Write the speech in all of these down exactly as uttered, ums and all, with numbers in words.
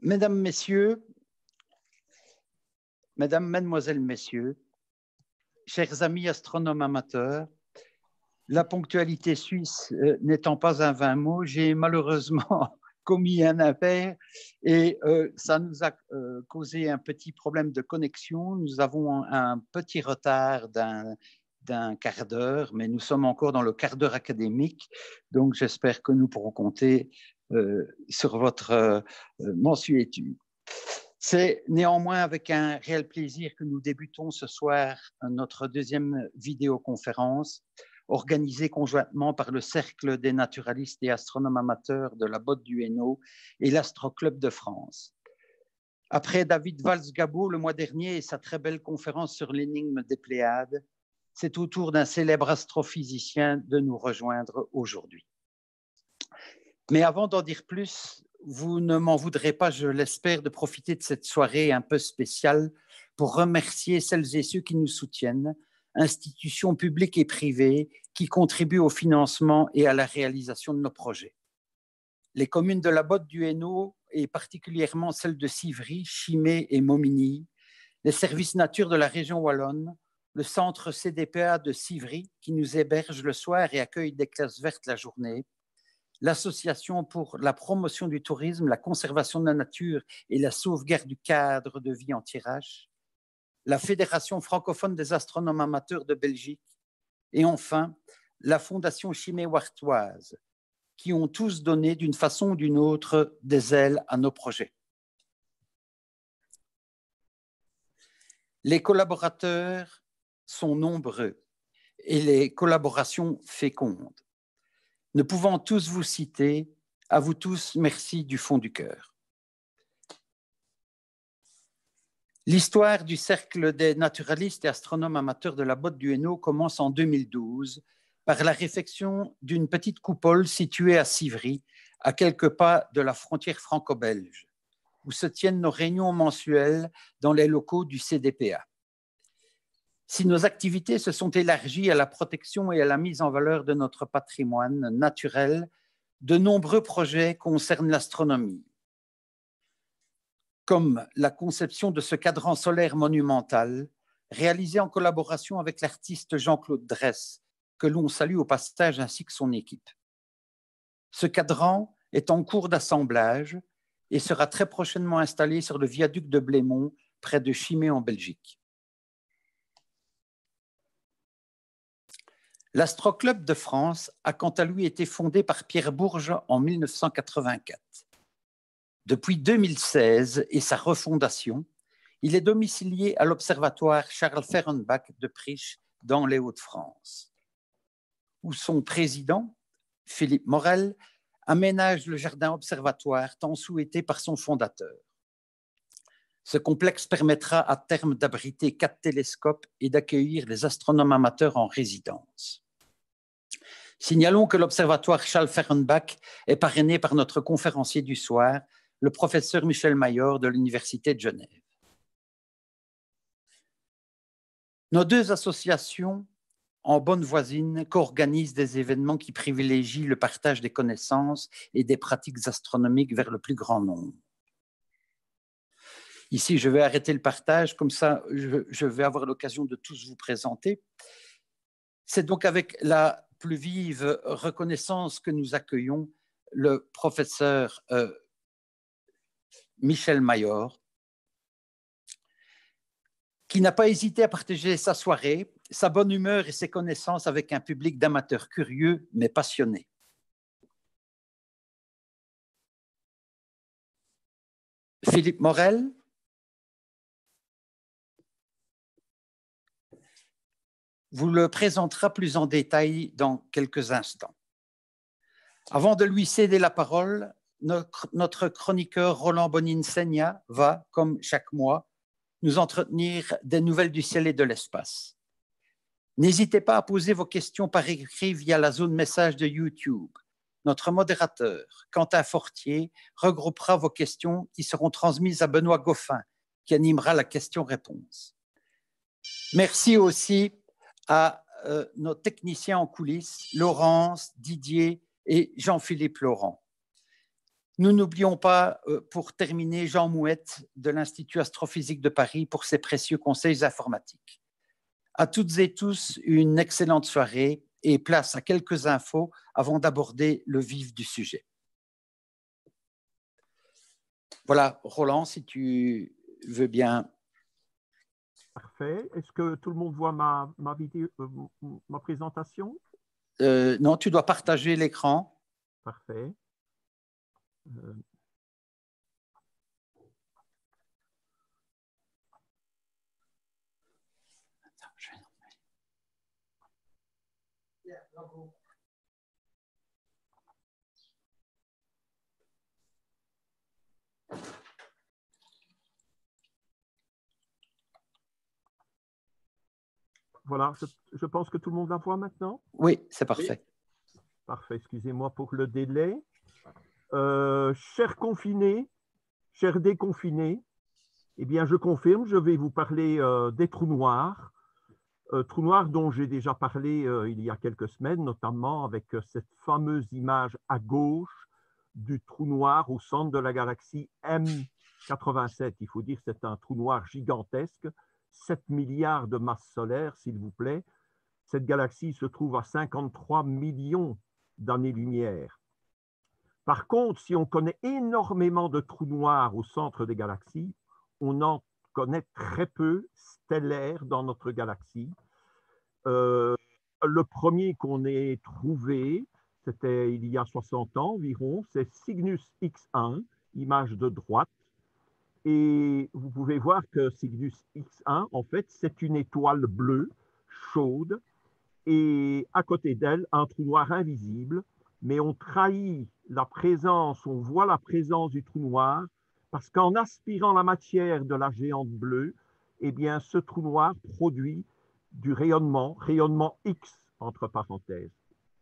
Mesdames, Messieurs, Mesdames, Mesdemoiselles, Messieurs, chers amis astronomes amateurs, la ponctualité suisse euh, n'étant pas un vain mot, j'ai malheureusement commis un impair et euh, ça nous a euh, causé un petit problème de connexion. Nous avons un, un petit retard d'un d'un quart d'heure, mais nous sommes encore dans le quart d'heure académique, donc j'espère que nous pourrons compter euh, sur votre euh, mensuétude. C'est néanmoins avec un réel plaisir que nous débutons ce soir notre deuxième vidéoconférence organisée conjointement par le Cercle des naturalistes et astronomes amateurs de la Botte du Hainaut et l'Astroclub de France. Après David Valls-Gabo le mois dernier et sa très belle conférence sur l'énigme des Pléiades, c'est au tour d'un célèbre astrophysicien de nous rejoindre aujourd'hui. Mais avant d'en dire plus, vous ne m'en voudrez pas, je l'espère, de profiter de cette soirée un peu spéciale pour remercier celles et ceux qui nous soutiennent, institutions publiques et privées qui contribuent au financement et à la réalisation de nos projets. Les communes de la Botte du Hainaut et particulièrement celles de Civry, Chimay et Momigny, les services nature de la région wallonne, le centre C D P A de Civry qui nous héberge le soir et accueille des classes vertes la journée, l'Association pour la promotion du tourisme, la conservation de la nature et la sauvegarde du cadre de vie anti-H, la Fédération francophone des astronomes amateurs de Belgique et enfin la Fondation Chimay-Wartoise, qui ont tous donné d'une façon ou d'une autre des ailes à nos projets. Les collaborateurs sont nombreux et les collaborations fécondes. Ne pouvant tous vous citer, à vous tous, merci du fond du cœur. L'histoire du Cercle des naturalistes et astronomes amateurs de la Botte du Hainaut commence en deux mille douze par la réfection d'une petite coupole située à Civry, à quelques pas de la frontière franco-belge, où se tiennent nos réunions mensuelles dans les locaux du C D P A. Si nos activités se sont élargies à la protection et à la mise en valeur de notre patrimoine naturel, de nombreux projets concernent l'astronomie, comme la conception de ce cadran solaire monumental, réalisé en collaboration avec l'artiste Jean-Claude Dresse, que l'on salue au passage ainsi que son équipe. Ce cadran est en cours d'assemblage et sera très prochainement installé sur le viaduc de Blémont, près de Chimay en Belgique. L'Astroclub de France a quant à lui été fondé par Pierre Bourges en mille neuf cent quatre-vingt-quatre. Depuis deux mille seize et sa refondation, il est domicilié à l'Observatoire Charles Fehrenbach de Priche dans les Hauts-de-France, où son président, Philippe Morel, aménage le jardin observatoire tant souhaité par son fondateur. Ce complexe permettra à terme d'abriter quatre télescopes et d'accueillir les astronomes amateurs en résidence. Signalons que l'Observatoire Charles Fehrenbach est parrainé par notre conférencier du soir, le professeur Michel Mayor de l'Université de Genève. Nos deux associations, en bonne voisine, co-organisent des événements qui privilégient le partage des connaissances et des pratiques astronomiques vers le plus grand nombre. Ici, je vais arrêter le partage, comme ça, je, je vais avoir l'occasion de tous vous présenter. C'est donc avec la plus vive reconnaissance que nous accueillons le professeur euh, Michel Mayor, qui n'a pas hésité à partager sa soirée, sa bonne humeur et ses connaissances avec un public d'amateurs curieux mais passionnés. Philippe Morel vous le présentera plus en détail dans quelques instants. Avant de lui céder la parole, notre, notre chroniqueur Roland Bonin-Segna va, comme chaque mois, nous entretenir des nouvelles du ciel et de l'espace. N'hésitez pas à poser vos questions par écrit via la zone message de YouTube. Notre modérateur, Quentin Fortier, regroupera vos questions qui seront transmises à Benoît Goffin, qui animera la question-réponse. Merci aussi à euh, nos techniciens en coulisses, Laurence, Didier et Jean-Philippe Laurent. Nous n'oublions pas, euh, pour terminer, Jean Mouette de l'Institut astrophysique de Paris pour ses précieux conseils informatiques. À toutes et tous, une excellente soirée et place à quelques infos avant d'aborder le vif du sujet. Voilà, Roland, si tu veux bien. Parfait. Est-ce que tout le monde voit ma, ma, vidéo, euh, ma présentation? euh, Non, tu dois partager l'écran. Parfait. Euh, Voilà, je, je pense que tout le monde la voit maintenant. Oui, c'est parfait. Oui. Parfait, excusez-moi pour le délai. Euh, chers confinés, chers déconfinés, eh bien, je confirme, je vais vous parler euh, des trous noirs. Euh, trous noirs dont j'ai déjà parlé euh, il y a quelques semaines, notamment avec euh, cette fameuse image à gauche du trou noir au centre de la galaxie M quatre-vingt-sept. Il faut dire que c'est un trou noir gigantesque, sept milliards de masses solaires, s'il vous plaît. Cette galaxie se trouve à cinquante-trois millions d'années-lumière. Par contre, si on connaît énormément de trous noirs au centre des galaxies, on en connaît très peu stellaires dans notre galaxie. Euh, le premier qu'on ait trouvé, c'était il y a soixante ans environ, c'est Cygnus X un, image de droite. Et vous pouvez voir que Cygnus X un, en fait, c'est une étoile bleue, chaude, et à côté d'elle, un trou noir invisible, mais on trahit la présence, on voit la présence du trou noir, parce qu'en aspirant la matière de la géante bleue, eh bien, ce trou noir produit du rayonnement, rayonnement X, entre parenthèses.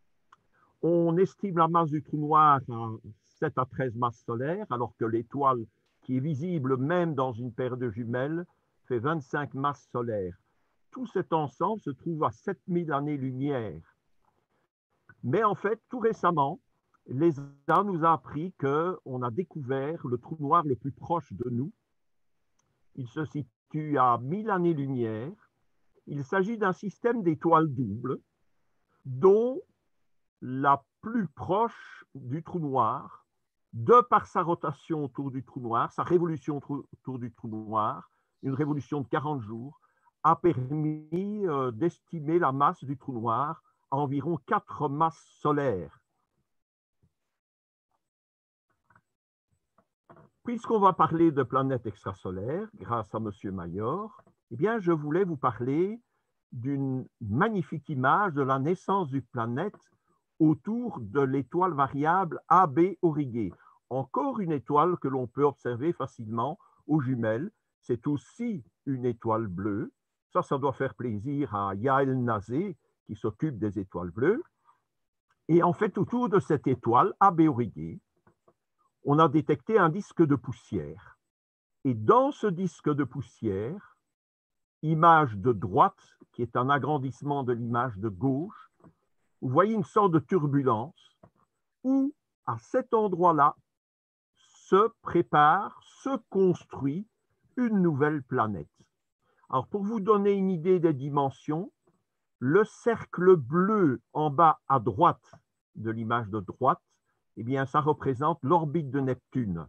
On estime la masse du trou noir à sept à treize masses solaires, alors que l'étoile, qui est visible même dans une paire de jumelles, fait vingt-cinq masses solaires. Tout cet ensemble se trouve à sept mille années-lumière. Mais en fait, tout récemment, l'E S A nous a appris qu'on a découvert le trou noir le plus proche de nous. Il se situe à mille années-lumière. Il s'agit d'un système d'étoiles doubles, dont la plus proche du trou noir, de par sa rotation autour du trou noir, sa révolution autour du trou noir, une révolution de quarante jours, a permis euh, d'estimer la masse du trou noir à environ quatre masses solaires. Puisqu'on va parler de planètes extrasolaires, grâce à M. Mayor, eh bien, je voulais vous parler d'une magnifique image de la naissance d'une planète autour de l'étoile variable A B Aurigé. Encore une étoile que l'on peut observer facilement aux jumelles. C'est aussi une étoile bleue. Ça, ça doit faire plaisir à Yael Nazé, qui s'occupe des étoiles bleues. Et en fait, autour de cette étoile, A B Aurigé, on a détecté un disque de poussière. Et dans ce disque de poussière, image de droite, qui est un agrandissement de l'image de gauche, vous voyez une sorte de turbulence où, à cet endroit-là, se prépare, se construit une nouvelle planète. Alors, pour vous donner une idée des dimensions, le cercle bleu en bas à droite de l'image de droite, eh bien, ça représente l'orbite de Neptune.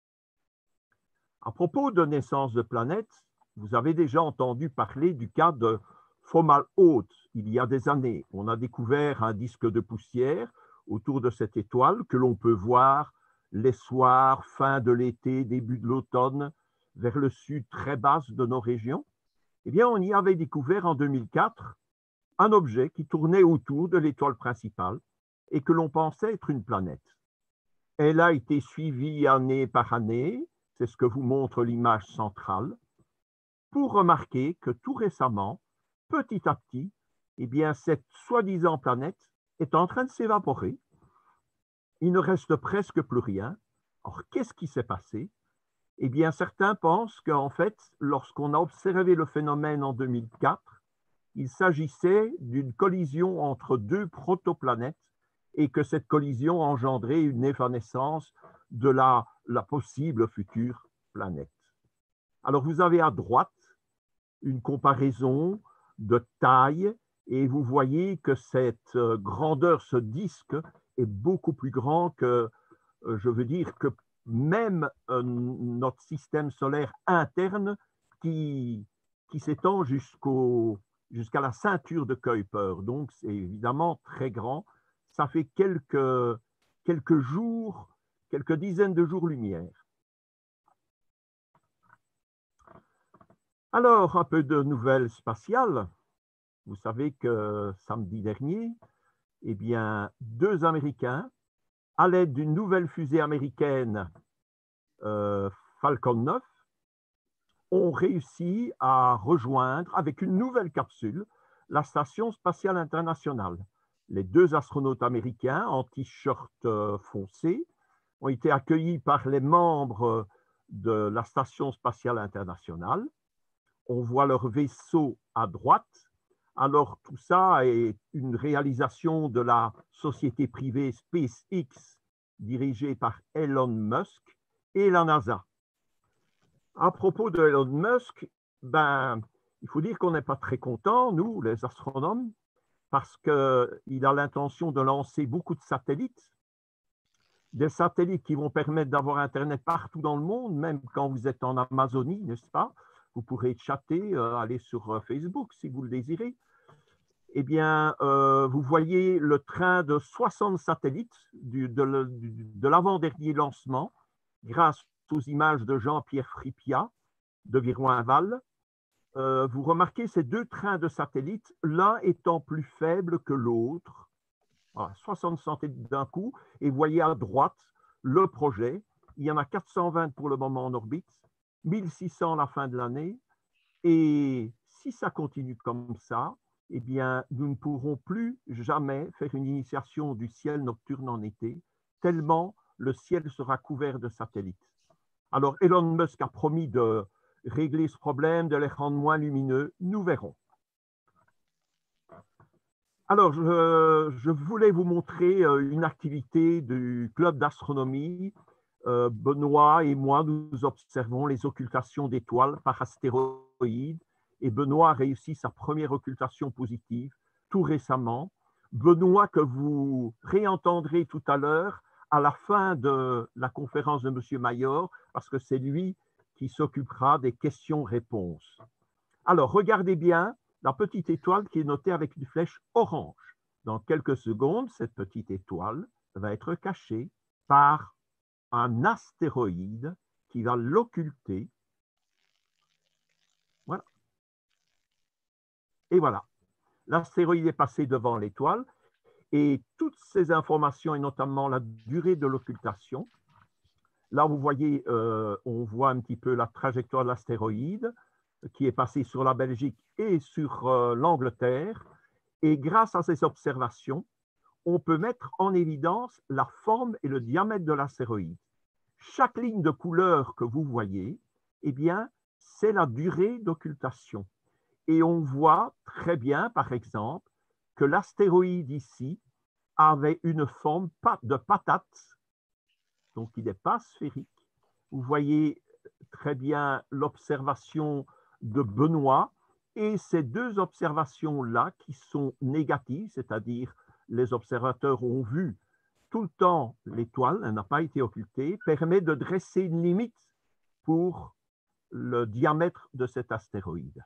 À propos de naissance de planètes, vous avez déjà entendu parler du cas de Fomalhaut il y a des années. On a découvert un disque de poussière autour de cette étoile que l'on peut voir les soirs, fin de l'été, début de l'automne, vers le sud très basse de nos régions. Eh bien, on y avait découvert en deux mille quatre un objet qui tournait autour de l'étoile principale et que l'on pensait être une planète. Elle a été suivie année par année, c'est ce que vous montre l'image centrale, pour remarquer que tout récemment, petit à petit, eh bien, cette soi-disant planète est en train de s'évaporer. Il ne reste presque plus rien. Alors, qu'est-ce qui s'est passé? Eh bien, certains pensent qu'en fait, lorsqu'on a observé le phénomène en deux mille quatre, il s'agissait d'une collision entre deux protoplanètes et que cette collision engendrait une évanescence de la, la possible future planète. Alors, vous avez à droite une comparaison de taille et vous voyez que cette grandeur, ce disque, est beaucoup plus grand que, je veux dire, que même notre système solaire interne qui, qui s'étend jusqu'au, jusqu'à la ceinture de Kuiper. Donc, c'est évidemment très grand. Ça fait quelques, quelques jours, quelques dizaines de jours-lumière. Alors, un peu de nouvelles spatiales. Vous savez que samedi dernier, eh bien, deux Américains, à l'aide d'une nouvelle fusée américaine euh, Falcon neuf, ont réussi à rejoindre, avec une nouvelle capsule, la Station spatiale internationale. Les deux astronautes américains, en t-shirt euh, foncé, ont été accueillis par les membres de la Station spatiale internationale. On voit leur vaisseau à droite. Alors, tout ça est une réalisation de la société privée SpaceX, dirigée par Elon Musk, et la NASA. À propos de Elon Musk, ben, il faut dire qu'on n'est pas très contents, nous, les astronomes, parce qu'il a l'intention de lancer beaucoup de satellites, des satellites qui vont permettre d'avoir Internet partout dans le monde, même quand vous êtes en Amazonie, n'est-ce pas? Vous pourrez chatter, euh, aller sur Facebook si vous le désirez. Eh bien, euh, vous voyez le train de soixante satellites du, de, de l'avant-dernier lancement, grâce aux images de Jean-Pierre Frippiat de Viroinval. Euh, vous remarquez ces deux trains de satellites, l'un étant plus faible que l'autre. Voilà, soixante satellites d'un coup. Et vous voyez à droite le projet. Il y en a quatre cent vingt pour le moment en orbite, mille six cents à la fin de l'année. Et si ça continue comme ça, eh bien, nous ne pourrons plus jamais faire une initiation du ciel nocturne en été, tellement le ciel sera couvert de satellites. Alors, Elon Musk a promis de régler ce problème, de les rendre moins lumineux. Nous verrons. Alors, je, je voulais vous montrer une activité du club d'astronomie. Euh, Benoît et moi, nous observons les occultations d'étoiles par astéroïdes. Et Benoît a réussi sa première occultation positive tout récemment. Benoît, que vous réentendrez tout à l'heure à la fin de la conférence de M. Mayor, parce que c'est lui qui s'occupera des questions-réponses. Alors, regardez bien la petite étoile qui est notée avec une flèche orange. Dans quelques secondes, cette petite étoile va être cachée par un astéroïde qui va l'occulter. Voilà. Et voilà. L'astéroïde est passé devant l'étoile et toutes ces informations, et notamment la durée de l'occultation, là, vous voyez, euh, on voit un petit peu la trajectoire de l'astéroïde qui est passé sur la Belgique et sur euh, l'Angleterre. Et grâce à ces observations, on peut mettre en évidence la forme et le diamètre de l'astéroïde. Chaque ligne de couleur que vous voyez, eh bien, c'est la durée d'occultation. Et on voit très bien, par exemple, que l'astéroïde ici avait une forme de patate, donc il n'est pas sphérique. Vous voyez très bien l'observation de Benoît et ces deux observations-là qui sont négatives, c'est-à-dire les observateurs ont vu tout le temps l'étoile, elle n'a pas été occultée, permet de dresser une limite pour le diamètre de cet astéroïde.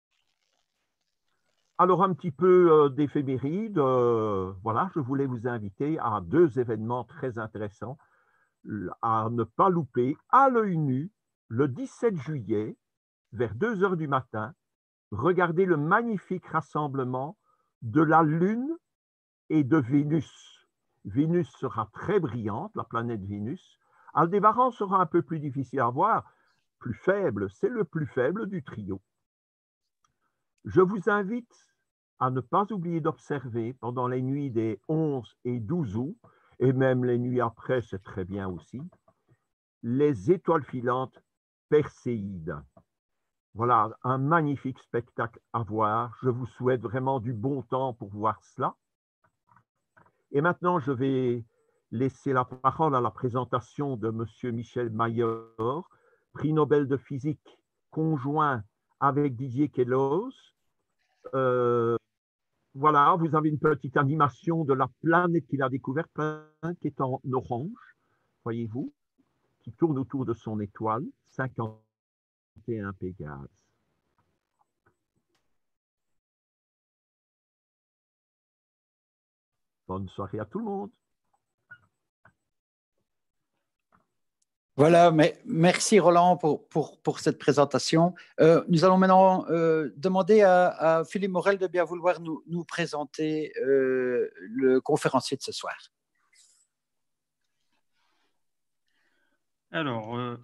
Alors, un petit peu euh, d'éphéméride, euh, voilà, je voulais vous inviter à deux événements très intéressants à ne pas louper à l'œil nu le dix-sept juillet, vers deux heures du matin, regardez le magnifique rassemblement de la Lune et de Vénus. Vénus sera très brillante, la planète Vénus. Aldébaran sera un peu plus difficile à voir, plus faible, c'est le plus faible du trio. Je vous invite à ne pas oublier d'observer pendant les nuits des onze et douze août, et même les nuits après, c'est très bien aussi, les étoiles filantes Perséides. Voilà, un magnifique spectacle à voir. Je vous souhaite vraiment du bon temps pour voir cela. Et maintenant, je vais laisser la parole à la présentation de M. Michel Mayor, prix Nobel de physique conjoint avec Didier Queloz. Euh, voilà, vous avez une petite animation de la planète qu'il a découverte, qui est en orange, voyez-vous, qui tourne autour de son étoile, cinquante et un Pégase. Bonne soirée à tout le monde. Voilà, mais merci Roland pour, pour, pour cette présentation. Euh, nous allons maintenant euh, demander à, à Philippe Morel de bien vouloir nous, nous présenter euh, le conférencier de ce soir. Alors, euh...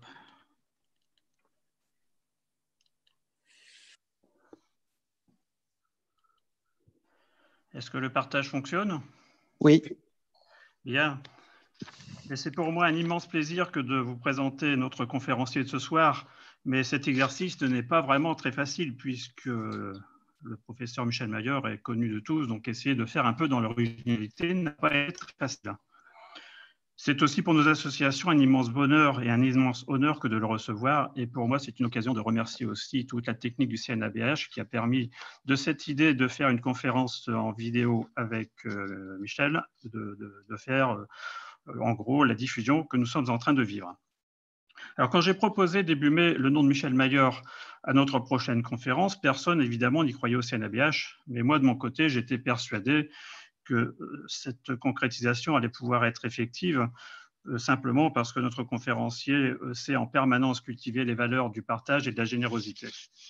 est-ce que le partage fonctionne? Oui. Bien. Et c'est pour moi un immense plaisir que de vous présenter notre conférencier de ce soir, mais cet exercice n'est pas vraiment très facile puisque le professeur Michel Mayor est connu de tous, donc essayer de faire un peu dans l'originalité n'a pas été très facile. C'est aussi pour nos associations un immense bonheur et un immense honneur que de le recevoir. Et pour moi, c'est une occasion de remercier aussi toute la technique du C N A B H qui a permis de cette idée de faire une conférence en vidéo avec euh, Michel, de, de, de faire euh, en gros la diffusion que nous sommes en train de vivre. Alors, quand j'ai proposé début mai le nom de Michel Mayor à notre prochaine conférence, personne évidemment n'y croyait au C N A B H, mais moi de mon côté, j'étais persuadé que cette concrétisation allait pouvoir être effective euh, simplement parce que notre conférencier euh, sait en permanence cultiver les valeurs du partage et de la générosité.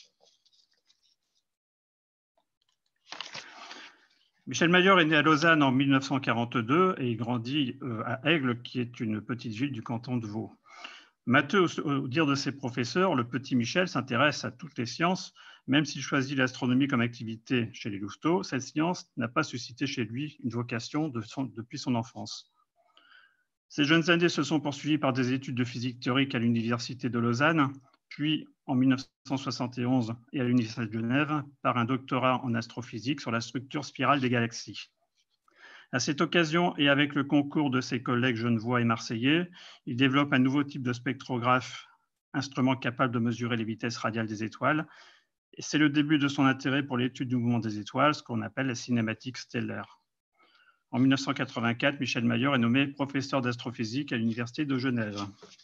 Michel Mayor est né à Lausanne en mille neuf cent quarante-deux et il grandit euh, à Aigle, qui est une petite ville du canton de Vaud. Matheux, au, au dire de ses professeurs, le petit Michel s'intéresse à toutes les sciences, même s'il choisit l'astronomie comme activité chez les Lousteau. Cette science n'a pas suscité chez lui une vocation de son, depuis son enfance. Ses jeunes années se sont poursuivies par des études de physique théorique à l'Université de Lausanne, puis en mille neuf cent soixante et onze et à l'Université de Genève par un doctorat en astrophysique sur la structure spirale des galaxies. À cette occasion, et avec le concours de ses collègues genevois et marseillais, il développe un nouveau type de spectrographe, instrument capable de mesurer les vitesses radiales des étoiles. Et c'est le début de son intérêt pour l'étude du mouvement des étoiles, ce qu'on appelle la cinématique stellaire. En mille neuf cent quatre-vingt-quatre, Michel Mayor est nommé professeur d'astrophysique à l'Université de Genève.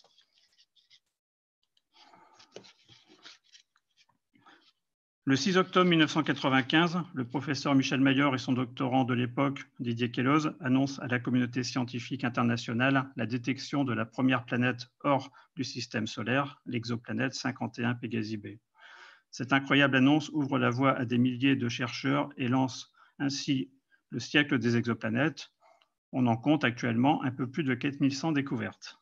Le six octobre mille neuf cent quatre-vingt-quinze, le professeur Michel Mayor et son doctorant de l'époque, Didier Queloz, annoncent à la communauté scientifique internationale la détection de la première planète hors du système solaire, l'exoplanète cinquante et un Pégasi b. Cette incroyable annonce ouvre la voie à des milliers de chercheurs et lance ainsi le siècle des exoplanètes. On en compte actuellement un peu plus de quatre mille cent découvertes.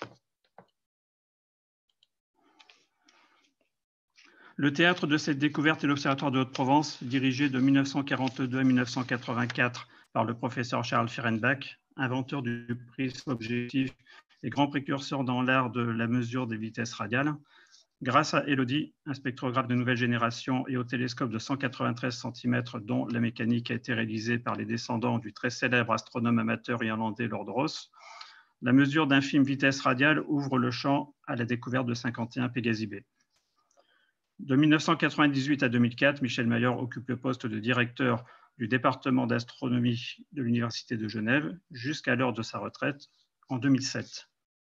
Le théâtre de cette découverte est l'Observatoire de Haute-Provence, dirigé de mille neuf cent quarante-deux à mille neuf cent quatre-vingt-quatre par le professeur Charles Fehrenbach, inventeur du prisme objectif et grand précurseur dans l'art de la mesure des vitesses radiales. Grâce à Elodie, un spectrographe de nouvelle génération, et au télescope de cent quatre-vingt-treize centimètres dont la mécanique a été réalisée par les descendants du très célèbre astronome amateur irlandais Lord Rosse, la mesure d'infime vitesse radiale ouvre le champ à la découverte de cinquante et un Pégasi b. De mille neuf cent quatre-vingt-dix-huit à deux mille quatre, Michel Mayor occupe le poste de directeur du département d'astronomie de l'Université de Genève jusqu'à l'heure de sa retraite en deux mille sept.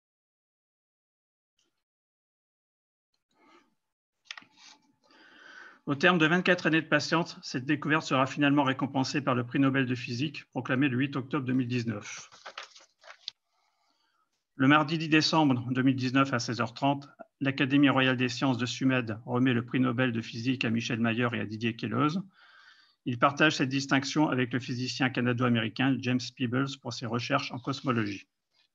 Au terme de vingt-quatre années de patience, cette découverte sera finalement récompensée par le prix Nobel de physique proclamé le huit octobre deux mille dix-neuf. Le mardi dix décembre deux mille dix-neuf à seize heures trente, l'Académie royale des sciences de Sumed remet le prix Nobel de physique à Michel Mayor et à Didier Queloz. Il partage cette distinction avec le physicien canado-américain James Peebles pour ses recherches en cosmologie.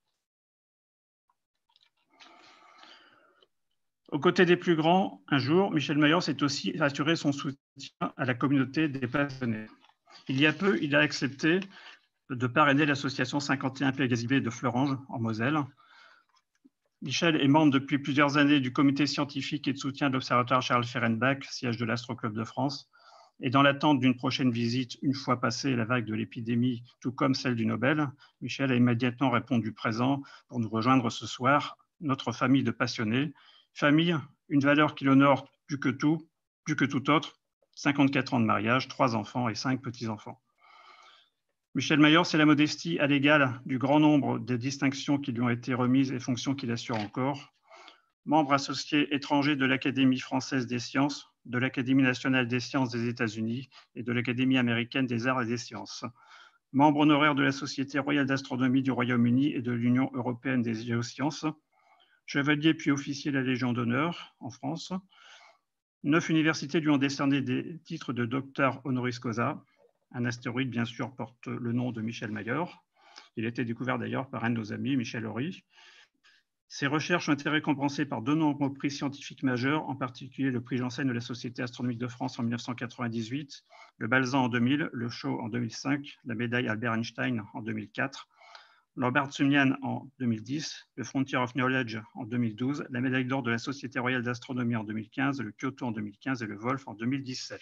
Aux côtés des plus grands, un jour, Michel Mayor s'est aussi assuré son soutien à la communauté des passionnés. Il y a peu, il a accepté de parrainer l'association cinquante et un Pégasi b de Fleuranges, en Moselle. Michel est membre depuis plusieurs années du comité scientifique et de soutien de l'Observatoire Charles Fehrenbach, siège de l'Astro Club de France. Et dans l'attente d'une prochaine visite, une fois passée la vague de l'épidémie, tout comme celle du Nobel, Michel a immédiatement répondu présent pour nous rejoindre ce soir, notre famille de passionnés. Famille, une valeur qui l'honore plus que tout, plus que tout autre, cinquante-quatre ans de mariage, trois enfants et cinq petits-enfants. Michel Mayor, c'est la modestie à l'égal du grand nombre des distinctions qui lui ont été remises et fonctions qu'il assure encore. Membre associé étranger de l'Académie française des sciences, de l'Académie nationale des sciences des États-Unis et de l'Académie américaine des arts et des sciences. Membre honoraire de la Société royale d'astronomie du Royaume-Uni et de l'Union européenne des géosciences. Chevalier puis officier de la Légion d'honneur en France. Neuf universités lui ont décerné des titres de docteur honoris causa. Un astéroïde, bien sûr, porte le nom de Michel Mayor. Il a été découvert d'ailleurs par un de nos amis, Michel Horry. Ses recherches ont été récompensées par de nombreux prix scientifiques majeurs, en particulier le prix Janssen de la Société astronomique de France en mille neuf cent quatre-vingt-dix-huit, le Balzan en deux mille, le Shaw en deux mille cinq, la médaille Albert Einstein en deux mille quatre, l'Obertsunian en deux mille dix, le Frontier of Knowledge en deux mille douze, la médaille d'or de la Société royale d'astronomie en deux mille quinze, le Kyoto en deux mille quinze et le Wolf en deux mille dix-sept.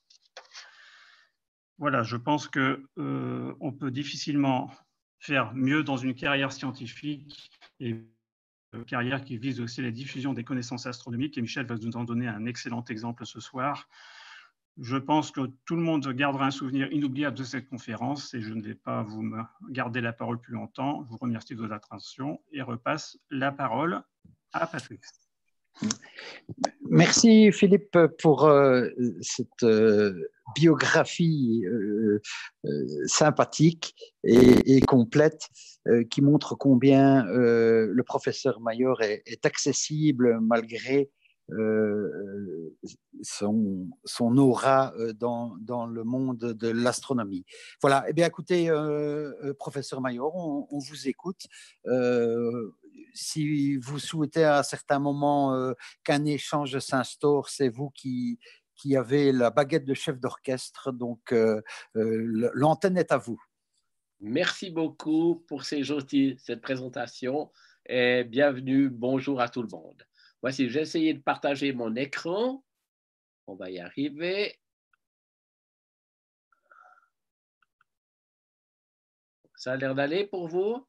Voilà, je pense qu'on euh, peut difficilement faire mieux dans une carrière scientifique et une carrière qui vise aussi la diffusion des connaissances astronomiques. Et Michel va nous en donner un excellent exemple ce soir. Je pense que tout le monde gardera un souvenir inoubliable de cette conférence et je ne vais pas vous garder la parole plus longtemps. Je vous remercie de votre attention et repasse la parole à Patrick. Merci Philippe pour euh, cette euh, biographie euh, euh, sympathique et, et complète euh, qui montre combien euh, le professeur Mayor est, est accessible malgré euh, son, son aura dans, dans le monde de l'astronomie. Voilà, eh bien écoutez, euh, professeur Mayor, on, on vous écoute. Euh, si vous souhaitez à certains moments euh, qu'un échange s'instaure, c'est vous qui, qui avez la baguette de chef d'orchestre, donc euh, euh, l'antenne est à vous. Merci beaucoup pour ces gentils, cette présentation et bienvenue, bonjour à tout le monde. Voici, j'ai essayé de partager mon écran, on va y arriver. Ça a l'air d'aller pour vous?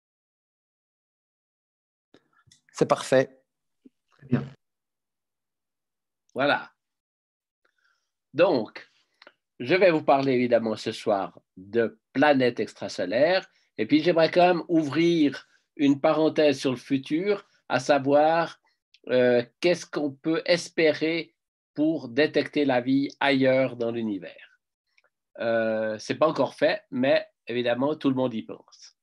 C'est parfait. Très bien. Voilà. Donc, je vais vous parler évidemment ce soir de planètes extrasolaires et puis j'aimerais quand même ouvrir une parenthèse sur le futur, à savoir euh, qu'est-ce qu'on peut espérer pour détecter la vie ailleurs dans l'univers. Euh, ce n'est pas encore fait, mais évidemment, tout le monde y pense.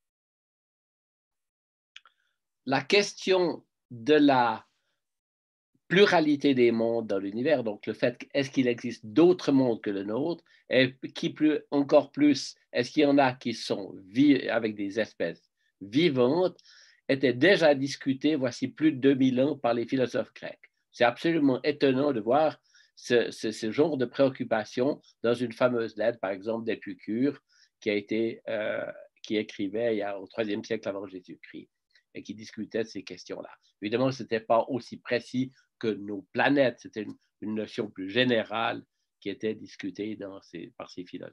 La question de la pluralité des mondes dans l'univers, donc le fait est-ce qu'il existe d'autres mondes que le nôtre, et qui plus, encore plus, est-ce qu'il y en a qui sont avec des espèces vivantes, était déjà discuté voici plus de deux mille ans par les philosophes grecs. C'est absolument étonnant de voir ce, ce, ce genre de préoccupation dans une fameuse lettre, par exemple, d'Épicure, qui a été, euh, qui écrivait il y a, au troisième siècle avant Jésus-Christ et qui discutait de ces questions-là. Évidemment, ce n'était pas aussi précis que nos planètes, c'était une, une notion plus générale qui était discutée dans ces, par ces philosophes.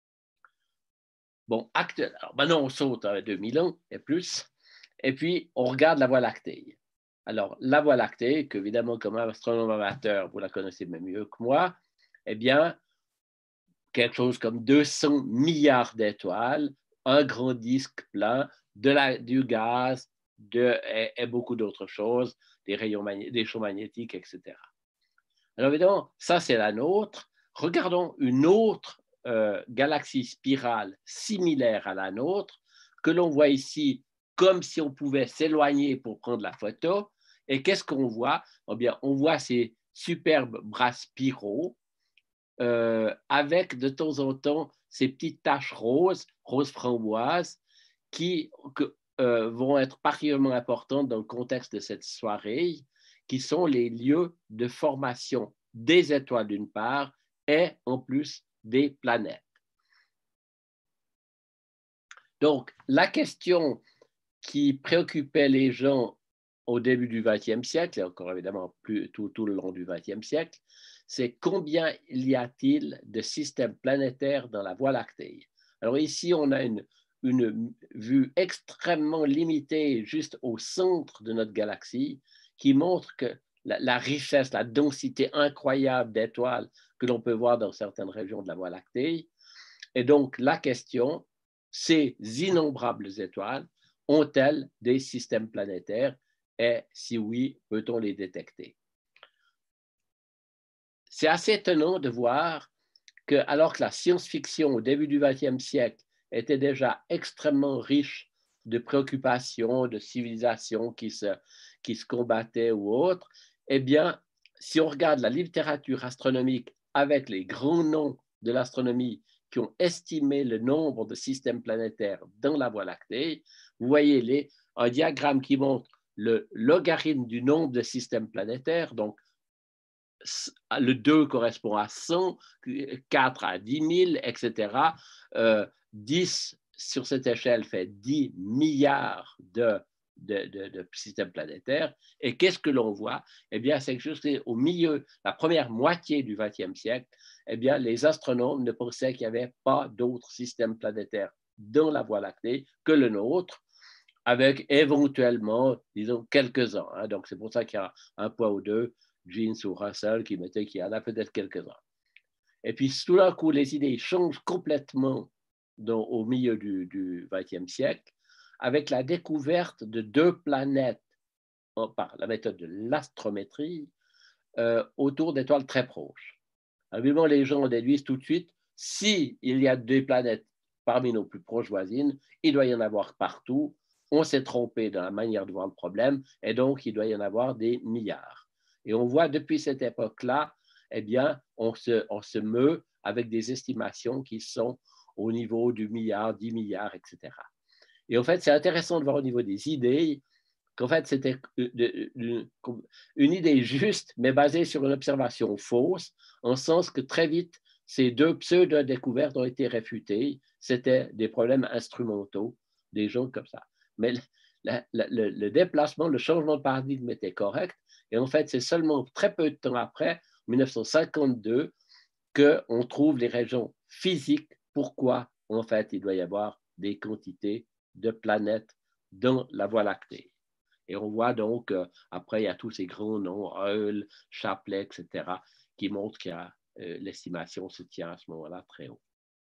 Bon, actuellement, alors maintenant on saute à deux mille ans et plus, et puis on regarde la Voie lactée. Alors, la Voie lactée, qu'évidemment, comme astronome amateur, vous la connaissez même mieux que moi, eh bien, quelque chose comme deux cents milliards d'étoiles, un grand disque plein, de la, du gaz, de, et, et beaucoup d'autres choses, des rayons magnétiques, des champs magnétiques, et cetera. Alors évidemment, ça c'est la nôtre. Regardons une autre euh, galaxie spirale similaire à la nôtre, que l'on voit ici comme si on pouvait s'éloigner pour prendre la photo. Et qu'est-ce qu'on voit? Eh bien, on voit ces superbes bras spiraux euh, avec de temps en temps ces petites taches roses, roses framboises, qui que, euh, vont être particulièrement importantes dans le contexte de cette soirée, qui sont les lieux de formation des étoiles d'une part et en plus des planètes. Donc, la question qui préoccupait les gens au début du vingtième siècle, et encore évidemment plus, tout, tout le long du vingtième siècle, c'est combien y a-t-il de systèmes planétaires dans la Voie lactée. Alors ici, on a une, une vue extrêmement limitée juste au centre de notre galaxie qui montre que la, la richesse, la densité incroyable d'étoiles que l'on peut voir dans certaines régions de la Voie lactée. Et donc, la question, ces innombrables étoiles ont-elles des systèmes planétaires et si oui, peut-on les détecter? C'est assez étonnant de voir que, alors que la science-fiction au début du vingtième siècle était déjà extrêmement riche de préoccupations, de civilisations qui se, qui se combattaient ou autres, eh bien, si on regarde la littérature astronomique avec les grands noms de l'astronomie qui ont estimé le nombre de systèmes planétaires dans la Voie lactée, vous voyez les, un diagramme qui montre le logarithme du nombre de systèmes planétaires, donc le deux correspond à cent, quatre à dix mille, et cetera. Euh, dix sur cette échelle fait dix milliards de, de, de, de systèmes planétaires. Et qu'est-ce que l'on voit? Eh bien, c'est que juste au milieu, la première moitié du vingtième siècle, eh bien, les astronomes ne pensaient qu'il n'y avait pas d'autres systèmes planétaires dans la Voie lactée que le nôtre, avec éventuellement, disons, quelques-uns. Hein. Donc, c'est pour ça qu'il y a un point ou deux, Jeans ou Russell, qui mettaient qu'il y en a peut-être quelques-uns. Et puis, tout d'un coup, les idées changent complètement dans, au milieu du, du vingtième siècle, avec la découverte de deux planètes par la méthode de l'astrométrie euh, autour d'étoiles très proches. Évidemment, les gens déduisent tout de suite, s'il y a deux planètes parmi nos plus proches voisines, il doit y en avoir partout. On s'est trompé dans la manière de voir le problème, et donc il doit y en avoir des milliards. Et on voit depuis cette époque-là, eh bien, on se, on se meut avec des estimations qui sont au niveau du milliard, dix milliards, et cetera. Et en fait, c'est intéressant de voir au niveau des idées qu'en fait, c'était une, une idée juste, mais basée sur une observation fausse, en sens que très vite, ces deux pseudo-découvertes ont été réfutées. C'était des problèmes instrumentaux, des gens comme ça. Mais la, la, le, le déplacement, le changement de paradigme était correct. Et en fait, c'est seulement très peu de temps après, en mille neuf cent cinquante-deux, qu'on trouve les raisons physiques pourquoi, en fait, il doit y avoir des quantités de planètes dans la Voie lactée. Et on voit donc, euh, après, il y a tous ces grands noms, Eul, Shapley, et cetera, qui montrent que euh, l'estimation se tient à ce moment-là très haut.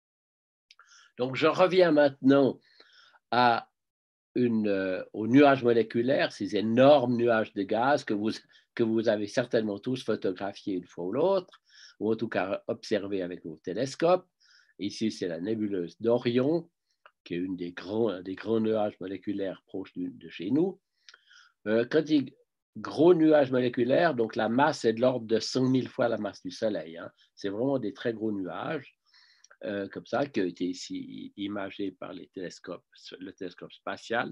Donc, je reviens maintenant à une, euh, aux nuages moléculaires, ces énormes nuages de gaz que vous, que vous avez certainement tous photographiés une fois ou l'autre, ou en tout cas observés avec vos télescopes. Ici, c'est la nébuleuse d'Orion, qui est une des grands, un des grands nuages moléculaires proches de, de chez nous. Euh, quand il dit gros nuages moléculaires, donc la masse est de l'ordre de cent mille fois la masse du Soleil. Hein. C'est vraiment des très gros nuages, euh, comme ça, qui ont été ici imagés par les télescopes, le télescope spatial.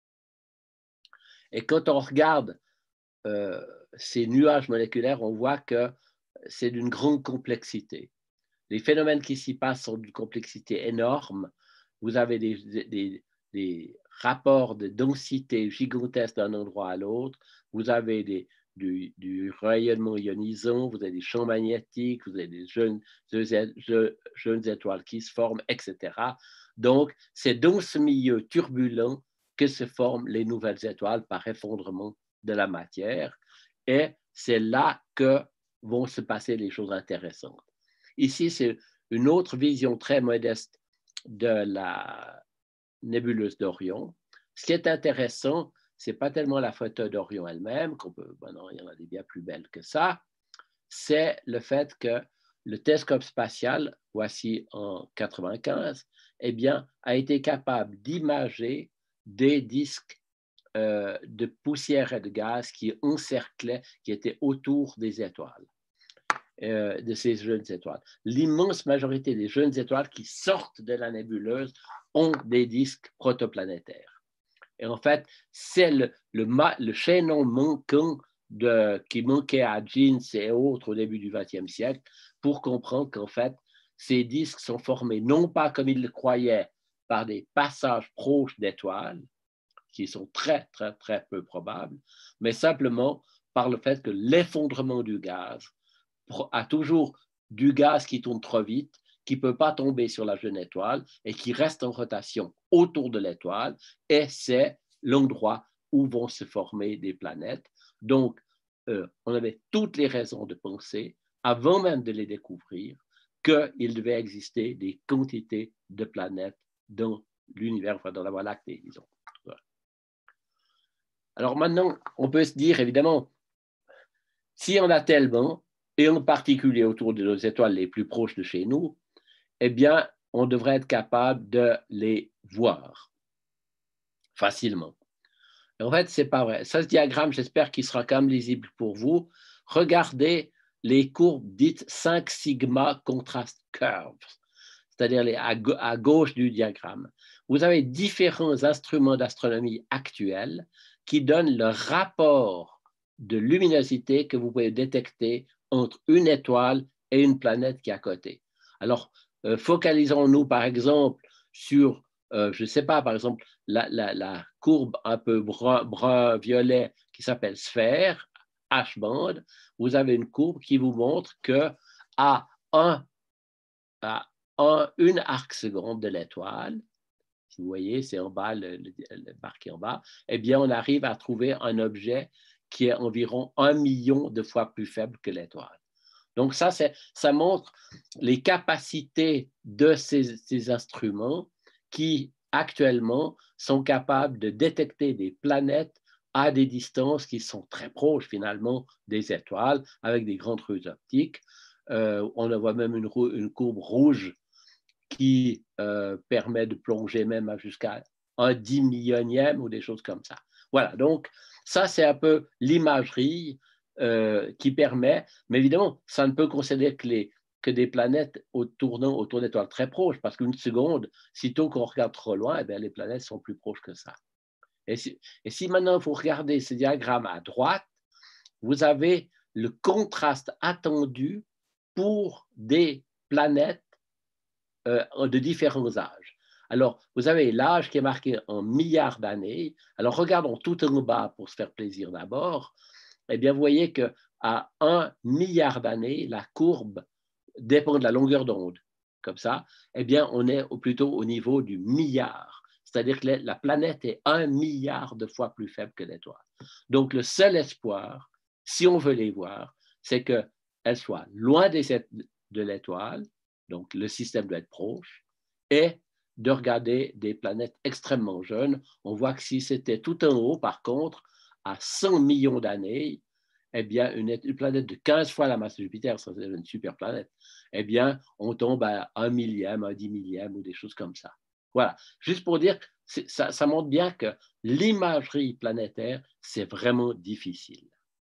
Et quand on regarde euh, ces nuages moléculaires, on voit que c'est d'une grande complexité. Les phénomènes qui s'y passent sont d'une complexité énorme. Vous avez des, des, des rapports de densité gigantesques d'un endroit à l'autre. Vous avez des, du, du rayonnement ionisant, vous avez des champs magnétiques, vous avez des jeunes, jeunes étoiles qui se forment, et cetera. Donc, c'est dans ce milieu turbulent que se forment les nouvelles étoiles par effondrement de la matière. Et c'est là que vont se passer les choses intéressantes. Ici, c'est une autre vision très modeste de la nébuleuse d'Orion. Ce qui est intéressant, ce n'est pas tellement la photo d'Orion elle-même, qu'on peut, bon non, il y en a des bien plus belles que ça, c'est le fait que le télescope spatial, voici en quatre-vingt-quinze, eh bien, a été capable d'imager des disques euh, de poussière et de gaz qui encerclaient, qui étaient autour des étoiles. Euh, de ces jeunes étoiles. L'immense majorité des jeunes étoiles qui sortent de la nébuleuse ont des disques protoplanétaires. Et en fait, c'est le, le, le chaînon manquant de, qui manquait à Jeans et autres au début du vingtième siècle pour comprendre qu'en fait, ces disques sont formés non pas comme ils le croyaient par des passages proches d'étoiles, qui sont très, très, très peu probables, mais simplement par le fait que l'effondrement du gaz a toujours du gaz qui tourne trop vite, qui ne peut pas tomber sur la jeune étoile et qui reste en rotation autour de l'étoile, et c'est l'endroit où vont se former des planètes. Donc, euh, on avait toutes les raisons de penser, avant même de les découvrir, qu'il devait exister des quantités de planètes dans l'univers, enfin dans la Voie lactée, disons. Voilà. Alors maintenant, on peut se dire, évidemment, s'il y en a tellement, et en particulier autour de nos étoiles les plus proches de chez nous, eh bien, on devrait être capable de les voir facilement. Et en fait, ce n'est pas vrai. Ça, ce diagramme, j'espère qu'il sera quand même lisible pour vous. Regardez les courbes dites cinq sigma contrast curves, c'est-à-dire les, à, à gauche du diagramme. Vous avez différents instruments d'astronomie actuels qui donnent le rapport de luminosité que vous pouvez détecter entre une étoile et une planète qui est à côté. Alors, euh, focalisons-nous par exemple sur, euh, je ne sais pas, par exemple, la, la, la courbe un peu brun-violet qui s'appelle sphère, H-bande. Vous avez une courbe qui vous montre qu'à un, à un, une arc seconde de l'étoile, si vous voyez, c'est en bas, le, le, le marqué en bas, eh bien, on arrive à trouver un objet qui est environ un million de fois plus faible que l'étoile. Donc ça, ça montre les capacités de ces, ces instruments qui, actuellement, sont capables de détecter des planètes à des distances qui sont très proches, finalement, des étoiles, avec des grandes rues optiques. Euh, on voit même une, une courbe rouge qui euh, permet de plonger même jusqu'à un dix millionième ou des choses comme ça. Voilà, donc ça, c'est un peu l'imagerie euh, qui permet, mais évidemment, ça ne peut concéder que, les, que des planètes tournant autour d'étoiles très proches, parce qu'une seconde, sitôt qu'on regarde trop loin, eh bien, les planètes sont plus proches que ça. Et si, et si maintenant vous regardez ce diagramme à droite, vous avez le contraste attendu pour des planètes euh, de différents âges. Alors, vous avez l'âge qui est marqué en milliards d'années. Alors, regardons tout en bas pour se faire plaisir d'abord. Eh bien, vous voyez qu'à un milliard d'années, la courbe dépend de la longueur d'onde. Comme ça, eh bien, on est plutôt au niveau du milliard. C'est-à-dire que la planète est un milliard de fois plus faible que l'étoile. Donc, le seul espoir, si on veut les voir, c'est qu'elles soient loin de l'étoile, donc le système doit être proche, et de regarder des planètes extrêmement jeunes. On voit que si c'était tout en haut, par contre, à cent millions d'années, eh bien, une, une planète de quinze fois la masse de Jupiter, ça c'est une super planète, eh bien, on tombe à un millième, un dix millième ou des choses comme ça. Voilà, juste pour dire, ça, ça montre bien que l'imagerie planétaire, c'est vraiment difficile.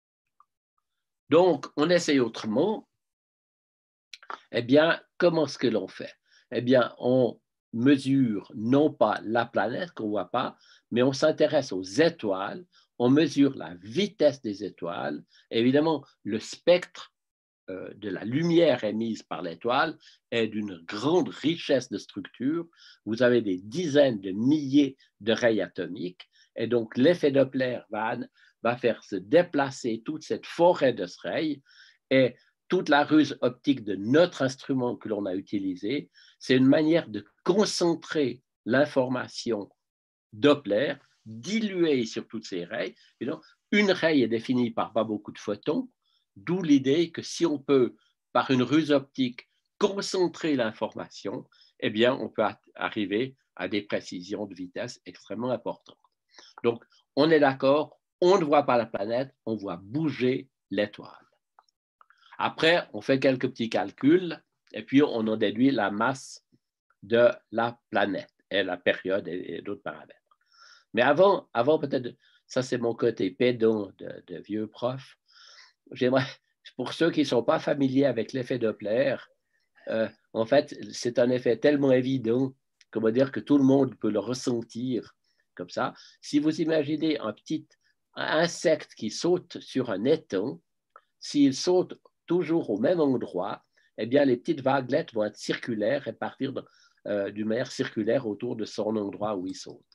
Donc, on essaye autrement. Eh bien, comment est-ce que l'on fait? Eh bien, on mesure non pas la planète qu'on ne voit pas, mais on s'intéresse aux étoiles, on mesure la vitesse des étoiles. Évidemment, le spectre euh, de la lumière émise par l'étoile est d'une grande richesse de structure. Vous avez des dizaines de milliers de rayons atomiques, et donc l'effet Doppler va, va faire se déplacer toute cette forêt de rayons, et toute la ruse optique de notre instrument que l'on a utilisé, c'est une manière de concentrer l'information Doppler, diluée sur toutes ces rayons. Et donc, une raie est définie par pas beaucoup de photons, d'où l'idée que si on peut, par une ruse optique, concentrer l'information, eh bien, on peut arriver à des précisions de vitesse extrêmement importantes. Donc, on est d'accord, on ne voit pas la planète, on voit bouger l'étoile. Après, on fait quelques petits calculs et puis on en déduit la masse de la planète et la période et, et d'autres paramètres. Mais avant, avant peut-être, ça c'est mon côté pédant de, de vieux prof, j'aimerais, pour ceux qui ne sont pas familiers avec l'effet Doppler, euh, en fait, c'est un effet tellement évident, comment dire, que tout le monde peut le ressentir comme ça. Si vous imaginez un petit insecte qui saute sur un étang, s'il saute toujours au même endroit, eh bien, les petites vaguelettes vont être circulaires et partir de, euh, d'une manière circulaire autour de son endroit où il saute.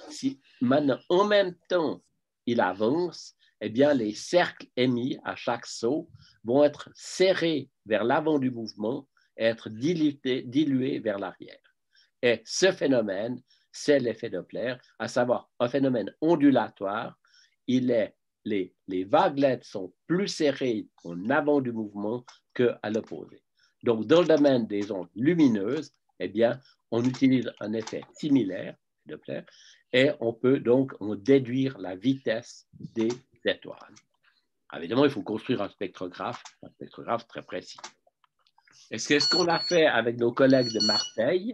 si maintenant, en même temps, il avance, eh bien, les cercles émis à chaque saut vont être serrés vers l'avant du mouvement et être dilués, dilués vers l'arrière. Et ce phénomène, c'est l'effet Doppler, à savoir un phénomène ondulatoire. Il est, les, les vaguelettes sont plus serrées en avant du mouvement qu'à l'opposé. Donc, dans le domaine des ondes lumineuses, eh bien, on utilise un effet similaire, Doppler, et on peut donc en déduire la vitesse des étoiles. Évidemment, il faut construire un spectrographe, un spectrographe très précis. Et c'est ce qu'on a fait avec nos collègues de Marseille.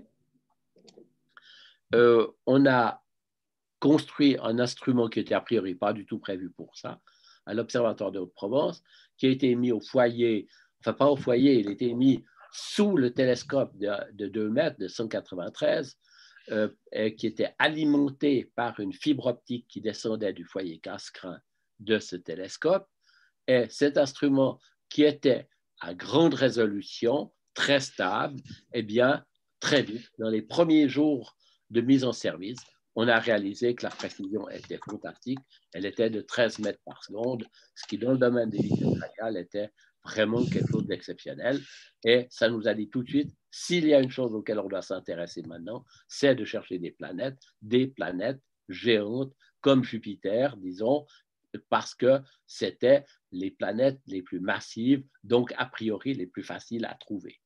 Euh, on a construit un instrument qui était a priori pas du tout prévu pour ça, à l'Observatoire de Haute-Provence, qui a été mis au foyer, enfin pas au foyer, il a été mis sous le télescope de, de deux mètres, de cent quatre-vingt-treize, euh, et qui était alimenté par une fibre optique qui descendait du foyer Cassegrain de ce télescope. Et cet instrument qui était à grande résolution, très stable, eh bien, très vite, dans les premiers jours de mise en service, on a réalisé que la précision était fantastique. Elle était de treize mètres par seconde, ce qui, dans le domaine des vitesses radiales, était vraiment quelque chose d'exceptionnel. Et ça nous a dit tout de suite, s'il y a une chose auquel on doit s'intéresser maintenant, c'est de chercher des planètes, des planètes géantes comme Jupiter, disons, parce que c'était les planètes les plus massives, donc a priori les plus faciles à trouver.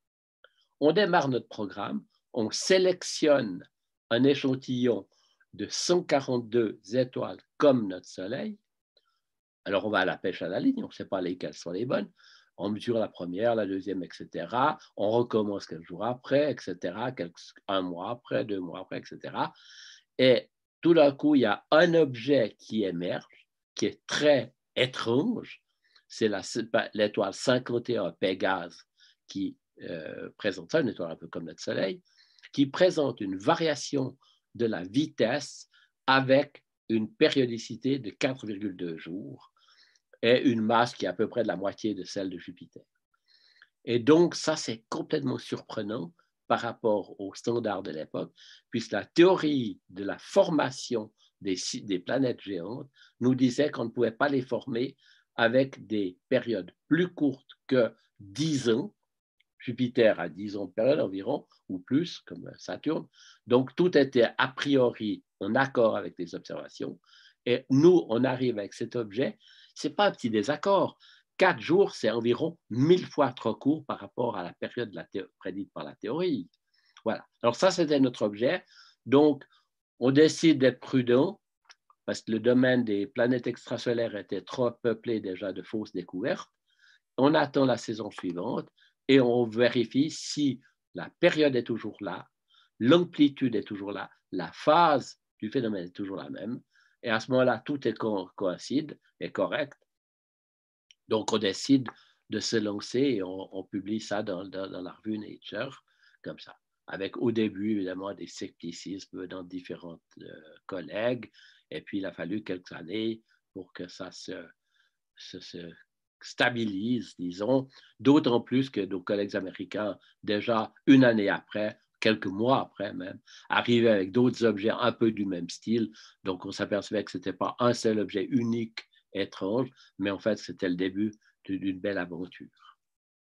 On démarre notre programme, on sélectionne un échantillon de cent quarante-deux étoiles comme notre Soleil. Alors, on va à la pêche à la ligne, on ne sait pas lesquelles sont les bonnes. On mesure la première, la deuxième, et cetera. On recommence quelques jours après, et cetera. Quelques, un mois après, deux mois après, et cetera. Et tout d'un coup, il y a un objet qui émerge, qui est très étrange. C'est l'étoile cinquante et un Pégase qui euh, présente ça, une étoile un peu comme notre Soleil, qui présente une variation de la vitesse avec une périodicité de quatre virgule deux jours et une masse qui est à peu près de la moitié de celle de Jupiter. Et donc, ça, c'est complètement surprenant par rapport aux standards de l'époque, puisque la théorie de la formation des, des planètes géantes nous disait qu'on ne pouvait pas les former avec des périodes plus courtes que dix ans. Jupiter a dix ans de période environ, ou plus, comme Saturne. Donc, tout était a priori en accord avec les observations. Et nous, on arrive avec cet objet. Ce n'est pas un petit désaccord. Quatre jours, c'est environ mille fois trop court par rapport à la période la prédite par la théorie. Voilà. Alors, ça, c'était notre objet. Donc, on décide d'être prudent parce que le domaine des planètes extrasolaires était trop peuplé déjà de fausses découvertes. On attend la saison suivante et on vérifie si la période est toujours là, l'amplitude est toujours là, la phase du phénomène est toujours la même. Et à ce moment-là, tout est co coïncide et correct. Donc, on décide de se lancer et on, on publie ça dans, dans, dans la revue Nature, comme ça. Avec au début, évidemment, des scepticismes dans différents euh, collègues. Et puis, il a fallu quelques années pour que ça se, se, se stabilise, disons, d'autant plus que nos collègues américains, déjà une année après, quelques mois après même, arrivaient avec d'autres objets un peu du même style. Donc, on s'apercevait que ce n'était pas un seul objet unique, étrange, mais en fait, c'était le début d'une belle aventure.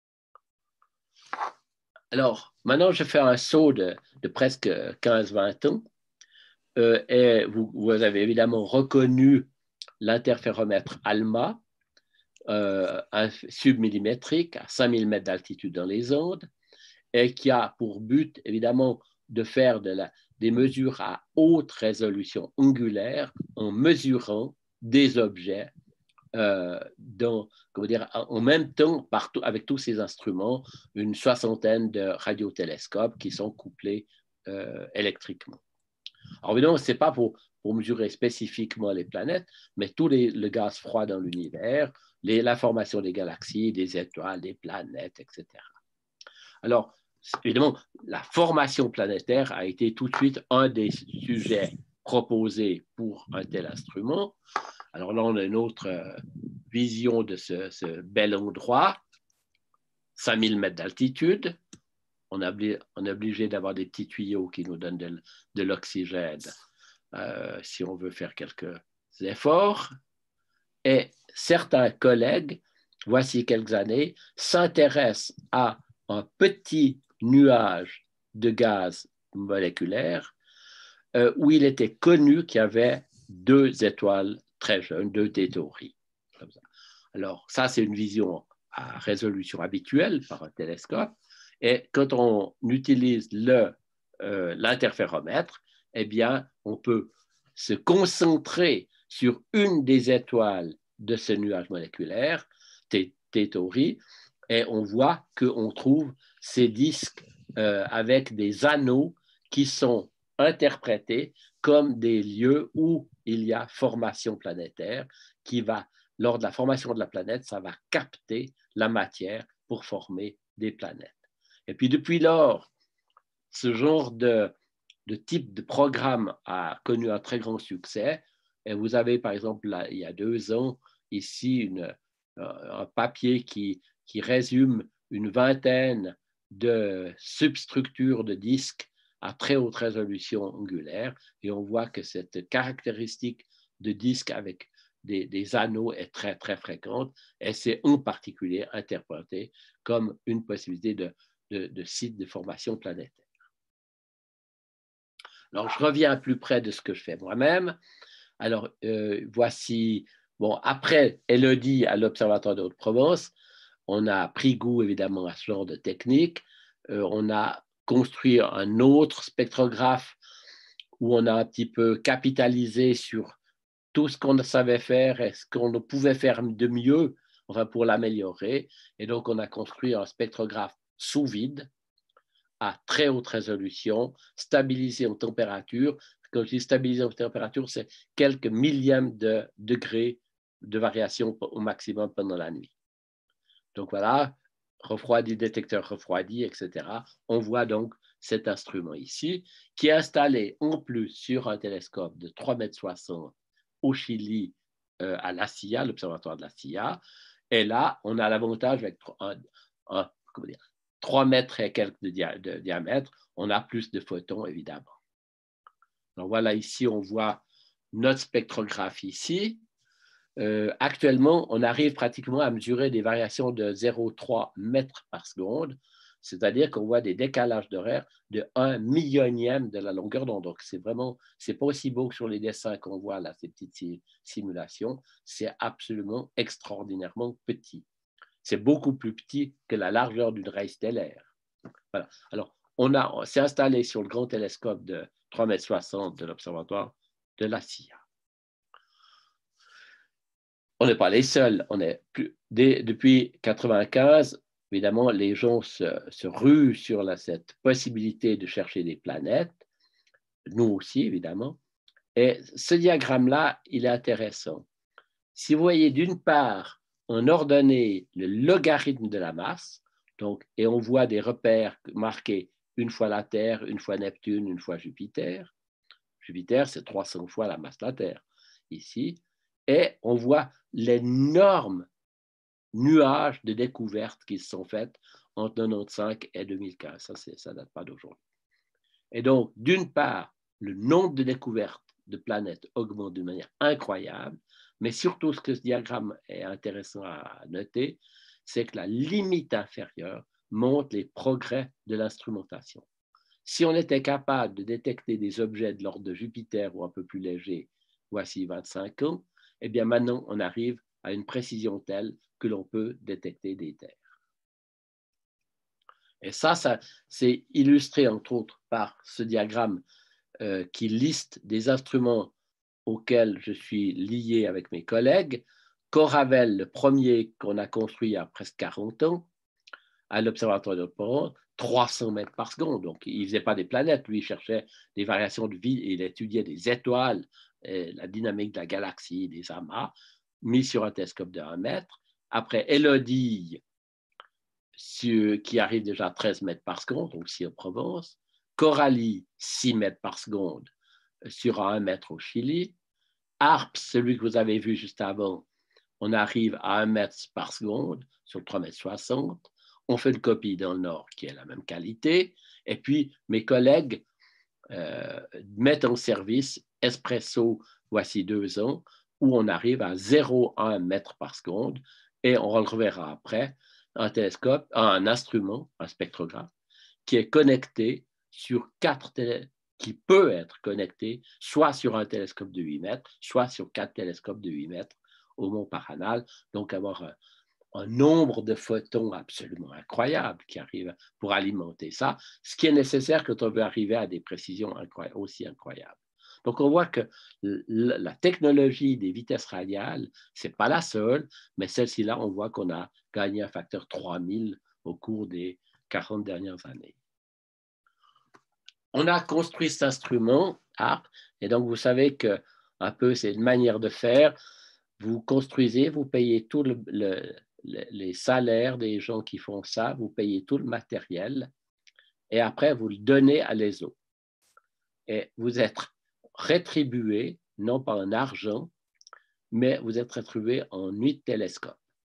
Alors, maintenant, je fais un saut de, de presque quinze vingt ans euh, et vous, vous avez évidemment reconnu l'interféromètre ALMA, euh, un submillimétrique à cinq mille mètres d'altitude dans les Andes et qui a pour but, évidemment, de faire de la, des mesures à haute résolution angulaire en mesurant des objets euh, dans, comment dire, en même temps, partout, avec tous ces instruments, une soixantaine de radiotélescopes qui sont couplés euh, électriquement. Alors évidemment, ce n'est pas pour, pour mesurer spécifiquement les planètes, mais tout les, le gaz froid dans l'univers, la formation des galaxies, des étoiles, des planètes, et cetera. Alors, évidemment, la formation planétaire a été tout de suite un des sujets proposés pour un tel instrument. Alors là, on a une autre euh, vision de ce, ce bel endroit, cinq mille mètres d'altitude. On, on est obligé d'avoir des petits tuyaux qui nous donnent de, de l'oxygène euh, si on veut faire quelques efforts. Et certains collègues, voici quelques années, s'intéressent à un petit nuage de gaz moléculaire euh, où il était connu qu'il y avait deux étoiles très jeunes, deux tétauries. Comme ça. Alors, ça, c'est une vision à résolution habituelle par un télescope. Et quand on utilise le, euh, l'interféromètre, eh bien, on peut se concentrer sur une des étoiles de ce nuage moléculaire, tétaurie, et on voit qu'on trouve ces disques euh, avec des anneaux qui sont interprétés comme des lieux où il y a formation planétaire qui va, lors de la formation de la planète, ça va capter la matière pour former des planètes. Et puis depuis lors, ce genre de, de type de programme a connu un très grand succès. Et vous avez par exemple, là, il y a deux ans, ici, une, un papier qui, qui résume une vingtaine de substructures de disques à très haute résolution angulaire. Et on voit que cette caractéristique de disque avec des, des anneaux est très, très fréquente. Et c'est en particulier interprété comme une possibilité de, de, de site de formation planétaire. Alors, je reviens plus près de ce que je fais moi-même. Alors, euh, voici, bon, après Élodie à l'Observatoire de Haute-Provence, on a pris goût évidemment à ce genre de technique. Euh, on a construit un autre spectrographe où on a un petit peu capitalisé sur tout ce qu'on savait faire et ce qu'on pouvait faire de mieux, enfin pour l'améliorer. Et donc, on a construit un spectrographe sous vide à très haute résolution, stabilisé en température. Quand je dis stabilisé en température, c'est quelques millièmes de degrés de variation au maximum pendant la nuit. Donc voilà, refroidi, détecteur refroidi, et cetera. On voit donc cet instrument ici, qui est installé en plus sur un télescope de trois mètres soixante au Chili, euh, à la C I A, l'observatoire de la C I A. Et là, on a l'avantage avec un, un, comment dire, trois mètres et quelques de, dia de diamètre, on a plus de photons, évidemment. Donc voilà, ici, on voit notre spectrographie ici. Euh, actuellement, on arrive pratiquement à mesurer des variations de zéro virgule trois mètres par seconde, c'est-à-dire qu'on voit des décalages d'horaire de un millionième de la longueur d'onde. Donc, c'est vraiment, c'est pas aussi beau que sur les dessins qu'on voit là, ces petites simulations. C'est absolument extraordinairement petit. C'est beaucoup plus petit que la largeur d'une raie stellaire. Voilà. Alors, on, a, on s'est installé sur le grand télescope de trois mètres soixante de l'observatoire de la C I A. On n'est pas les seuls. On est plus, dès, depuis mille neuf cent quatre-vingt-quinze, évidemment, les gens se, se ruent sur la, cette possibilité de chercher des planètes. Nous aussi, évidemment. Et ce diagramme-là, il est intéressant. Si vous voyez d'une part, on ordonnait le logarithme de la masse, donc, et on voit des repères marqués une fois la Terre, une fois Neptune, une fois Jupiter. Jupiter, c'est trois cents fois la masse de la Terre, ici. Et on voit l'énorme nuage de découvertes qui se sont faites entre mille neuf cent quatre-vingt-quinze et deux mille quinze. Ça, ça ne date pas d'aujourd'hui. Et donc, d'une part, le nombre de découvertes de planètes augmente d'une manière incroyable, mais surtout, ce que ce diagramme est intéressant à noter, c'est que la limite inférieure montre les progrès de l'instrumentation. Si on était capable de détecter des objets de l'ordre de Jupiter ou un peu plus légers, voici vingt-cinq ans, eh bien maintenant, on arrive à une précision telle que l'on peut détecter des terres. Et ça, ça c'est illustré entre autres par ce diagramme euh, qui liste des instruments auxquels je suis lié avec mes collègues. Coravel, le premier qu'on a construit il y a presque quarante ans, à l'Observatoire de Haute-Provence, trois cents mètres par seconde. Donc, il ne faisait pas des planètes, lui, il cherchait des variations de vie, il étudiait des étoiles, la dynamique de la galaxie, des amas, mis sur un télescope de un mètre. Après, Élodie, qui arrive déjà à treize mètres par seconde, donc ici en Provence. Coralie, six mètres par seconde, sur un mètre au Chili. Harps, celui que vous avez vu juste avant, on arrive à un mètre par seconde, sur trois mètres soixante. On fait une copie dans le Nord qui est la même qualité. Et puis, mes collègues euh, mettent en service Espresso voici deux ans, où on arrive à zéro virgule un mètre par seconde, et on reverra après un télescope, un instrument, un spectrographe, qui est connecté sur quatre télé qui peut être connecté soit sur un télescope de huit mètres, soit sur quatre télescopes de huit mètres au Mont Paranal, donc avoir un, un nombre de photons absolument incroyable qui arrive pour alimenter ça, ce qui est nécessaire quand on veut arriver à des précisions incroyables, aussi incroyables. Donc, on voit que la technologie des vitesses radiales, ce n'est pas la seule, mais celle-ci-là, on voit qu'on a gagné un facteur trois mille au cours des quarante dernières années. On a construit cet instrument, A R P, et donc vous savez que un peu, c'est une manière de faire. Vous construisez, vous payez tous le, le, les salaires des gens qui font ça, vous payez tout le matériel, et après, vous le donnez à l'E S O. Et vous êtes rétribué, non pas en argent, mais vous êtes rétribué en nuit de télescope.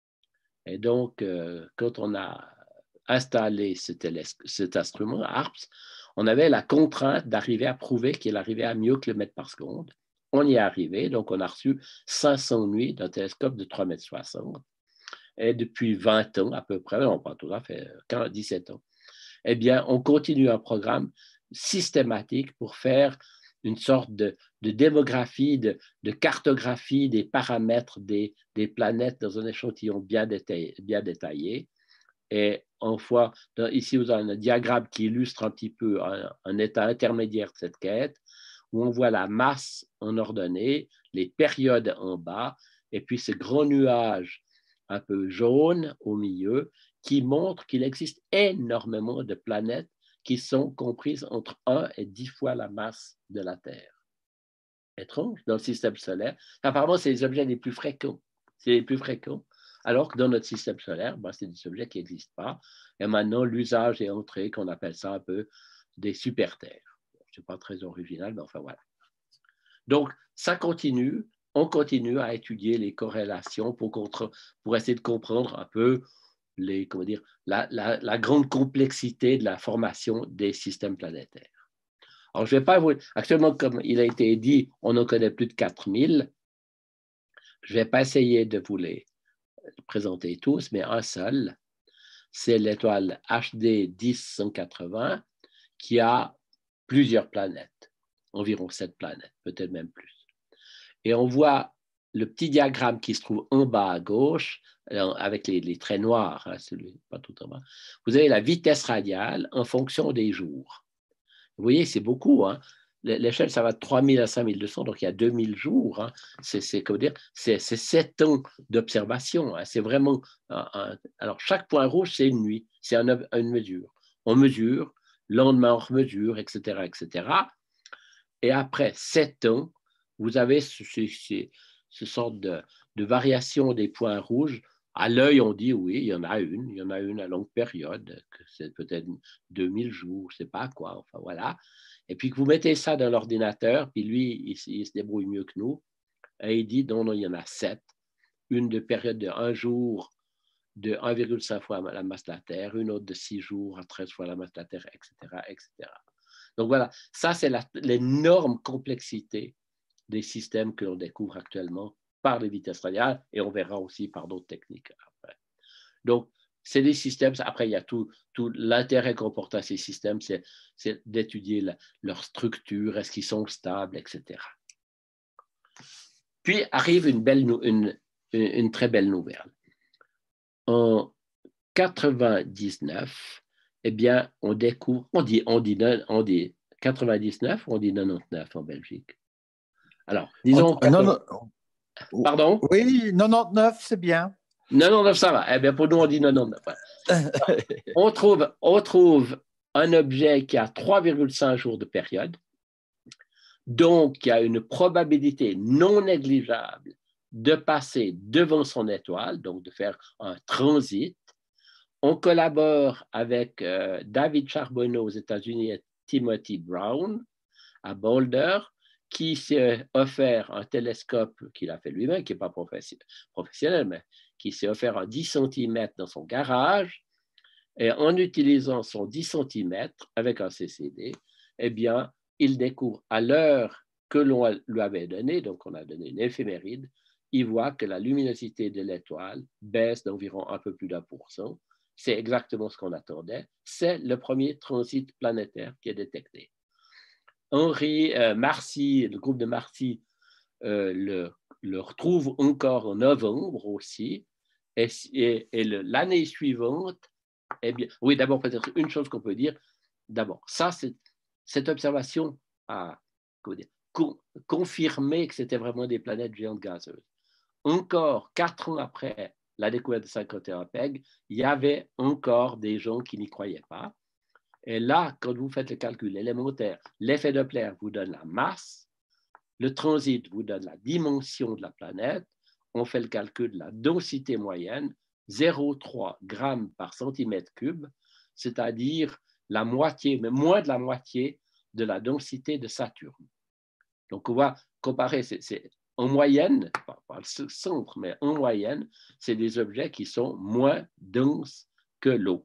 Et donc, euh, quand on a installé ce cet instrument, A R P S, on avait la contrainte d'arriver à prouver qu'il arrivait à mieux que le mètre par seconde. On y est arrivé, donc on a reçu cinq cents nuits d'un télescope de trois mètres soixante. Et depuis vingt ans à peu près, non pas tout à fait, dix-sept ans, eh bien, on continue un programme systématique pour faire une sorte de, de démographie, de, de cartographie des paramètres des, des planètes dans un échantillon bien détaillé. Bien détaillé. Et on voit, ici, vous avez un diagramme qui illustre un petit peu un, un état intermédiaire de cette quête, où on voit la masse en ordonnée, les périodes en bas, et puis ce grand nuage un peu jaune au milieu, qui montre qu'il existe énormément de planètes qui sont comprises entre un et dix fois la masse de la Terre. Étrange, dans le système solaire. Apparemment, c'est les objets les plus fréquents. C'est les plus fréquents. Alors que dans notre système solaire, ben, c'est des objets qui n'existent pas. Et maintenant, l'usage est entré, qu'on appelle ça un peu des super-terres. Ce n'est pas très original, mais enfin voilà. Donc, ça continue. On continue à étudier les corrélations pour, contre, pour essayer de comprendre un peu les, comment dire, la, la, la grande complexité de la formation des systèmes planétaires. Alors, je ne vais pas vous... Actuellement, comme il a été dit, on en connaît plus de quatre mille. Je ne vais pas essayer de vous les présenter tous, mais un seul, c'est l'étoile H D dix cent quatre-vingts qui a plusieurs planètes, environ sept planètes, peut-être même plus. Et on voit le petit diagramme qui se trouve en bas à gauche, avec les, les traits noirs, hein, celui, pas tout en bas. Vous avez la vitesse radiale en fonction des jours. Vous voyez, c'est beaucoup. Hein. L'échelle, ça va de trois mille à cinq mille deux cents, donc il y a deux mille jours. Hein. C'est comment dire, c'est sept ans d'observation. Hein. C'est vraiment un, un, alors, chaque point rouge, c'est une nuit, c'est un, une mesure. On mesure, le lendemain, on remesure, et cetera, et cetera. Et après sept ans, vous avez ce, ce, ce sorte de, de variation des points rouges. À l'œil, on dit oui, il y en a une, il y en a une à longue période, c'est peut-être deux mille jours, je ne sais pas quoi, enfin voilà. Et puis que vous mettez ça dans l'ordinateur, puis lui, il, il se débrouille mieux que nous, et il dit non, non, il y en a sept, une de période de un jour de un virgule cinq fois la masse de la Terre, une autre de six jours à treize fois la masse de la Terre, et cetera, et cetera. Donc voilà, ça c'est l'énorme complexité des systèmes que l'on découvre actuellement par les vitesses radiales, et on verra aussi par d'autres techniques après. Donc, c'est des systèmes, après il y a tout, tout l'intérêt qu'on porte à ces systèmes, c'est d'étudier la, leur structure, est-ce qu'ils sont stables, et cetera. Puis arrive une, belle, une, une, une très belle nouvelle. En quatre-vingt-dix-neuf, eh bien, on découvre, on dit, on dit, on dit quatre-vingt-dix-neuf ou on dit quatre-vingt-dix-neuf en Belgique? Alors, disons... On, non, non, pardon? Oui, quatre-vingt-dix-neuf, c'est bien. quatre-vingt-dix-neuf, ça va. Eh bien, pour nous, on dit quatre-vingt-dix-neuf. Ouais. on, trouve, on trouve un objet qui a trois virgule cinq jours de période, donc qui a une probabilité non négligeable de passer devant son étoile, donc de faire un transit. On collabore avec euh, David Charbonneau aux États-Unis et Timothy Brown à Boulder, qui s'est offert un télescope qu'il a fait lui-même, qui n'est pas professionnel, mais qui s'est offert un dix centimètres dans son garage, et en utilisant son dix centimètres avec un C C D, eh bien, il découvre à l'heure que l'on lui avait donnée, donc on a donné une éphéméride, il voit que la luminosité de l'étoile baisse d'environ un peu plus d'un pour cent. C'est exactement ce qu'on attendait. C'est le premier transit planétaire qui est détecté. Henri euh, Marcy, le groupe de Marcy, euh, le, le retrouve encore en novembre aussi. Et, et, et l'année suivante, eh bien, oui, d'abord, peut-être une chose qu'on peut dire. D'abord, ça, c'est, cette observation a dire, con, confirmé que c'était vraiment des planètes géantes gazeuses. Encore quatre ans après la découverte de cinquante et un P E G, il y avait encore des gens qui n'y croyaient pas. Et là, quand vous faites le calcul élémentaire, l'effet Doppler vous donne la masse, le transit vous donne la dimension de la planète, on fait le calcul de la densité moyenne, zéro virgule trois grammes par centimètre cube, c'est-à-dire la moitié, mais moins de la moitié de la densité de Saturne. Donc, on va comparer, c'est en moyenne, pas, pas le centre, mais en moyenne, c'est des objets qui sont moins denses que l'eau.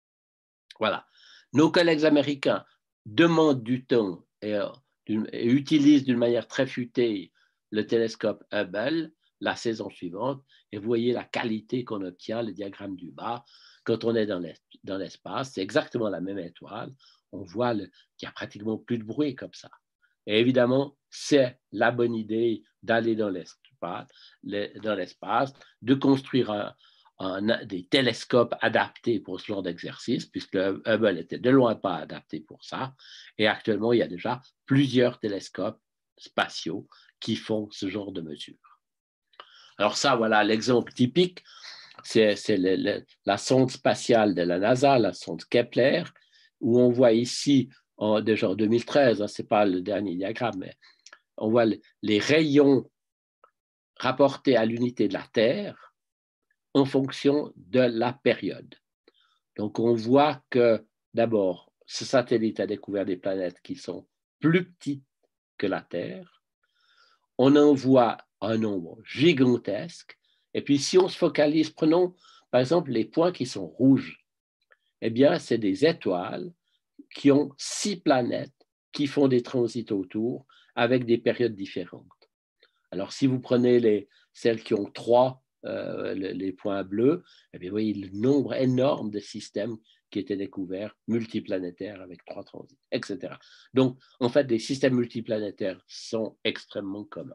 Voilà. Nos collègues américains demandent du temps et, euh, et utilisent d'une manière très futée le télescope Hubble la saison suivante, et vous voyez la qualité qu'on obtient, le diagramme du bas, quand on est dans l'espace, c'est exactement la même étoile, on voit qu'il n'y a pratiquement plus de bruit comme ça. Et évidemment, c'est la bonne idée d'aller dans l'espace, dans l'espace, de construire un, un, des télescopes adaptés pour ce genre d'exercice, puisque le Hubble était de loin pas adapté pour ça. Et actuellement, il y a déjà plusieurs télescopes spatiaux qui font ce genre de mesures. Alors ça, voilà l'exemple typique, c'est la sonde spatiale de la NASA, la sonde Kepler, où on voit ici, en, déjà en deux mille treize, hein, ce n'est pas le dernier diagramme, mais on voit les rayons rapportés à l'unité de la Terre en fonction de la période. Donc on voit que d'abord, ce satellite a découvert des planètes qui sont plus petites que la Terre. On en voit un nombre gigantesque. Et puis, si on se focalise, prenons par exemple les points qui sont rouges, eh bien, c'est des étoiles qui ont six planètes qui font des transits autour avec des périodes différentes. Alors, si vous prenez les, celles qui ont trois, euh, les, les points bleus, eh bien, vous voyez le nombre énorme de systèmes qui étaient découverts, multiplanétaires avec trois transits, et cetera. Donc, en fait, les systèmes multiplanétaires sont extrêmement communs.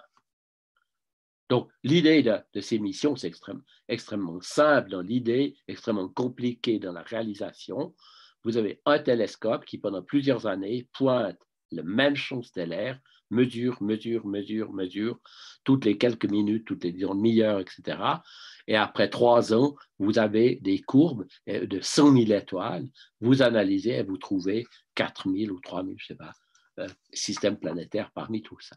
Donc, l'idée de, de ces missions, c'est extrême, extrêmement simple dans l'idée, extrêmement compliqué dans la réalisation. Vous avez un télescope qui, pendant plusieurs années, pointe le même champ stellaire, mesure, mesure, mesure, mesure, toutes les quelques minutes, toutes les demi-heures, et cetera. Et après trois ans, vous avez des courbes de cent mille étoiles. Vous analysez et vous trouvez quatre mille ou trois mille, je ne sais pas, euh, systèmes planétaires parmi tout ça.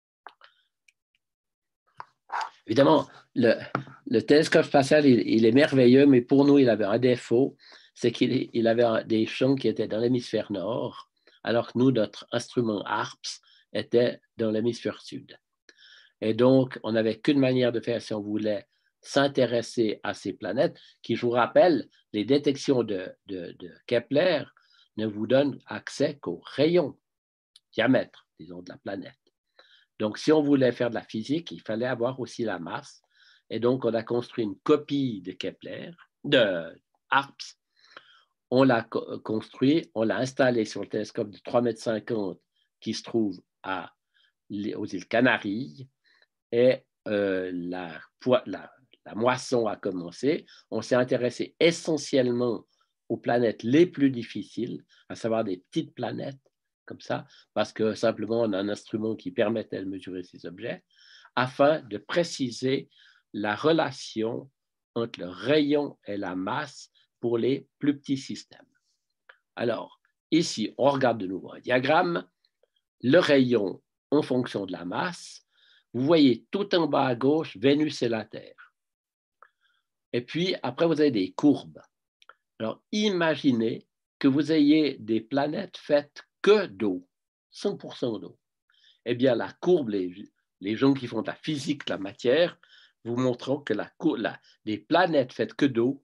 Évidemment, le, le télescope spatial, il, il est merveilleux, mais pour nous, il avait un défaut, c'est qu'il il avait un, des champs qui étaient dans l'hémisphère nord, alors que nous, notre instrument HARPS était dans l'hémisphère sud. Et donc, on n'avait qu'une manière de faire si on voulait s'intéresser à ces planètes, qui, je vous rappelle, les détections de, de, de Kepler ne vous donnent accès qu'aux rayons, diamètre, disons, de la planète. Donc, si on voulait faire de la physique, il fallait avoir aussi la masse. Et donc, on a construit une copie de Kepler, de HARPS. On l'a co construit, on l'a installé sur le télescope de trois mètres cinquante qui se trouve à, aux îles Canaries. Et euh, la, la, la moisson a commencé. On s'est intéressé essentiellement aux planètes les plus difficiles, à savoir des petites planètes, comme ça, parce que simplement on a un instrument qui permettait de mesurer ces objets, afin de préciser la relation entre le rayon et la masse pour les plus petits systèmes. Alors, ici, on regarde de nouveau un diagramme, le rayon en fonction de la masse, vous voyez tout en bas à gauche, Vénus et la Terre. Et puis, après, vous avez des courbes. Alors, imaginez que vous ayez des planètes faites que d'eau, cent pour cent d'eau. Eh bien, la courbe, les, les gens qui font de la physique de la matière, vous montrent que la, la, les planètes faites que d'eau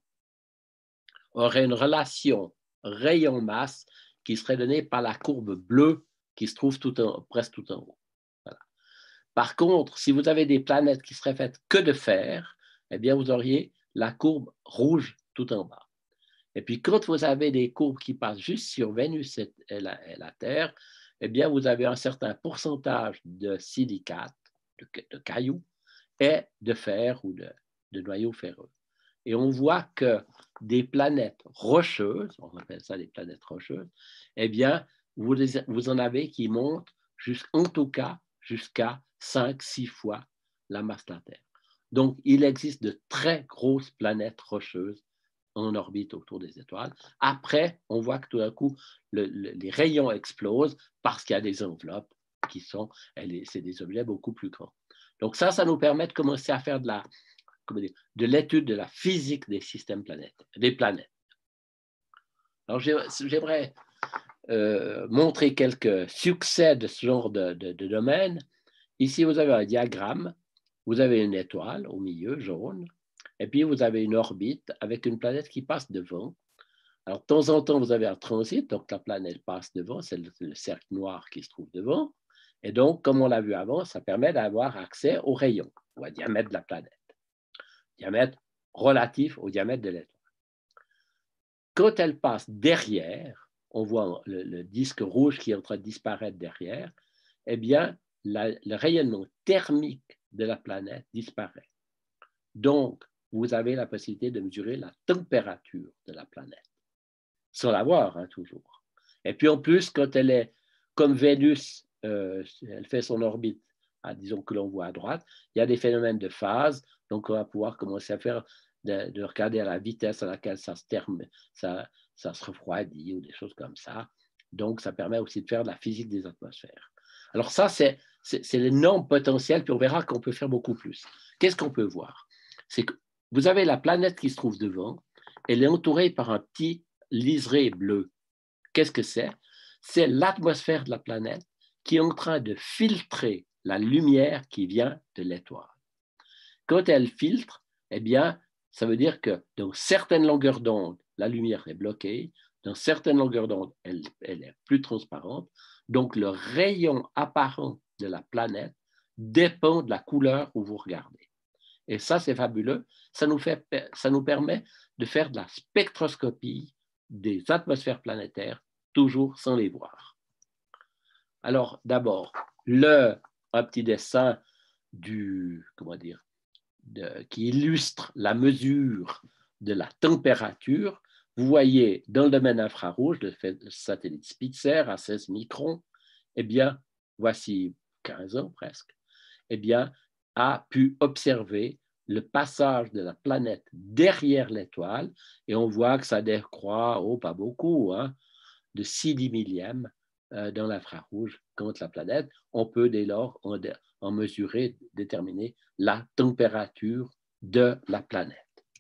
auraient une relation rayon-masse qui serait donnée par la courbe bleue qui se trouvent tout en, presque tout en haut. Voilà. Par contre, si vous avez des planètes qui seraient faites que de fer, eh bien, vous auriez la courbe rouge tout en bas. Et puis, quand vous avez des courbes qui passent juste sur Vénus et la, et la Terre, eh bien, vous avez un certain pourcentage de silicates, de, de cailloux, et de fer ou de, de noyaux ferreux. Et on voit que des planètes rocheuses, on appelle ça des planètes rocheuses, eh bien, vous, les, vous en avez qui montent, en tout cas, jusqu'à cinq six fois la masse de la Terre. Donc, il existe de très grosses planètes rocheuses en orbite autour des étoiles. Après, on voit que tout d'un coup, le, le, les rayons explosent parce qu'il y a des enveloppes qui sont, c'est des objets beaucoup plus grands. Donc ça, ça nous permet de commencer à faire de la, comment dire, de l'étude de la physique des systèmes planétaires, des planètes. Alors j'aimerais euh, montrer quelques succès de ce genre de, de, de domaine. Ici, vous avez un diagramme, vous avez une étoile au milieu, jaune, et puis vous avez une orbite avec une planète qui passe devant. Alors, de temps en temps, vous avez un transit, donc la planète passe devant, c'est le, le cercle noir qui se trouve devant. Et donc, comme on l'a vu avant, ça permet d'avoir accès au rayon, ou au diamètre de la planète, diamètre relatif au diamètre de l'étoile. Quand elle passe derrière, on voit le, le disque rouge qui est en train de disparaître derrière, eh bien, la, le rayonnement thermique de la planète disparaît. Donc, vous avez la possibilité de mesurer la température de la planète, sans la voir, hein, toujours. Et puis, en plus, quand elle est comme Vénus, euh, elle fait son orbite, à, disons que l'on voit à droite, il y a des phénomènes de phase, donc on va pouvoir commencer à faire, de, de regarder à la vitesse à laquelle ça se termine, ça, ça se refroidit ou des choses comme ça. Donc, ça permet aussi de faire de la physique des atmosphères. Alors ça, c'est l'énorme potentiel, puis on verra qu'on peut faire beaucoup plus. Qu'est-ce qu'on peut voir? C'est que vous avez la planète qui se trouve devant, elle est entourée par un petit liseré bleu. Qu'est-ce que c'est? C'est l'atmosphère de la planète qui est en train de filtrer la lumière qui vient de l'étoile. Quand elle filtre, eh bien, ça veut dire que dans certaines longueurs d'onde, la lumière est bloquée, dans certaines longueurs d'onde, elle, elle est plus transparente. Donc, le rayon apparent de la planète dépend de la couleur où vous regardez. Et ça, c'est fabuleux. Ça nous, fait, ça nous permet de faire de la spectroscopie des atmosphères planétaires, toujours sans les voir. Alors, d'abord, le un petit dessin du, comment dire, de, qui illustre la mesure de la température. Vous voyez, dans le domaine infrarouge, le satellite Spitzer à seize microns, eh bien, voici quinze ans presque, eh bien, a pu observer le passage de la planète derrière l'étoile, et on voit que ça décroît, oh, pas beaucoup, hein, de six dix millièmes euh, dans l'infrarouge contre la planète. On peut dès lors en, en mesurer, déterminer la température de la planète.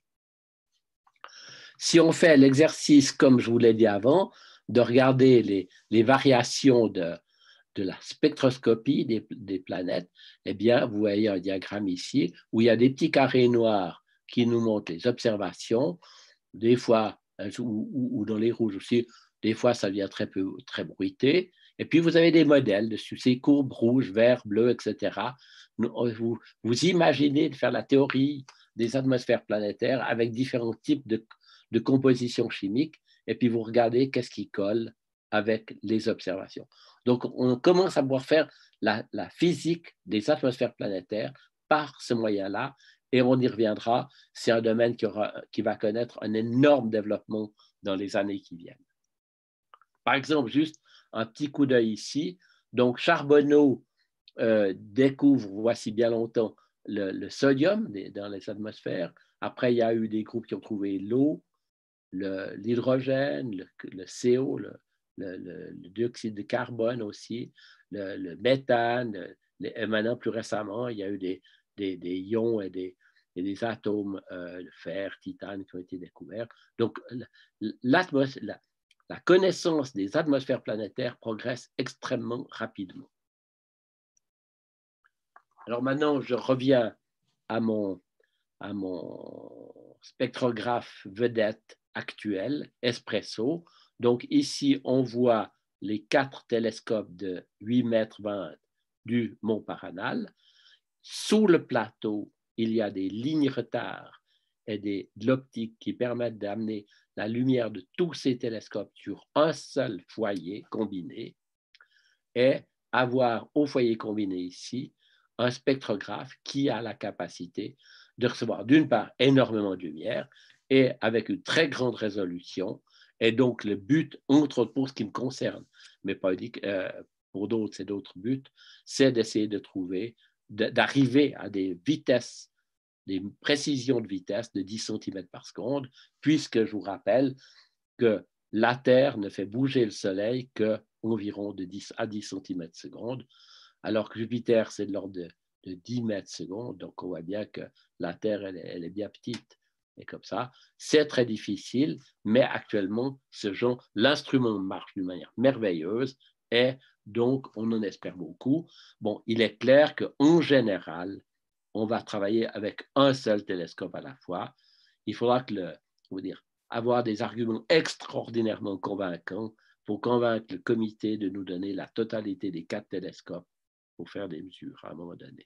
Si on fait l'exercice, comme je vous l'ai dit avant, de regarder les, les variations de, de la spectroscopie des, des planètes, eh bien, vous voyez un diagramme ici où il y a des petits carrés noirs qui nous montrent les observations, des fois, ou, ou dans les rouges aussi, des fois ça devient très, peu, très bruité, et puis vous avez des modèles dessus, ces courbes rouges, verts, bleus, et cetera. Vous, vous imaginez de faire la théorie des atmosphères planétaires avec différents types de, de compositions chimiques, et puis vous regardez qu'est-ce qui colle avec les observations. Donc, on commence à pouvoir faire la, la physique des atmosphères planétaires par ce moyen-là, et on y reviendra. C'est un domaine qui, aura, qui va connaître un énorme développement dans les années qui viennent. Par exemple, juste un petit coup d'œil ici. Donc, Charbonneau euh, découvre, voici bien longtemps, le, le sodium des, dans les atmosphères. Après, il y a eu des groupes qui ont trouvé l'eau, l'hydrogène, le, le C O, le, Le, le, le dioxyde de carbone aussi, le, le méthane, le, et maintenant plus récemment, il y a eu des, des, des ions et des, et des atomes euh, de fer, titane qui ont été découverts. Donc, la, la connaissance des atmosphères planétaires progresse extrêmement rapidement. Alors maintenant, je reviens à mon, à mon spectrographe vedette actuel, Espresso. Donc ici, on voit les quatre télescopes de huit mètres vingt du Mont Paranal. Sous le plateau, il y a des lignes retard et des, de l'optique qui permettent d'amener la lumière de tous ces télescopes sur un seul foyer combiné et avoir au foyer combiné ici un spectrographe qui a la capacité de recevoir d'une part énormément de lumière et avec une très grande résolution. Et donc le but, entre autres pour ce qui me concerne, mais pas unique, euh, pour d'autres, c'est d'autres buts, c'est d'essayer de trouver, d'arriver à des vitesses, des précisions de vitesse de dix centimètres par seconde, puisque je vous rappelle que la Terre ne fait bouger le Soleil qu'environ de dix à dix centimètres seconde, alors que Jupiter, c'est de l'ordre de, de dix mètres seconde, donc on voit bien que la Terre, elle est, elle est bien petite. Et comme ça, c'est très difficile, mais actuellement, ce genre, l'instrument marche d'une manière merveilleuse et donc on en espère beaucoup. Bon, il est clair qu'en général, on va travailler avec un seul télescope à la fois. Il faudra que le, on va dire, avoir des arguments extraordinairement convaincants pour convaincre le comité de nous donner la totalité des quatre télescopes pour faire des mesures à un moment donné.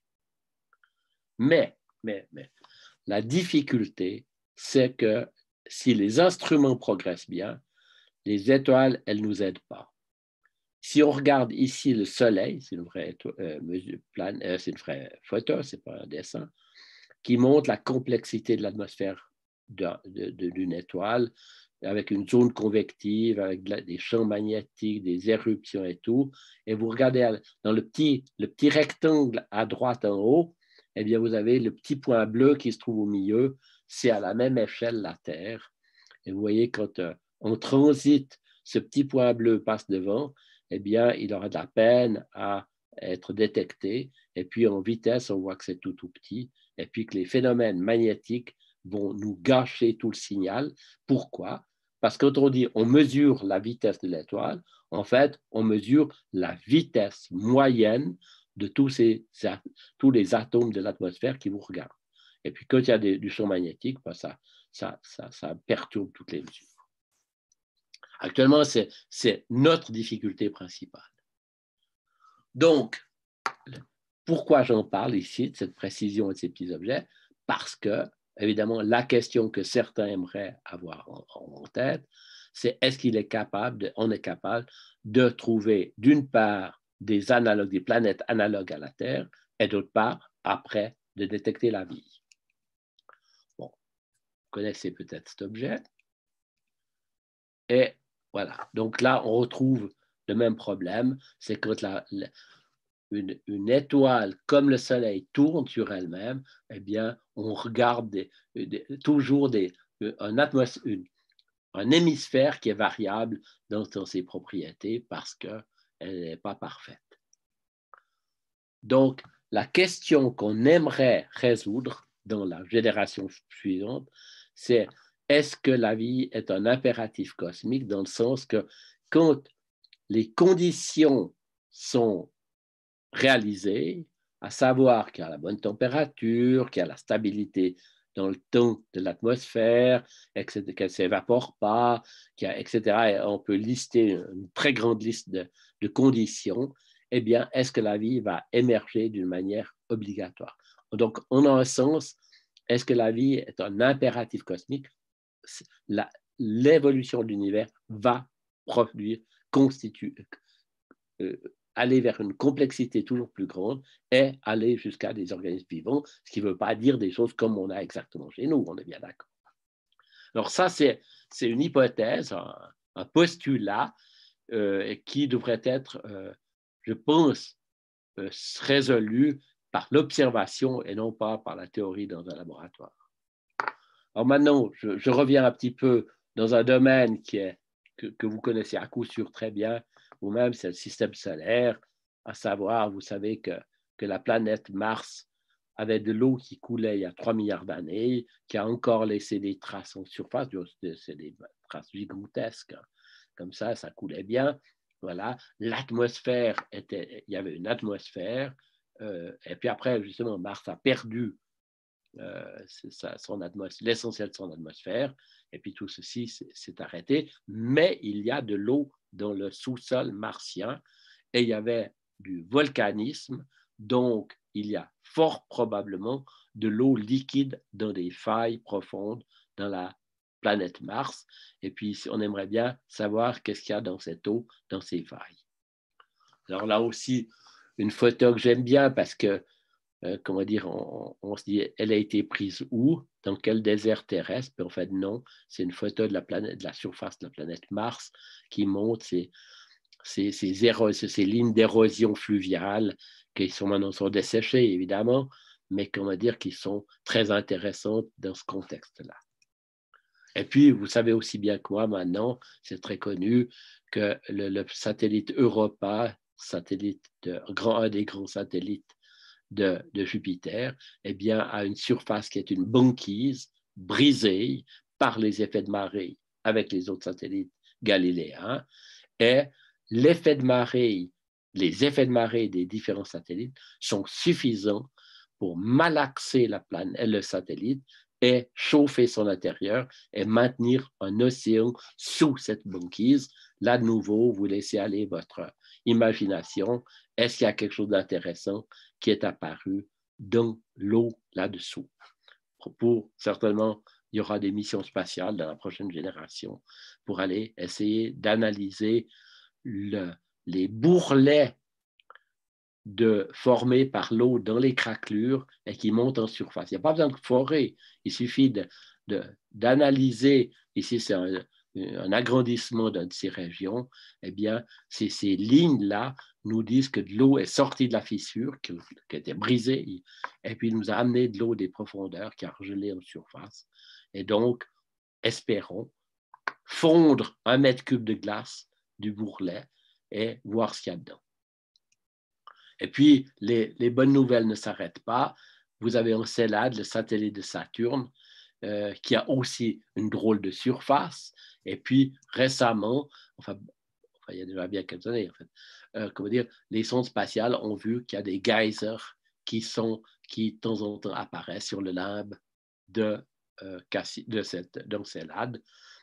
Mais, mais, mais, la difficulté, c'est que si les instruments progressent bien, les étoiles, elles ne nous aident pas. Si on regarde ici le Soleil, c'est une vraie, euh, mesure, plan, euh, c'est une vraie photo, ce n'est pas un dessin, qui montre la complexité de l'atmosphère d'une de, de, étoile, avec une zone convective, avec de la, des champs magnétiques, des éruptions et tout. Et vous regardez dans le petit, le petit rectangle à droite en haut, eh bien, vous avez le petit point bleu qui se trouve au milieu. C'est à la même échelle la Terre. Et vous voyez, quand euh, on transite, ce petit point bleu passe devant, eh bien, il aura de la peine à être détecté. Et puis, en vitesse, on voit que c'est tout, tout petit. Et puis, que les phénomènes magnétiques vont nous gâcher tout le signal. Pourquoi? Parce que quand on dit on mesure la vitesse de l'étoile, en fait, on mesure la vitesse moyenne de tous, ces, tous les atomes de l'atmosphère qui vous regardent. Et puis, quand il y a des, du champ magnétique, ben ça, ça, ça, ça perturbe toutes les mesures. Actuellement, c'est notre difficulté principale. Donc, pourquoi j'en parle ici, de cette précision et de ces petits objets? Parce que, évidemment, la question que certains aimeraient avoir en, en tête, c'est est-ce qu'il est capable, de, on est capable de trouver, d'une part, des analogues, des planètes analogues à la Terre, et d'autre part, après, de détecter la vie. Bon, vous connaissez peut-être cet objet. Et voilà, donc là, on retrouve le même problème, c'est quand la, la, une, une étoile comme le Soleil tourne sur elle-même, eh bien, on regarde des, des, toujours des, un, une, un hémisphère qui est variable dans, dans ses propriétés parce qu'elle n'est pas parfaite. Donc, la question qu'on aimerait résoudre dans la génération suivante, c'est est-ce que la vie est un impératif cosmique dans le sens que quand les conditions sont réalisées, à savoir qu'il y a la bonne température, qu'il y a la stabilité dans le temps de l'atmosphère, qu'elle ne s'évapore pas, et cetera. Et on peut lister une très grande liste de, de conditions. Eh bien, est-ce que la vie va émerger d'une manière obligatoire? Donc, en un sens, est-ce que la vie est un impératif cosmique? L'évolution de l'univers va produire, constituer, euh, aller vers une complexité toujours plus grande et aller jusqu'à des organismes vivants, ce qui ne veut pas dire des choses comme on a exactement chez nous, on est bien d'accord. Alors ça, c'est une hypothèse, un, un postulat euh, qui devrait être, euh, je pense, euh, résolu par l'observation et non pas par la théorie dans un laboratoire. Alors maintenant, je, je reviens un petit peu dans un domaine qui est, que, que vous connaissez à coup sûr très bien, vous-même, c'est le système solaire, à savoir, vous savez que, que la planète Mars avait de l'eau qui coulait il y a trois milliards d'années, qui a encore laissé des traces en surface, c'est des traces gigantesques, hein. Comme ça, ça coulait bien. Voilà, l'atmosphère était, il y avait une atmosphère, euh, et puis après, justement, Mars a perdu euh, son atmosphère, l'essentiel de son atmosphère, et puis tout ceci s'est arrêté, mais il y a de l'eau dans le sous-sol martien et il y avait du volcanisme, donc il y a fort probablement de l'eau liquide dans des failles profondes dans la planète Mars. Et puis, on aimerait bien savoir qu'est-ce qu'il y a dans cette eau, dans ces failles. Alors là aussi, une photo que j'aime bien parce que, euh, comment dire, on, on se dit, elle a été prise où? Dans quel désert terrestre? Mais en fait, non, c'est une photo de la, planète, de la surface de la planète Mars qui montre ces, ces, ces, ces lignes d'érosion fluviale qui sont maintenant sont desséchées, évidemment, mais comment dire, qui sont très intéressantes dans ce contexte-là. Et puis, vous savez aussi bien que moi, maintenant, c'est très connu que le, le satellite Europa, satellite de, grand, un des grands satellites de, de Jupiter, eh bien, a une surface qui est une banquise brisée par les effets de marée avec les autres satellites galiléens. Et l'effet de marée, les effets de marée des différents satellites sont suffisants pour malaxer la planète, le satellite et chauffer son intérieur et maintenir un océan sous cette banquise. Là, de nouveau, vous laissez aller votre imagination. Est-ce qu'il y a quelque chose d'intéressant qui est apparu dans l'eau là-dessous? Pour, certainement, il y aura des missions spatiales dans la prochaine génération pour aller essayer d'analyser le, les bourrelets de, formés par l'eau dans les craquelures et qui montent en surface. Il n'y a pas besoin de forer, il suffit de, de, d'analyser, ici c'est un, un agrandissement d'une de ces régions, eh bien, ces, ces lignes-là nous disent que de l'eau est sortie de la fissure, qui, qui était brisée, et puis nous a amené de l'eau des profondeurs qui a gelé en surface. Et donc, espérons fondre un mètre cube de glace du bourrelet et voir ce qu'il y a dedans. Et puis, les, les bonnes nouvelles ne s'arrêtent pas. Vous avez Encelade, le satellite de Saturne, euh, qui a aussi une drôle de surface. Et puis, récemment, enfin, enfin il y a déjà bien quelques années, en fait, euh, comment dire, les sondes spatiales ont vu qu'il y a des geysers qui, sont, qui de temps en temps apparaissent sur le limbe de, euh, de cette d'Encelade.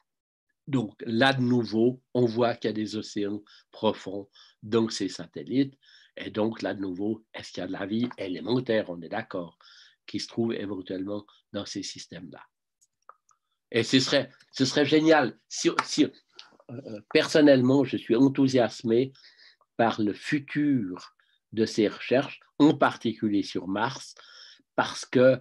Donc, là, de nouveau, on voit qu'il y a des océans profonds dans ces satellites. Et donc, là, de nouveau, est-ce qu'il y a de la vie élémentaire, on est d'accord, qui se trouve éventuellement dans ces systèmes-là? Et ce serait, ce serait génial. Si, si, euh, personnellement, je suis enthousiasmé par le futur de ces recherches, en particulier sur Mars, parce que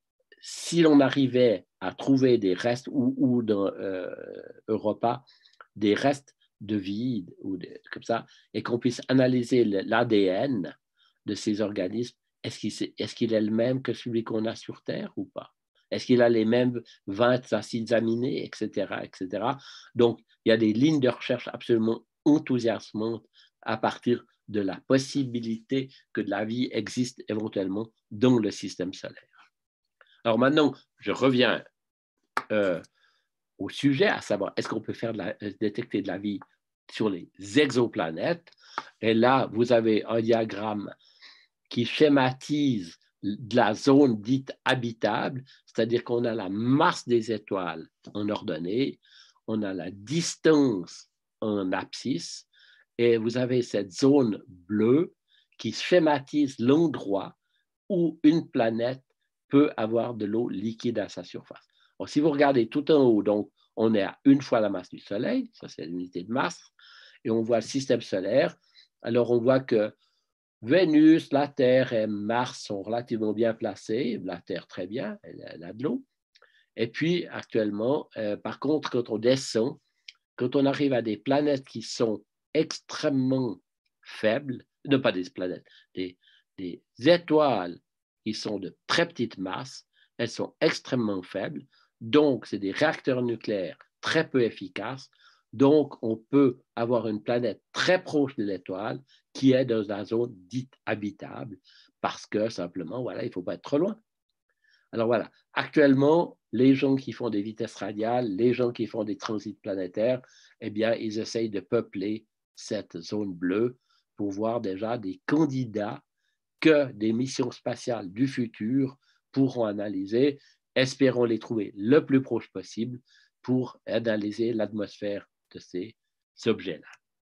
si l'on arrivait à trouver des restes, ou, ou dans euh, Europa, des restes de vie, ou de, comme ça, et qu'on puisse analyser l'A D N de ces organismes, est-ce qu'il est, est, qu'il est le même que celui qu'on a sur Terre ou pas? Est-ce qu'il a les mêmes vingt acides aminés, et cetera, et cetera. Donc, il y a des lignes de recherche absolument enthousiasmantes à partir de la possibilité que de la vie existe éventuellement dans le système solaire. Alors maintenant, je reviens euh, au sujet, à savoir, est-ce qu'on peut faire de la, détecter de la vie sur les exoplanètes? Et là, vous avez un diagramme qui schématise de la zone dite habitable, c'est-à-dire qu'on a la masse des étoiles en ordonnée, on a la distance en abscisse, et vous avez cette zone bleue qui schématise l'endroit où une planète peut avoir de l'eau liquide à sa surface. Alors, si vous regardez tout en haut, donc, on est à une fois la masse du Soleil, ça c'est l'unité de masse, et on voit le système solaire. Alors, on voit que Vénus, la Terre et Mars sont relativement bien placés, la Terre très bien, elle, elle a de l'eau. Et puis, actuellement, euh, par contre, quand on descend, quand on arrive à des planètes qui sont extrêmement faibles, non pas des planètes, des, des étoiles qui sont de très petite masse, elles sont extrêmement faibles, donc c'est des réacteurs nucléaires très peu efficaces, donc on peut avoir une planète très proche de l'étoile qui est dans la zone dite habitable, parce que simplement, voilà, il ne faut pas être trop loin. Alors voilà, actuellement, les gens qui font des vitesses radiales, les gens qui font des transits planétaires, eh bien, ils essayent de peupler cette zone bleue pour voir déjà des candidats que des missions spatiales du futur pourront analyser. Espérons les trouver le plus proche possible pour analyser l'atmosphère de ces objets-là.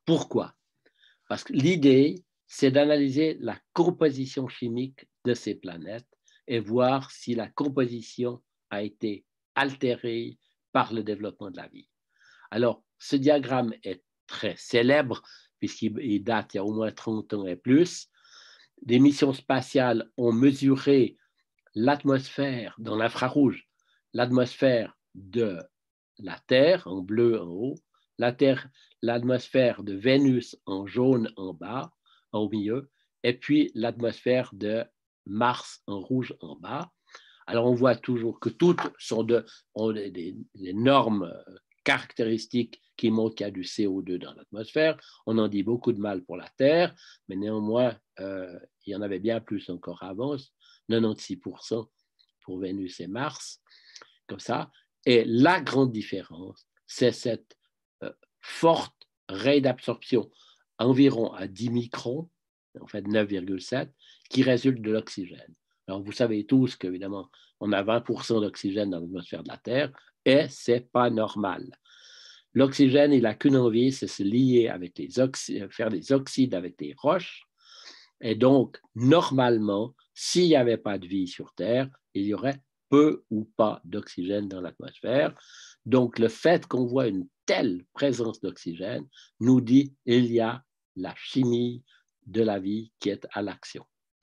Pourquoi? Parce que l'idée, c'est d'analyser la composition chimique de ces planètes et voir si la composition a été altérée par le développement de la vie. Alors, ce diagramme est très célèbre puisqu'il date il y a au moins trente ans et plus. Des missions spatiales ont mesuré l'atmosphère dans l'infrarouge, l'atmosphère de la Terre en bleu en haut, la Terre, l'atmosphère de Vénus en jaune en bas, au milieu, et puis l'atmosphère de Mars en rouge en bas. Alors on voit toujours que toutes sont de, ont des, des, des normes caractéristiques qui montrent qu'il y a du C O deux dans l'atmosphère. On en dit beaucoup de mal pour la Terre, mais néanmoins, euh, il y en avait bien plus encore avant, quatre-vingt-seize pour cent pour Vénus et Mars, comme ça. Et la grande différence, c'est cette euh, forte raie d'absorption environ à dix microns, en fait neuf virgule sept, qui résulte de l'oxygène. Alors vous savez tous qu'évidemment, on a vingt pour cent d'oxygène dans l'atmosphère de la Terre, et ce n'est pas normal. L'oxygène, il n'a qu'une envie, c'est se lier avec les oxydes, faire des oxydes avec des roches. Et donc, normalement, s'il n'y avait pas de vie sur Terre, il y aurait peu ou pas d'oxygène dans l'atmosphère. Donc, le fait qu'on voit une telle présence d'oxygène nous dit qu'il y a la chimie de la vie qui est à l'action.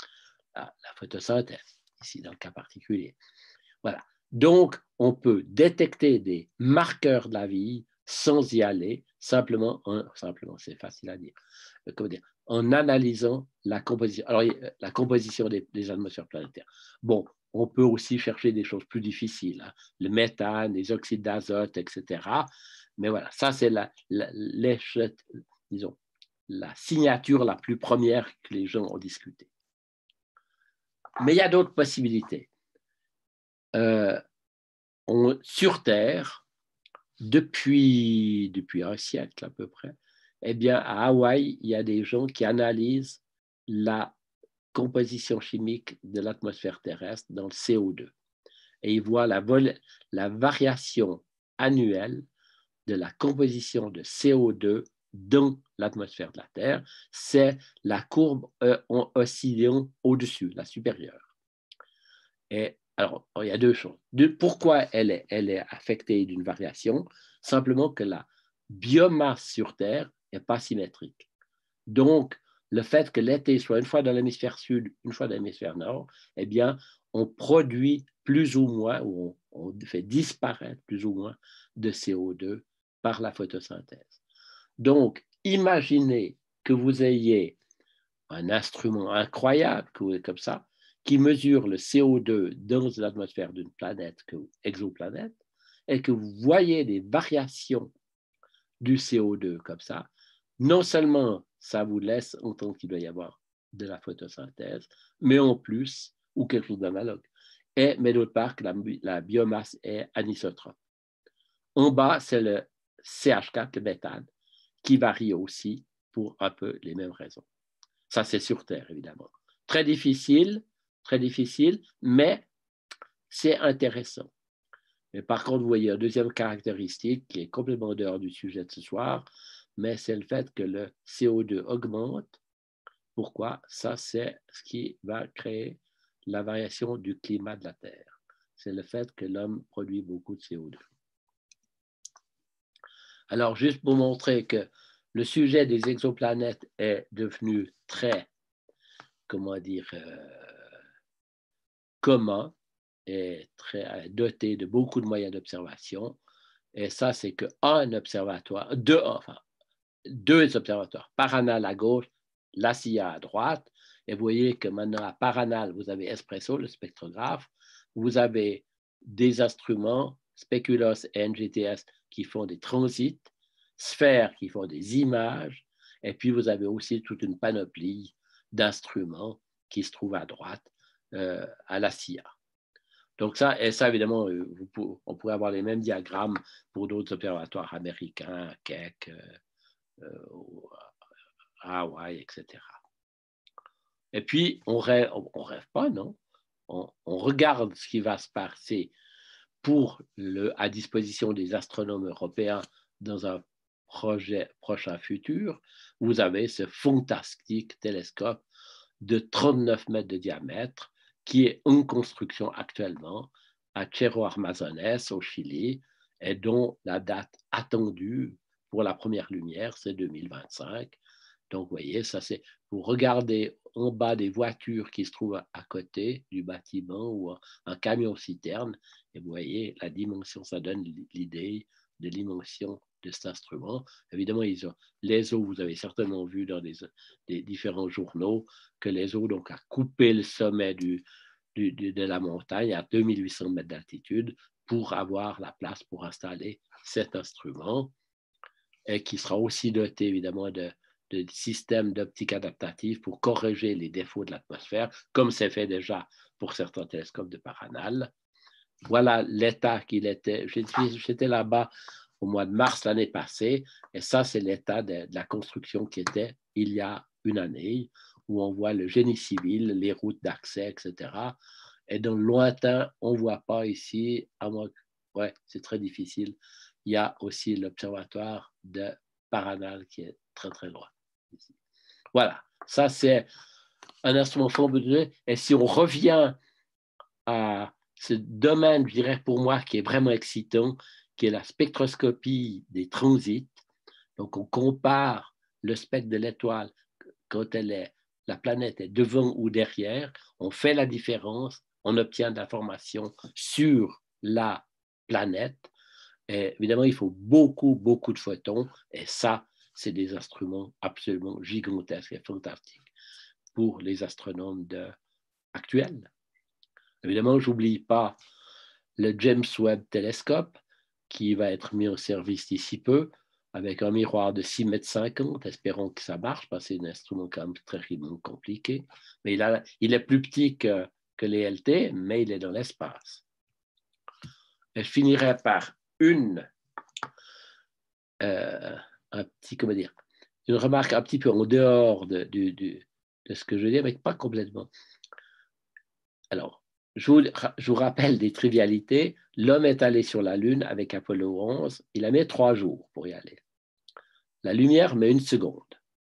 La, la photosynthèse, ici dans le cas particulier. Voilà. Donc, on peut détecter des marqueurs de la vie sans y aller, simplement, en, simplement c'est facile à dire, comment dire, en analysant la composition, alors, la composition des, des atmosphères planétaires. Bon, on peut aussi chercher des choses plus difficiles, hein, le méthane, les oxydes d'azote, et cetera. Mais voilà, ça c'est la, la, les, disons, la signature la plus première que les gens ont discutée. Mais il y a d'autres possibilités. Euh, on, sur Terre, depuis, depuis un siècle à peu près, eh bien, à Hawaï, il y a des gens qui analysent la composition chimique de l'atmosphère terrestre dans le C O deux. Et ils voient la, la variation annuelle de la composition de C O deux dans l'atmosphère de la Terre. C'est la courbe euh, oscillant au-dessus, la supérieure. Et alors, il y a deux choses. De, pourquoi elle est, elle est affectée d'une variation? Simplement que la biomasse sur Terre n'est pas symétrique. Donc, le fait que l'été soit une fois dans l'hémisphère sud, une fois dans l'hémisphère nord, eh bien, on produit plus ou moins, ou on, on fait disparaître plus ou moins de C O deux par la photosynthèse. Donc, imaginez que vous ayez un instrument incroyable comme ça, qui mesure le C O deux dans l'atmosphère d'une planète, exoplanète, et que vous voyez des variations du C O deux comme ça, non seulement ça vous laisse entendre qu'il doit y avoir de la photosynthèse, mais en plus, ou quelque chose d'analogue, et, mais d'autre part, que la, la biomasse est anisotrope. En bas, c'est le C H quatre, le méthane, qui varie aussi pour un peu les mêmes raisons. Ça, c'est sur Terre, évidemment. Très difficile, très difficile, mais c'est intéressant. Mais par contre, vous voyez une deuxième caractéristique qui est complètement en dehors du sujet de ce soir, mais c'est le fait que le C O deux augmente. Pourquoi? Ça, c'est ce qui va créer la variation du climat de la Terre. C'est le fait que l'homme produit beaucoup de C O deux. Alors, juste pour montrer que le sujet des exoplanètes est devenu très, comment dire, euh, commun et très doté de beaucoup de moyens d'observation. Et ça, c'est qu'un observatoire, deux, enfin, deux observatoires, Paranal à gauche, la C I A à droite, et vous voyez que maintenant à Paranal, vous avez Espresso, le spectrographe, vous avez des instruments, Speculos et N G T S, qui font des transits, Sphère qui font des images, et puis vous avez aussi toute une panoplie d'instruments qui se trouvent à droite euh, à la C I A. Donc ça, et ça évidemment, vous pour, on pourrait avoir les mêmes diagrammes pour d'autres observatoires américains, Keck, euh, euh, Hawaï, et cetera. Et puis, on rêve, on rêve pas, non? On, on regarde ce qui va se passer pour le, à disposition des astronomes européens dans un projet prochain futur, vous avez ce fantastique télescope de trente-neuf mètres de diamètre qui est en construction actuellement à Cerro Armazones au Chili et dont la date attendue pour la première lumière, c'est deux mille vingt-cinq. Donc, vous voyez, ça c'est, vous regardez en bas des voitures qui se trouvent à côté du bâtiment ou un camion-citerne et vous voyez la dimension, ça donne l'idée de dimension de cet instrument. Évidemment, ils ont, l'E S O, vous avez certainement vu dans des, des différents journaux que l'E S O donc, a coupé le sommet du, du, du, de la montagne à deux mille huit cents mètres d'altitude pour avoir la place pour installer cet instrument et qui sera aussi doté évidemment de, de systèmes d'optique adaptative pour corriger les défauts de l'atmosphère, comme c'est fait déjà pour certains télescopes de Paranal. Voilà l'état qu'il était. J'étais là-bas au mois de mars l'année passée, et ça, c'est l'état de, de la construction qui était il y a une année, où on voit le génie civil, les routes d'accès, et cetera. Et dans le lointain, on ne voit pas ici, à moins que, ouais, c'est très difficile. Il y a aussi l'observatoire de Paranal qui est très, très loin. Ici. Voilà, ça, c'est un instrument fabuleux. Et si on revient à ce domaine, je dirais pour moi, qui est vraiment excitant, qui est la spectroscopie des transits. Donc, on compare le spectre de l'étoile quand elle est, la planète est devant ou derrière, on fait la différence, on obtient de l'information sur la planète. Et évidemment, il faut beaucoup, beaucoup de photons, et ça, c'est des instruments absolument gigantesques et fantastiques pour les astronomes de, actuels. Évidemment, je n'oublie pas le James Webb Telescope, qui va être mis en service d'ici peu, avec un miroir de six mètres cinquante, espérons que ça marche, parce que c'est un instrument quand même très compliqué. Mais il, a, il est plus petit que, que les L T, mais il est dans l'espace. Et je finirai par une, euh, un petit, comment dire, une remarque un petit peu en dehors de, de, de, de ce que je dis, mais pas complètement. Alors, Je vous, je vous rappelle des trivialités. L'homme est allé sur la Lune avec Apollo onze. Il a mis trois jours pour y aller. La lumière met une seconde.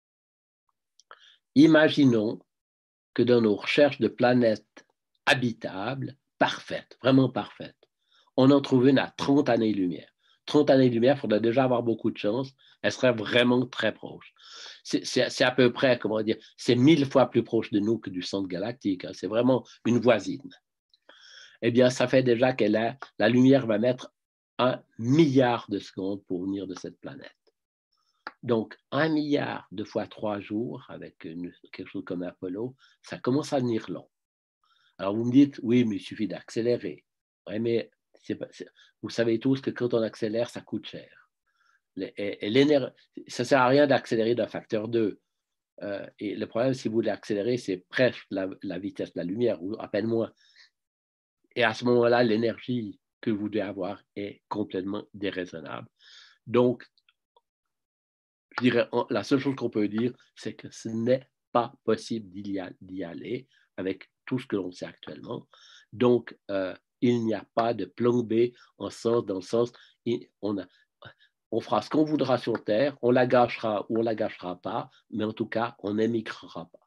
Imaginons que dans nos recherches de planètes habitables, parfaites, vraiment parfaites, on en trouve une à trente années-lumière. trente années-lumière, il faudrait déjà avoir beaucoup de chance. Elle serait vraiment très proche. C'est à peu près, comment dire, c'est mille fois plus proche de nous que du centre galactique. Hein. C'est vraiment une voisine. Eh bien, ça fait déjà que la, la lumière va mettre un milliard de secondes pour venir de cette planète. Donc, un milliard de fois trois jours, avec une, quelque chose comme Apollo, ça commence à venir long. Alors, vous me dites, oui, mais il suffit d'accélérer. Oui, mais c'est, c'est, vous savez tous que quand on accélère, ça coûte cher. Et, et ça ne sert à rien d'accélérer d'un facteur deux. Euh, et le problème, si vous voulez accélérer, c'est presque la, la vitesse de la lumière, ou à peine moins. Et à ce moment-là, l'énergie que vous devez avoir est complètement déraisonnable. Donc, je dirais, la seule chose qu'on peut dire, c'est que ce n'est pas possible d'y aller avec tout ce que l'on sait actuellement. Donc, euh, il n'y a pas de plan B en sens, dans le sens, on, a, on fera ce qu'on voudra sur Terre, on la gâchera ou on la gâchera pas, mais en tout cas, on n'émigrera pas.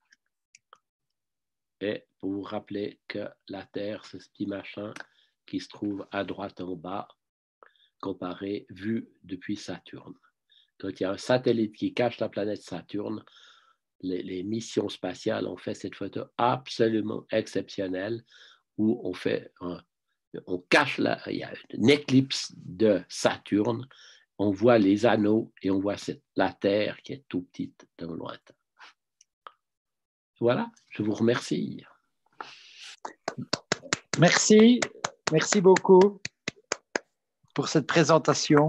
Et pour vous rappeler que la Terre, c'est ce petit machin qui se trouve à droite en bas, comparé, vu depuis Saturne. Quand il y a un satellite qui cache la planète Saturne, les, les missions spatiales ont fait cette photo absolument exceptionnelle où on fait un, on cache la, il y a une éclipse de Saturne, on voit les anneaux et on voit cette, la Terre qui est tout petite dans le lointain. Voilà, je vous remercie. Merci, merci beaucoup pour cette présentation.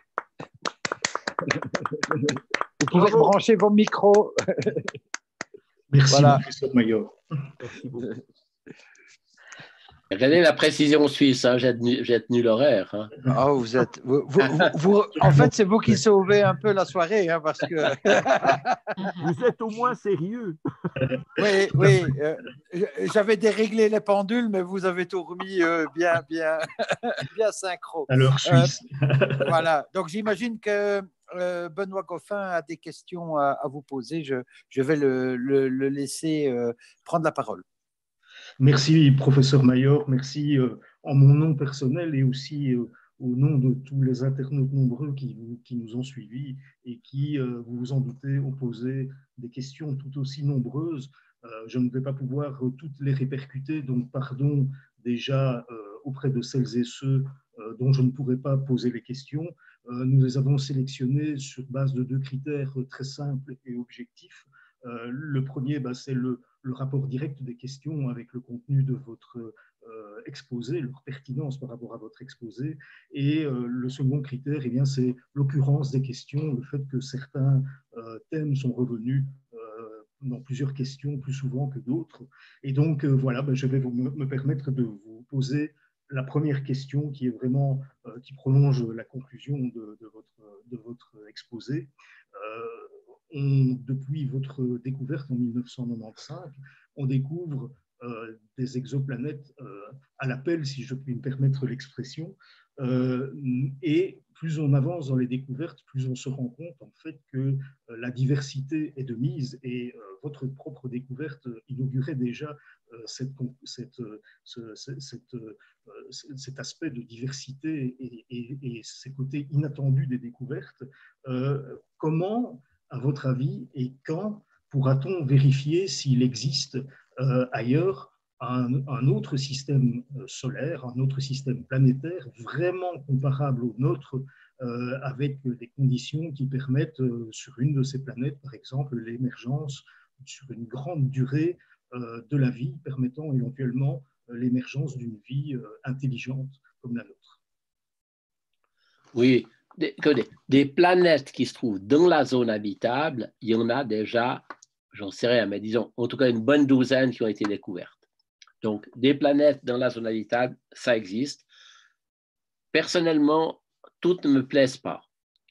Vous pouvez Bravo. brancher vos micros. Merci, Voilà. professeur Maillot. Merci beaucoup. Regardez la précision suisse, hein, j'ai tenu, j'ai tenu l'horaire. Hein. Oh, vous êtes, vous, vous, vous, vous, en fait, c'est vous qui sauvez un peu la soirée, hein, parce que. Vous êtes au moins sérieux. Oui, oui. Euh, j'avais déréglé les pendules, mais vous avez tout remis euh, bien, bien, bien synchro. À l'heure suisse. Euh, voilà. Donc, j'imagine que euh, Benoît Goffin a des questions à, à vous poser. Je, je vais le, le, le laisser euh, prendre la parole. Merci, professeur Mayor. Merci euh, en mon nom personnel et aussi euh, au nom de tous les internautes nombreux qui, qui nous ont suivis et qui, euh, vous vous en doutez, ont posé des questions tout aussi nombreuses. Euh, je ne vais pas pouvoir euh, toutes les répercuter, donc pardon déjà euh, auprès de celles et ceux euh, dont je ne pourrai pas poser les questions. Euh, nous les avons sélectionnés sur base de deux critères très simples et objectifs. Euh, le premier, bah, c'est le, le rapport direct des questions avec le contenu de votre euh, exposé, leur pertinence par rapport à votre exposé. Et euh, le second critère, eh bien, c'est l'occurrence des questions, le fait que certains euh, thèmes sont revenus euh, dans plusieurs questions plus souvent que d'autres. Et donc, euh, voilà, ben, je vais vous, me permettre de vous poser la première question qui est vraiment, euh, qui prolonge la conclusion de, de, votre, de votre exposé. Euh, on, depuis votre découverte en mille neuf cent quatre-vingt-quinze, on découvre euh, des exoplanètes euh, à l'appel, si je puis me permettre l'expression, euh, et plus on avance dans les découvertes, plus on se rend compte en fait que euh, la diversité est de mise, et euh, votre propre découverte inaugurait déjà euh, cette, cette, ce, cette, euh, cet aspect de diversité et, et, et ces côtés inattendus des découvertes. Euh, comment, à votre avis, et quand pourra-t-on vérifier s'il existe euh, ailleurs un, un autre système solaire, un autre système planétaire vraiment comparable au nôtre, euh, avec des conditions qui permettent, euh, sur une de ces planètes, par exemple, l'émergence sur une grande durée euh, de la vie, permettant éventuellement l'émergence d'une vie euh, intelligente comme la nôtre. Oui, des, des planètes qui se trouvent dans la zone habitable, il y en a déjà, j'en sais rien, mais disons, en tout cas une bonne douzaine qui ont été découvertes. Donc, des planètes dans la zone habitable, ça existe. Personnellement, toutes ne me plaisent pas.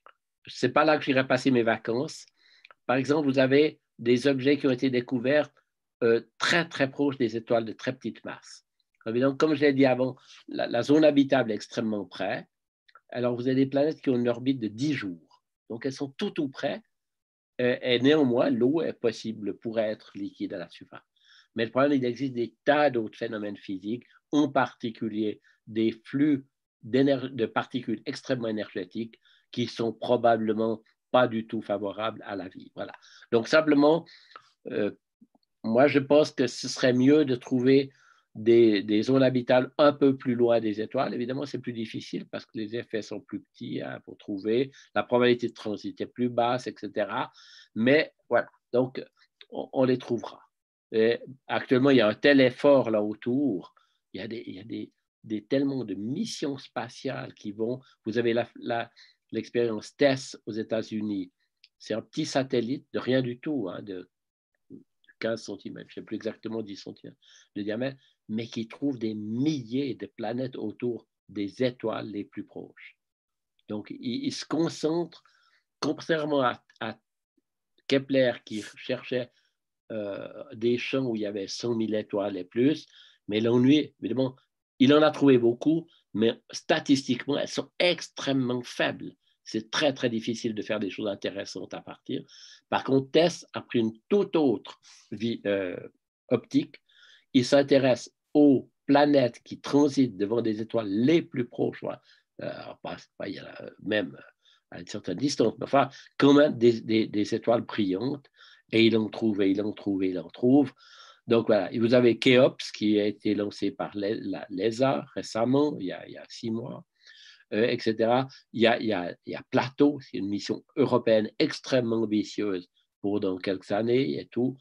Ce n'est pas là que j'irai passer mes vacances. Par exemple, vous avez des objets qui ont été découverts euh, très, très proches des étoiles de très petite masse. Donc, comme je l'ai dit avant, la, la zone habitable est extrêmement près. Alors, vous avez des planètes qui ont une orbite de dix jours. Donc, elles sont tout, tout près. Euh, et néanmoins, l'eau est possible, pourrait être liquide à la surface. Mais le problème, il existe des tas d'autres phénomènes physiques, en particulier des flux de particules extrêmement énergétiques qui sont probablement pas du tout favorables à la vie. Voilà. Donc, simplement, euh, moi, je pense que ce serait mieux de trouver des, des zones habitables un peu plus loin des étoiles. Évidemment, c'est plus difficile parce que les effets sont plus petits hein, pour trouver. La probabilité de transit est plus basse, et cetera. Mais voilà, donc, on, on les trouvera. Et actuellement, il y a un tel effort là autour. Il y a, des, il y a des, des, tellement de missions spatiales qui vont. Vous avez la, la, l'expérience TESS aux États-Unis. C'est un petit satellite de rien du tout, hein, de quinze centimètres, je ne sais plus exactement dix centimètres de diamètre, mais qui trouve des milliers de planètes autour des étoiles les plus proches. Donc, il, il se concentre, contrairement à, à Kepler qui cherchait euh, des champs où il y avait cent mille étoiles et plus, mais l'ennui, évidemment, il en a trouvé beaucoup, mais statistiquement, elles sont extrêmement faibles. C'est très, très difficile de faire des choses intéressantes à partir. Par contre, TESS a pris une toute autre vie, euh, optique. Il s'intéresse aux planètes qui transitent devant des étoiles les plus proches, euh, pas, pas, il y a même à une certaine distance, mais enfin, quand même des, des, des étoiles brillantes. Et il en trouve, et il en trouve, et il en trouve. Donc voilà, et vous avez Kéops qui a été lancé par l'E S A récemment, il y a, il y a six mois. Euh, et cetera. Il y a, il y a, il y a Plateau, c'est une mission européenne extrêmement ambitieuse pour dans quelques années et tout.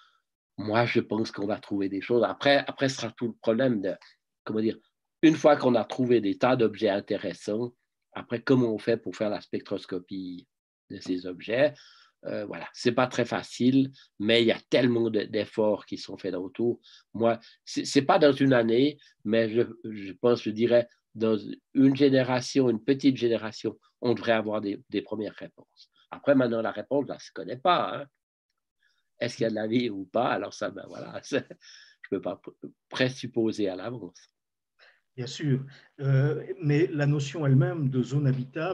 Moi, je pense qu'on va trouver des choses. Après, après, ce sera tout le problème de, comment dire, une fois qu'on a trouvé des tas d'objets intéressants, après, comment on fait pour faire la spectroscopie de ces objets? Euh, voilà, c'est pas très facile, mais il y a tellement d'efforts qui sont faits autour. Moi, c'est pas dans une année, mais je, je pense, je dirais, dans une génération, une petite génération, on devrait avoir des, des premières réponses. Après, maintenant, la réponse, je ne se connaît pas. Hein. Est-ce qu'il y a de la vie ou pas? Alors ça, ben voilà, je ne peux pas présupposer à l'avance. Bien sûr, euh, mais la notion elle-même de zone habitable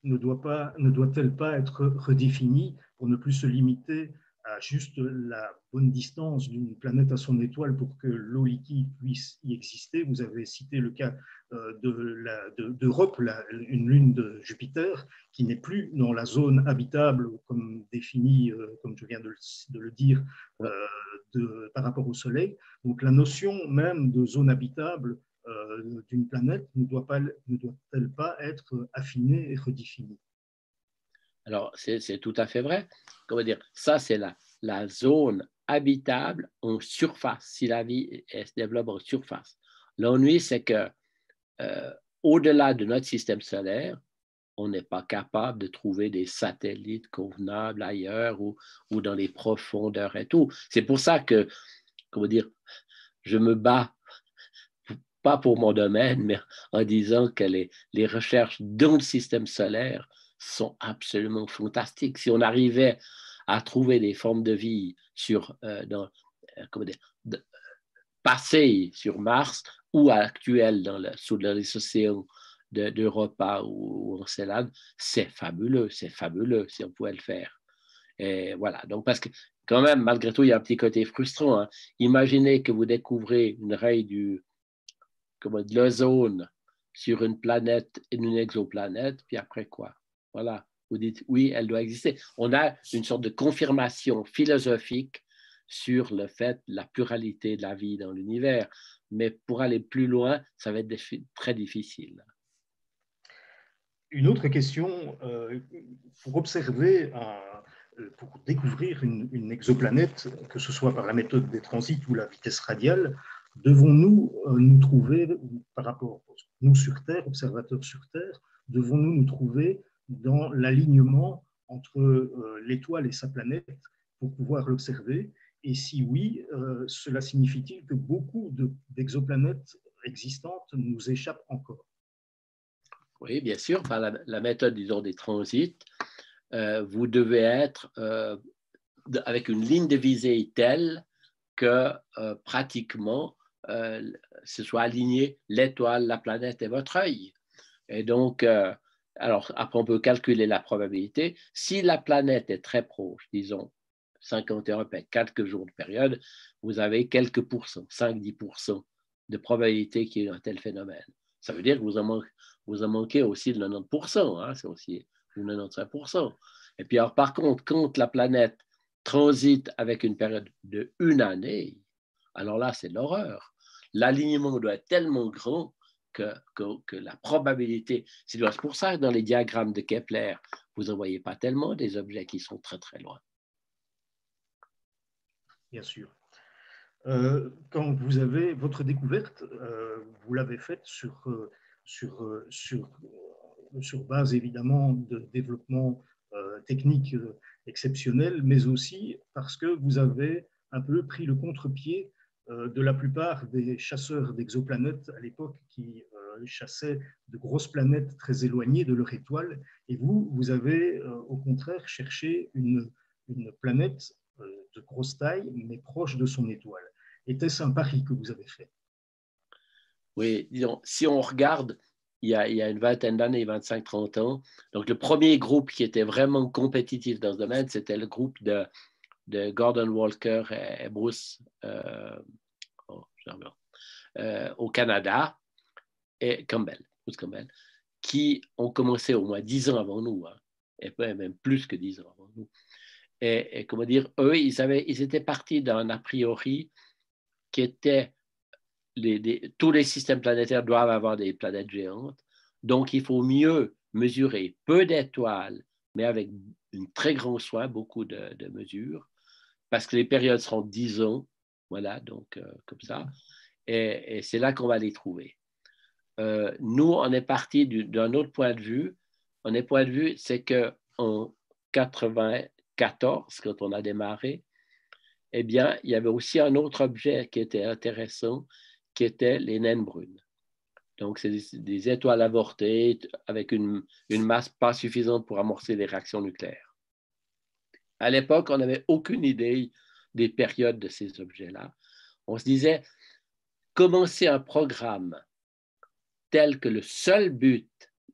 ne doit pas, ne doit-elle pas être redéfinie pour ne plus se limiter à juste la bonne distance d'une planète à son étoile pour que l'eau liquide puisse y exister? Vous avez cité le cas d'Europe, de, de une lune de Jupiter, qui n'est plus dans la zone habitable comme définie, comme je viens de, de le dire, euh, de, par rapport au Soleil. Donc la notion même de zone habitable euh, d'une planète ne doit pas, ne doit-elle pas être affinée et redéfinie? Alors, c'est tout à fait vrai. Comment dire, ça, c'est la, la zone habitable en surface, si la vie elle, se développe en surface. L'ennui, c'est que euh, au-delà de notre système solaire, on n'est pas capable de trouver des satellites convenables ailleurs ou, ou dans les profondeurs et tout. C'est pour ça que, comment dire, je me bats, pas pour mon domaine, mais en disant que les, les recherches dans le système solaire sont absolument fantastiques. Si on arrivait à trouver des formes de vie sur, euh, dans, euh, comment dire, de, passées sur Mars ou actuelles dans, le, sous les océans d'Europa de, ou, ou Encelade, c'est fabuleux, c'est fabuleux si on pouvait le faire. Et voilà, donc parce que quand même, malgré tout, il y a un petit côté frustrant. Hein. Imaginez que vous découvrez une raie du, comme de l'ozone sur une planète, une exoplanète, puis après quoi? Voilà, vous dites oui, elle doit exister. On a une sorte de confirmation philosophique sur le fait de la pluralité de la vie dans l'univers. Mais pour aller plus loin, ça va être très difficile. Une autre question, euh, pour observer, un, pour découvrir une, une exoplanète, que ce soit par la méthode des transits ou la vitesse radiale, devons-nous euh, nous trouver, par rapport, nous sur Terre, observateurs sur Terre, devons-nous nous trouver dans l'alignement entre euh, l'étoile et sa planète pour pouvoir l'observer? Et si oui, euh, cela signifie-t-il que beaucoup d'exoplanètes existantes nous échappent encore? Oui, bien sûr, par la, la méthode, disons, des transits, euh, vous devez être euh, de, avec une ligne de visée telle que euh, pratiquement euh, ce soit aligné l'étoile, la planète et votre œil. Et donc, euh, alors après, on peut calculer la probabilité. Si la planète est très proche, disons cinquante et un, quelques jours de période, vous avez quelques pourcents, cinq à dix pour cent de probabilité qu'il y ait un tel phénomène. Ça veut dire que vous en manquez, vous en manquez aussi de quatre-vingt-dix pour cent, hein, c'est aussi quatre-vingt-quinze pour cent. Et puis, alors, par contre, quand la planète transite avec une période de une année, alors là, c'est l'horreur. L'alignement doit être tellement grand que, que, que la probabilité, c'est pour ça que dans les diagrammes de Kepler, vous n'en voyez pas tellement des objets qui sont très, très loin. Bien sûr. Euh, quand vous avez votre découverte, euh, vous l'avez faite sur, euh, sur, euh, sur, euh, sur base évidemment de développement euh, technique euh, exceptionnel, mais aussi parce que vous avez un peu pris le contre-pied euh, de la plupart des chasseurs d'exoplanètes à l'époque qui euh, chassaient de grosses planètes très éloignées de leur étoile. Et vous, vous avez euh, au contraire cherché une, une planète euh, de grosse taille, mais proche de son étoile. Était-ce un pari que vous avez fait? Oui, disons, si on regarde, il y a, il y a une vingtaine d'années, vingt-cinq trente ans, donc le premier groupe qui était vraiment compétitif dans ce domaine, c'était le groupe de, de Gordon Walker et Bruce, euh, oh, euh, au Canada, et Campbell, Bruce Campbell, qui ont commencé au moins dix ans avant nous, hein, et même plus que dix ans avant nous. Et, et comment dire, eux, ils, avaient, ils étaient partis d'un a priori qui était les, les, tous les systèmes planétaires doivent avoir des planètes géantes, donc il faut mieux mesurer peu d'étoiles, mais avec un très grand soin, beaucoup de, de mesures, parce que les périodes seront dix ans, voilà, donc euh, comme ça, et, et c'est là qu'on va les trouver. Euh, nous, on est parti d'un autre point de vue. Un autre point de vue, c'est qu'en quatre-vingt-quatorze, quand on a démarré, eh bien, il y avait aussi un autre objet qui était intéressant, qui étaient les naines brunes. Donc, c'est des, des étoiles avortées avec une, une masse pas suffisante pour amorcer les réactions nucléaires. À l'époque, on n'avait aucune idée des périodes de ces objets-là. On se disait, commencer un programme tel que le seul but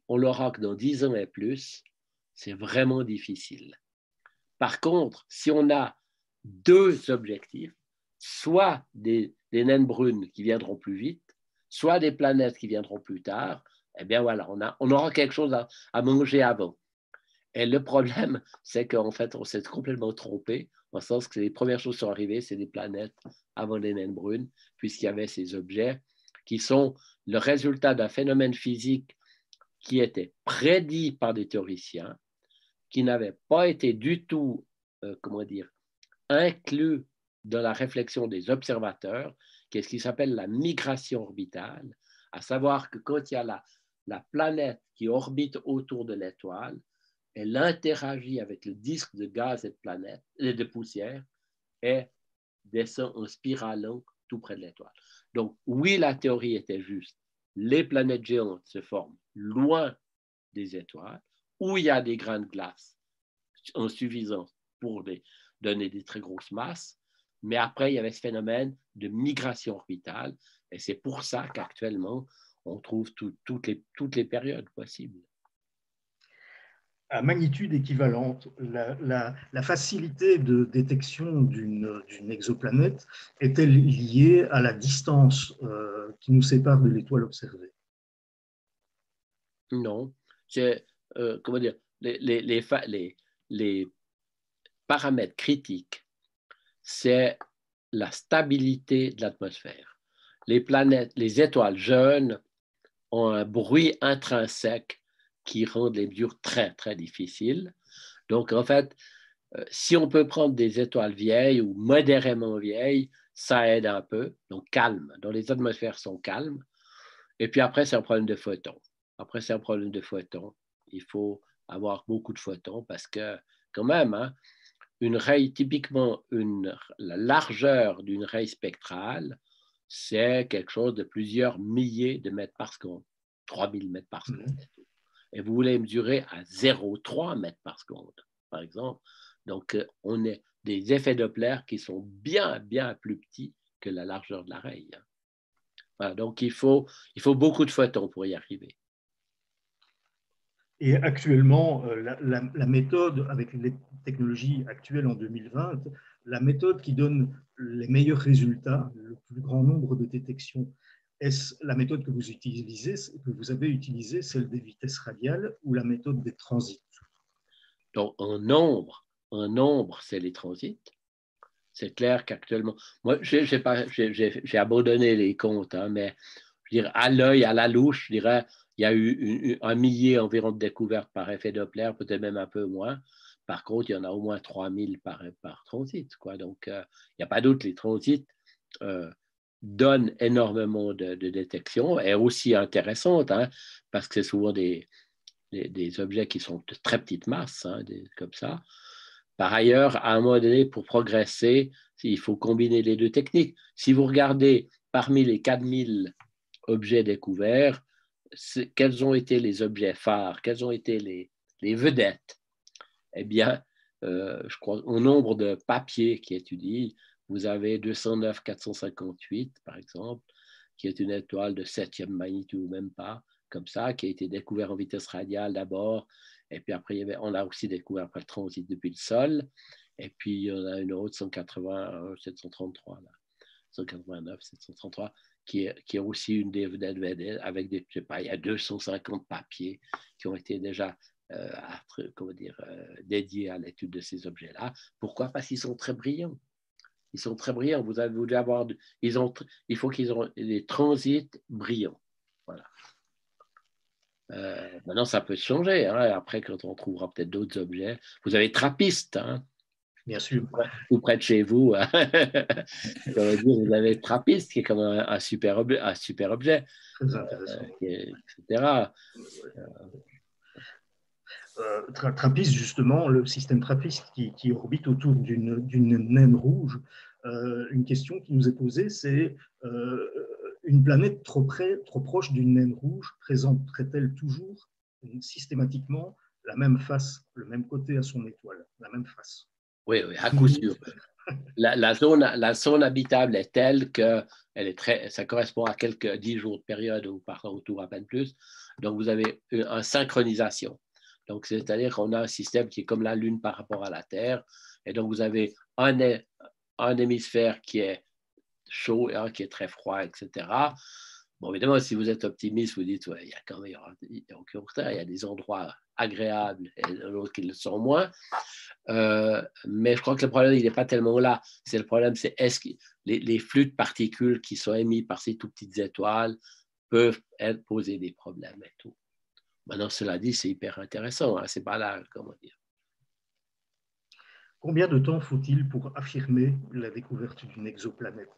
on l'aura que dans dix ans et plus, c'est vraiment difficile. Par contre, si on a deux objectifs, soit des, des naines brunes qui viendront plus vite, soit des planètes qui viendront plus tard, eh bien voilà, on, a, on aura quelque chose à, à manger avant. Et le problème, c'est qu'en fait, on s'est complètement trompé, en sens que les premières choses qui sont arrivées, c'est des planètes avant les naines brunes, puisqu'il y avait ces objets qui sont le résultat d'un phénomène physique qui était prédit par des théoriciens, qui n'avait pas été du tout, euh, comment dire, inclus dans la réflexion des observateurs, qui est ce qui s'appelle la migration orbitale, à savoir que quand il y a la, la planète qui orbite autour de l'étoile, elle interagit avec le disque de gaz et de, planète, et de poussière et descend en spiralant tout près de l'étoile. Donc, oui, la théorie était juste. Les planètes géantes se forment loin des étoiles, où il y a des grains de glace en suffisance pour les, donner des très grosses masses, mais après, il y avait ce phénomène de migration orbitale, et c'est pour ça qu'actuellement, on trouve tout, toutes, les, toutes les périodes possibles. À magnitude équivalente, la, la, la facilité de détection d'une exoplanète est-elle liée à la distance euh, qui nous sépare de l'étoile observée? Non, c'est, euh, comment dire, les, les, les, les, les paramètres critiques, c'est la stabilité de l'atmosphère. Les planètes, les étoiles jeunes ont un bruit intrinsèque qui rend les mesures très, très difficiles. Donc, en fait, euh, si on peut prendre des étoiles vieilles ou modérément vieilles, ça aide un peu. Donc, calme. Donc, les atmosphères sont calmes. Et puis après, c'est un problème de photons. Après, c'est un problème de photons. Il faut avoir beaucoup de photons parce que, quand même, hein, une raie, typiquement, une, la largeur d'une raie spectrale, c'est quelque chose de plusieurs milliers de mètres par seconde, trois mille mètres par seconde. Mmh. Et vous voulez mesurer à zéro virgule trois mètres par seconde, par exemple. Donc, on a des effets Doppler qui sont bien, bien plus petits que la largeur de la raie. Voilà, donc, il faut, il faut beaucoup de photons pour y arriver. Et actuellement, la, la, la méthode, avec les technologies actuelles en deux mille vingt, la méthode qui donne les meilleurs résultats, le plus grand nombre de détections, est-ce la méthode que vous utilisez, que vous avez utilisée, celle des vitesses radiales ou la méthode des transits? Donc, en nombre, en nombre, c'est les transits. C'est clair qu'actuellement, moi, j'ai abandonné les comptes, hein, mais je dirais, à l'œil, à la louche, je dirais, il y a eu une, un millier environ de découvertes par effet Doppler, peut-être même un peu moins. Par contre, il y en a au moins trois mille par, par transit, quoi. Donc, euh, il n'y a pas doute, les transits euh, donnent énormément de, de détection et aussi intéressantes, hein, parce que c'est souvent des, des, des objets qui sont de très petites masses, hein, des, comme ça. Par ailleurs, à un moment donné, pour progresser, il faut combiner les deux techniques. Si vous regardez parmi les quatre mille objets découverts, quels ont été les objets phares, quels ont été les, les vedettes? Eh bien, euh, je crois au nombre de papiers qui étudient, vous avez deux cent neuf quatre cent cinquante-huit, par exemple, qui est une étoile de septième magnitude ou même pas, comme ça, qui a été découvert en vitesse radiale d'abord, et puis après, il y avait, on a aussi découvert après le transit depuis le sol, et puis il y en a une autre, cent quatre-vingts, sept cent trente-trois, là, cent quatre-vingt-neuf, sept cent trente-trois, qui est, qui est aussi une des vedettes avec des, je sais pas, il y a deux cent cinquante papiers qui ont été déjà euh, à, comment dire, euh, dédiés à l'étude de ces objets-là. Pourquoi? Parce qu'ils sont très brillants. Ils sont très brillants. Vous avez voulu avoir, ils ont, il faut qu'ils aient des transits brillants. Voilà. Euh, maintenant, ça peut changer. Hein. Après, quand on trouvera peut-être d'autres objets, vous avez TRAPPIST. Hein. Bien sûr. Tout près de chez vous, hein. Dire, vous avez TRAPPIST, qui est comme un, un, super, objet, un super objet, très intéressant. euh, et cetera. Euh, TRAPPIST, justement, le système TRAPPIST qui, qui orbite autour d'une naine rouge, euh, une question qui nous est posée, c'est euh, une planète trop, près, trop proche d'une naine rouge présenterait-elle toujours systématiquement la même face, le même côté à son étoile, la même face? Oui, oui, à coup sûr. la, la, zone, la zone habitable est telle que elle est très, ça correspond à quelques dix jours de période ou par autour à peine plus. Donc, vous avez une, une synchronisation. Donc, c'est-à-dire qu'on a un système qui est comme la Lune par rapport à la Terre. Et donc, vous avez un, un hémisphère qui est chaud et un qui est très froid, et cetera. Bon, évidemment, si vous êtes optimiste, vous dites, ouais, il y a quand même, il y a, au contraire, il y a des endroits agréables et d'autres qui le sont moins. Euh, mais je crois que le problème, il n'est pas tellement là. C'est le problème, c'est est-ce que les, les flux de particules qui sont émis par ces tout petites étoiles peuvent être, poser des problèmes et tout. Maintenant, cela dit, c'est hyper intéressant. Hein, c'est pas là, comment dire. Combien de temps faut-il pour affirmer la découverte d'une exoplanète?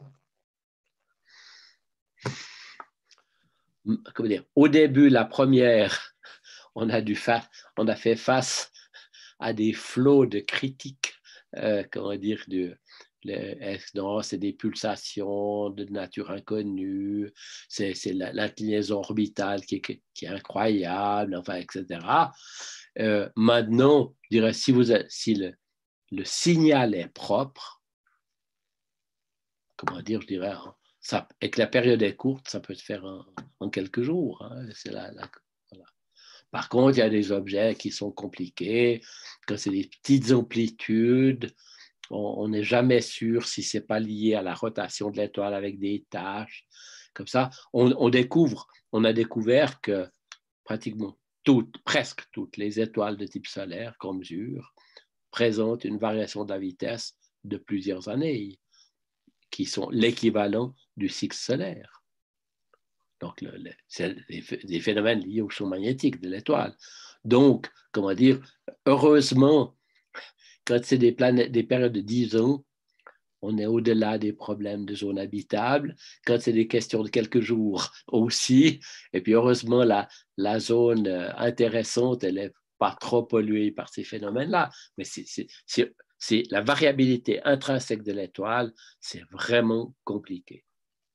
Comment dire, au début, la première, on a, dû fa- on a fait face à des flots de critiques, euh, comment dire, de, le, non, c'est des pulsations de nature inconnue, c'est, c'est l'inclinaison orbitale qui est, qui est incroyable, enfin, et cetera. Euh, maintenant, je dirais, si, vous, si le, le signal est propre, comment dire, je dirais, ça, et que la période est courte, ça peut se faire en, en quelques jours. Hein, c'est la, la, voilà. Par contre, il y a des objets qui sont compliqués, quand c'est des petites amplitudes, on n'est jamais sûr si ce n'est pas lié à la rotation de l'étoile avec des tâches. Comme ça, on, on découvre, on a découvert que pratiquement toutes, presque toutes les étoiles de type solaire qu'on mesure présentent une variation de la vitesse de plusieurs années, qui sont l'équivalent du cycle solaire. Donc, le, le, c'est des phénomènes liés au champ magnétique de l'étoile. Donc, comment dire, heureusement, quand c'est des, planètes, des périodes de dix ans, on est au-delà des problèmes de zone habitable. Quand c'est des questions de quelques jours aussi, et puis heureusement, la, la zone intéressante, elle n'est pas trop polluée par ces phénomènes-là. Mais c'est, c'est, c'est, c'est la variabilité intrinsèque de l'étoile, c'est vraiment compliqué.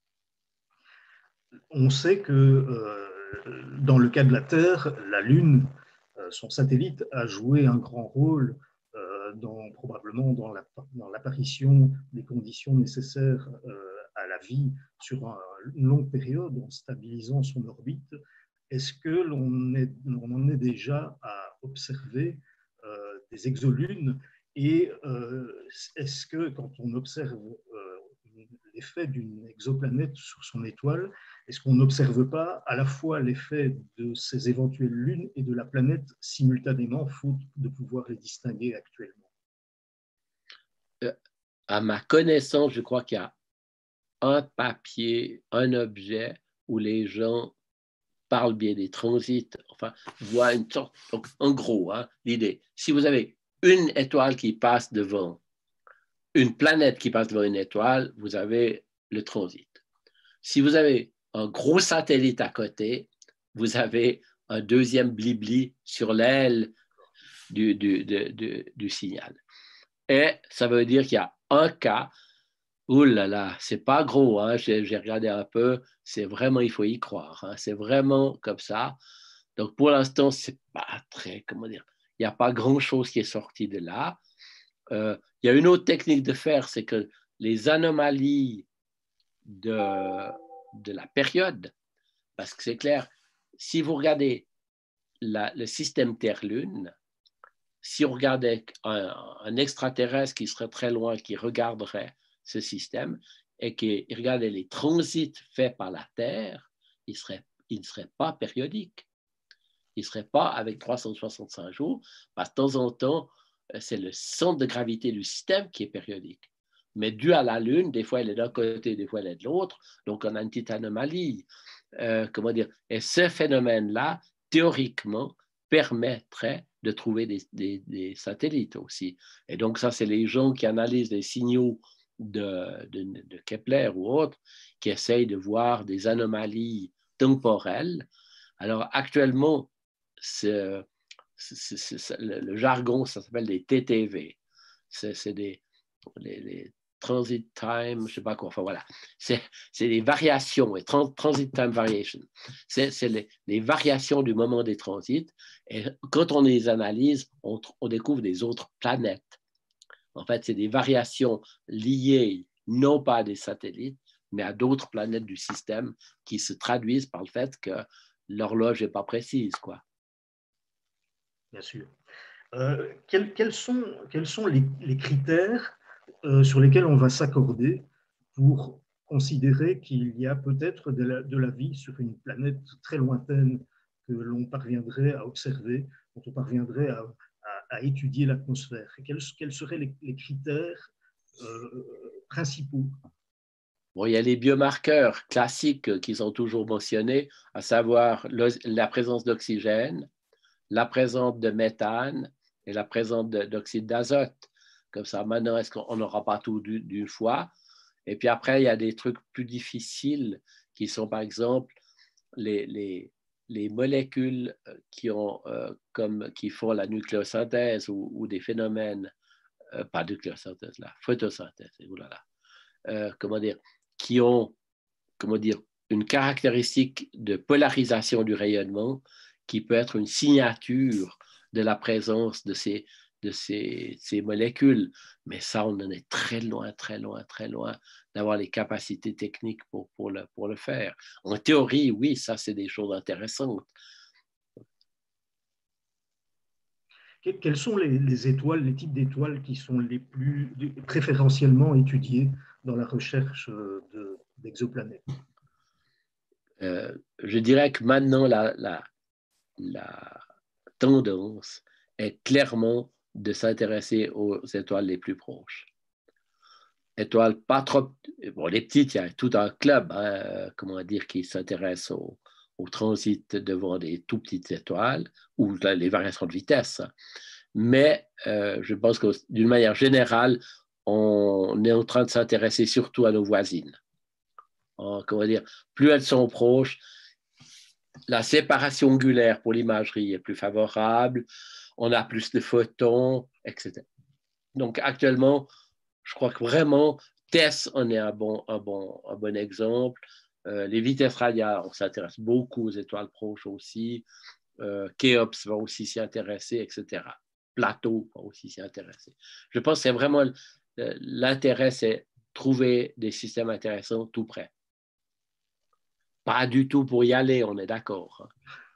On sait que euh, dans le cas de la Terre, la Lune, euh, son satellite, a joué un grand rôle euh, dans, probablement dans, la, dans l'apparition des conditions nécessaires euh, à la vie sur un, une longue période en stabilisant son orbite. Est-ce que l'on est, on en est déjà à observer euh, des exolunes et euh, est-ce que quand on observe euh, l'effet d'une exoplanète sur son étoile, est-ce qu'on n'observe pas à la fois l'effet de ces éventuelles lunes et de la planète simultanément, faute de pouvoir les distinguer actuellement? euh, À ma connaissance, je crois qu'il y a un papier, un objet où les gens parlent bien des transits, enfin, voient une sorte, donc en gros, hein, l'idée, si vous avez une étoile qui passe devant, une planète qui passe devant une étoile, vous avez le transit. Si vous avez un gros satellite à côté, vous avez un deuxième blibli sur l'aile du, du, du, du, du signal. Et ça veut dire qu'il y a un cas, ouh là là, c'est pas gros, hein, j'ai, j'ai regardé un peu, c'est vraiment, il faut y croire, hein, c'est vraiment comme ça. Donc pour l'instant, c'est pas très, comment dire, il n'y a pas grand-chose qui est sorti de là. Euh, il y a une autre technique de faire, c'est que les anomalies de, de la période, parce que c'est clair, si vous regardez la, le système Terre-Lune, si on regardait un, un extraterrestre qui serait très loin, qui regarderait ce système et qui regardait les transits faits par la Terre, il, serait, il ne serait pas périodique. Il ne serait pas avec trois cent soixante-cinq jours, parce que de temps en temps, c'est le centre de gravité du système qui est périodique. Mais dû à la Lune, des fois elle est d'un côté, des fois elle est de l'autre, donc on a une petite anomalie. Euh, comment dire? Et ce phénomène-là, théoriquement, permettrait de trouver des, des, des satellites aussi. Et donc ça, c'est les gens qui analysent les signaux de, de, de Kepler ou autres, qui essayent de voir des anomalies temporelles. Alors actuellement, c'est, c'est, c'est, c'est, le, le jargon, ça s'appelle des T T V. C'est, c'est des les, les transit time, je ne sais pas quoi, enfin voilà. C'est, c'est des variations, et trans, transit time variation. C'est, c'est les, les variations du moment des transits. Et quand on les analyse, on, on découvre des autres planètes. En fait, c'est des variations liées non pas à des satellites, mais à d'autres planètes du système qui se traduisent par le fait que l'horloge n'est pas précise, quoi. Bien sûr. Euh, quels, quels sont, quels sont les, les critères euh, sur lesquels on va s'accorder pour considérer qu'il y a peut-être de la, de la vie sur une planète très lointaine que l'on parviendrait à observer, dont on parviendrait à, à, à étudier l'atmosphère? Quels, quels seraient les, les critères euh, principaux? Bon, il y a les biomarqueurs classiques qui sont toujours mentionnés, à savoir le, la présence d'oxygène, la présence de méthane et la présence d'oxyde d'azote. Comme ça, maintenant, est-ce qu'on n'aura pas tout d'une fois? Et puis après, il y a des trucs plus difficiles qui sont, par exemple, les, les, les molécules qui, ont, euh, comme, qui font la nucléosynthèse ou, ou des phénomènes, euh, pas nucléosynthèse, la photosynthèse, oulala, euh, comment dire, qui ont, comment dire, une caractéristique de polarisation du rayonnement qui peut être une signature de la présence de ces, de ces, ces molécules. Mais ça, on en est très loin, très loin, très loin d'avoir les capacités techniques pour, pour, le, pour le faire. En théorie, oui, ça, c'est des choses intéressantes. Quelles sont les, les étoiles, les types d'étoiles qui sont les plus préférentiellement étudiées dans la recherche de, d'exoplanètes? euh, Je dirais que maintenant, la, la, la tendance est clairement de s'intéresser aux étoiles les plus proches. Étoiles pas trop... Bon, les petites, il y a tout un club, hein, comment dire, qui s'intéresse au, au transit devant des tout petites étoiles ou les variations de vitesse. Mais euh, je pense que d'une manière générale, on est en train de s'intéresser surtout à nos voisines. En, comment dire, plus elles sont proches, la séparation angulaire pour l'imagerie est plus favorable, on a plus de photons, et cetera. Donc actuellement, je crois que vraiment, TESS en est un bon, un bon, un bon exemple. Euh, les vitesses radiales, on s'intéresse beaucoup aux étoiles proches aussi. Euh, Khéops va aussi s'y intéresser, et cetera. Plateau va aussi s'y intéresser. Je pense que c'est vraiment l'intérêt, c'est trouver des systèmes intéressants tout près. Pas du tout pour y aller, on est d'accord.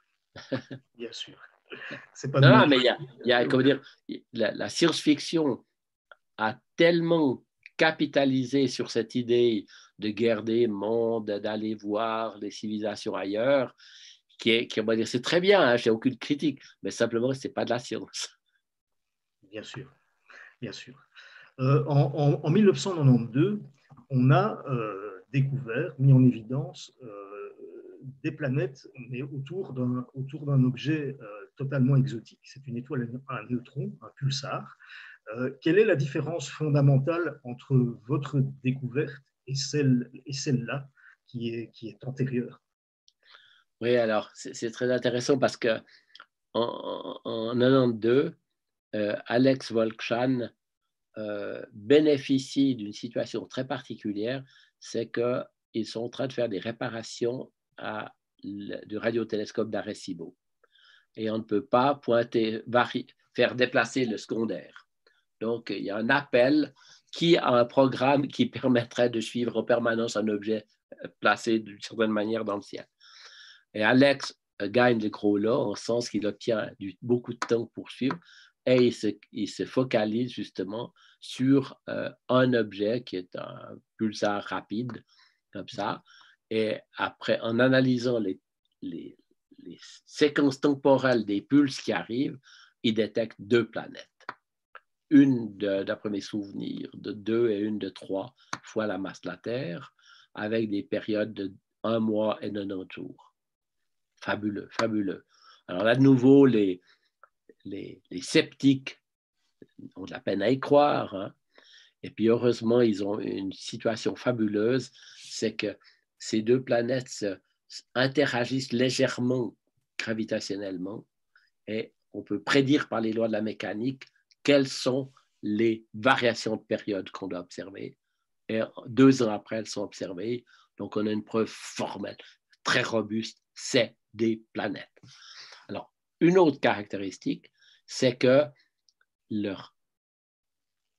Bien sûr. C'est pas non, de non, mais il y a, il y a comment dire, la, la science-fiction a tellement capitalisé sur cette idée de guerre des mondes, d'aller voir les civilisations ailleurs, qui est, qui, on va dire, c'est très bien, hein, j'ai aucune critique, mais simplement, c'est pas de la science. Bien sûr, bien sûr. Euh, en, en, en mille neuf cent quatre-vingt-douze, on a euh, découvert, mis en évidence euh, des planètes, mais autour d'un autour d'un objet euh, totalement exotique. C'est une étoile à un neutron, un pulsar. Euh, quelle est la différence fondamentale entre votre découverte et celle et celle-là qui est, qui est antérieure? Oui, alors, c'est très intéressant parce que en, en, en quatre-vingt-douze, euh, Alex Volkshan euh, bénéficie d'une situation très particulière, c'est qu'ils sont en train de faire des réparations à le, du radiotélescope d'Arecibo. Et on ne peut pas pointer, vari, faire déplacer le secondaire. Donc, il y a un appel qui a un programme qui permettrait de suivre en permanence un objet placé d'une certaine manière dans le ciel. Et Alex gagne le gros lot en sens qu'il obtient du, beaucoup de temps pour suivre et il se, il se focalise justement sur euh, un objet qui est un pulsar rapide, comme ça. Et après, en analysant les, les, les séquences temporelles des pulses qui arrivent, il détecte deux planètes. Une, d'après mes souvenirs, de deux et une de trois fois la masse de la Terre, avec des périodes de un mois et quatre-vingt-dix jours. Fabuleux, fabuleux. Alors là, de nouveau, les, les, les sceptiques ont de la peine à y croire. Hein. Et puis, heureusement, ils ont une situation fabuleuse, c'est que ces deux planètes se, interagissent légèrement gravitationnellement et on peut prédire par les lois de la mécanique quelles sont les variations de période qu'on doit observer. Et deux ans après, elles sont observées. Donc, on a une preuve formelle, très robuste, c'est des planètes. Alors, une autre caractéristique, c'est que leur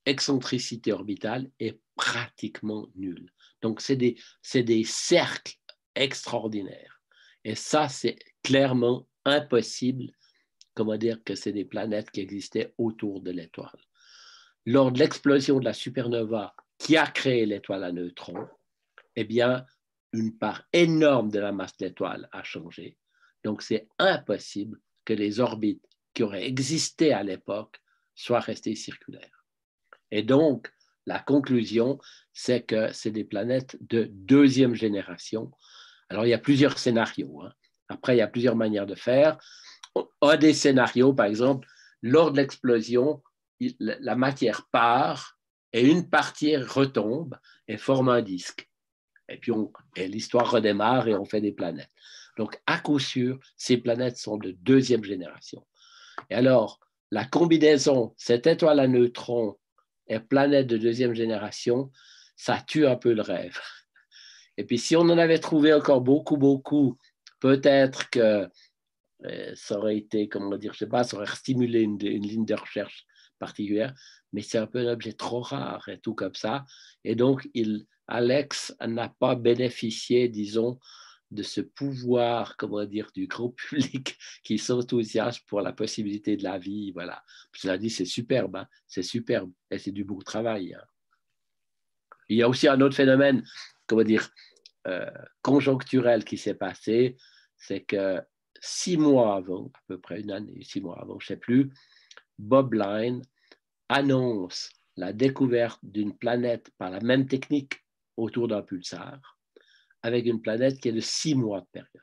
excentricité orbitale est pratiquement nulle. Donc, c'est des, c'est des cercles extraordinaires. Et ça, c'est clairement impossible, comment dire, que c'est des planètes qui existaient autour de l'étoile. Lors de l'explosion de la supernova qui a créé l'étoile à neutrons, eh bien, une part énorme de la masse de l'étoile a changé. Donc, c'est impossible que les orbites qui auraient existé à l'époque soient restées circulaires. Et donc, la conclusion, c'est que c'est des planètes de deuxième génération. Alors, il y a plusieurs scénarios, hein. Après, il y a plusieurs manières de faire. Un des scénarios, par exemple, lors de l'explosion, la matière part et une partie retombe et forme un disque. Et puis, et l'histoire redémarre et on fait des planètes. Donc, à coup sûr, ces planètes sont de deuxième génération. Et alors, la combinaison, cette étoile à neutrons et planète de deuxième génération, ça tue un peu le rêve. Et puis, si on en avait trouvé encore beaucoup, beaucoup, peut-être que euh, ça aurait été, comment dire, je sais pas, ça aurait stimulé une, une ligne de recherche particulière, mais c'est un peu un objet trop rare et tout comme ça. Et donc, il, Alex n'a pas bénéficié, disons, de ce pouvoir, comment dire, du grand public qui s'enthousiasme pour la possibilité de la vie. Voilà. Cela dit, c'est superbe, hein, c'est superbe et c'est du beau travail. Hein. Il y a aussi un autre phénomène, comment dire, euh, conjoncturel qui s'est passé, c'est que six mois avant, à peu près une année, six mois avant, je ne sais plus, Bob Lyne annonce la découverte d'une planète par la même technique autour d'un pulsar, avec une planète qui est de six mois de période.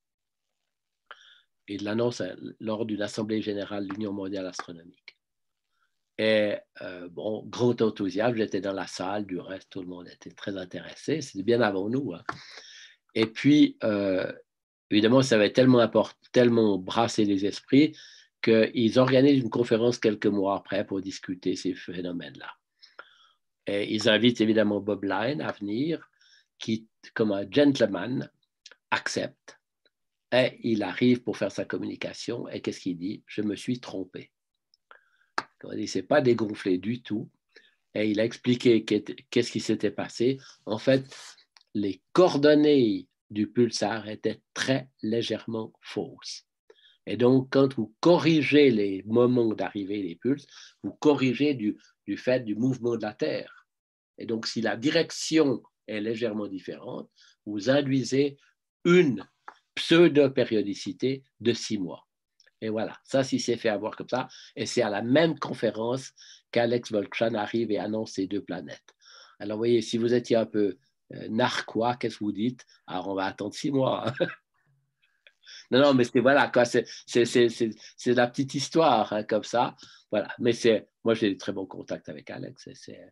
Il l'annonce lors d'une assemblée générale de l'Union mondiale astronomique. Et euh, bon, grand enthousiasme, j'étais dans la salle, du reste, tout le monde était très intéressé, c'était bien avant nous. Hein. Et puis, euh, évidemment, ça avait tellement, apport, tellement brassé les esprits qu'ils organisent une conférence quelques mois après pour discuter ces phénomènes-là. Et ils invitent évidemment Bob Lyne à venir, qui, comme un gentleman, accepte. Et il arrive pour faire sa communication. Et qu'est-ce qu'il dit? Je me suis trompé. Il ne s'est pas dégonflé du tout. Et il a expliqué qu'est-ce qui s'était passé. En fait, les coordonnées du pulsar étaient très légèrement fausses. Et donc, quand vous corrigez les moments d'arrivée des pulses, vous corrigez du, du fait du mouvement de la Terre. Et donc, si la direction est légèrement différente, vous induisez une pseudo-périodicité de six mois. Et voilà, ça, si c'est fait avoir comme ça, et c'est à la même conférence qu'Alex Volkshan arrive et annonce ces deux planètes. Alors, vous voyez, si vous étiez un peu euh, narquois, qu'est-ce que vous dites? Alors, on va attendre six mois. Non, non, mais c'est voilà, quoi, c'est, c'est, c'est, c'est, c'est la petite histoire, hein, comme ça. Voilà, mais c'est, moi, j'ai de très bons contacts avec Alex. Et c'est...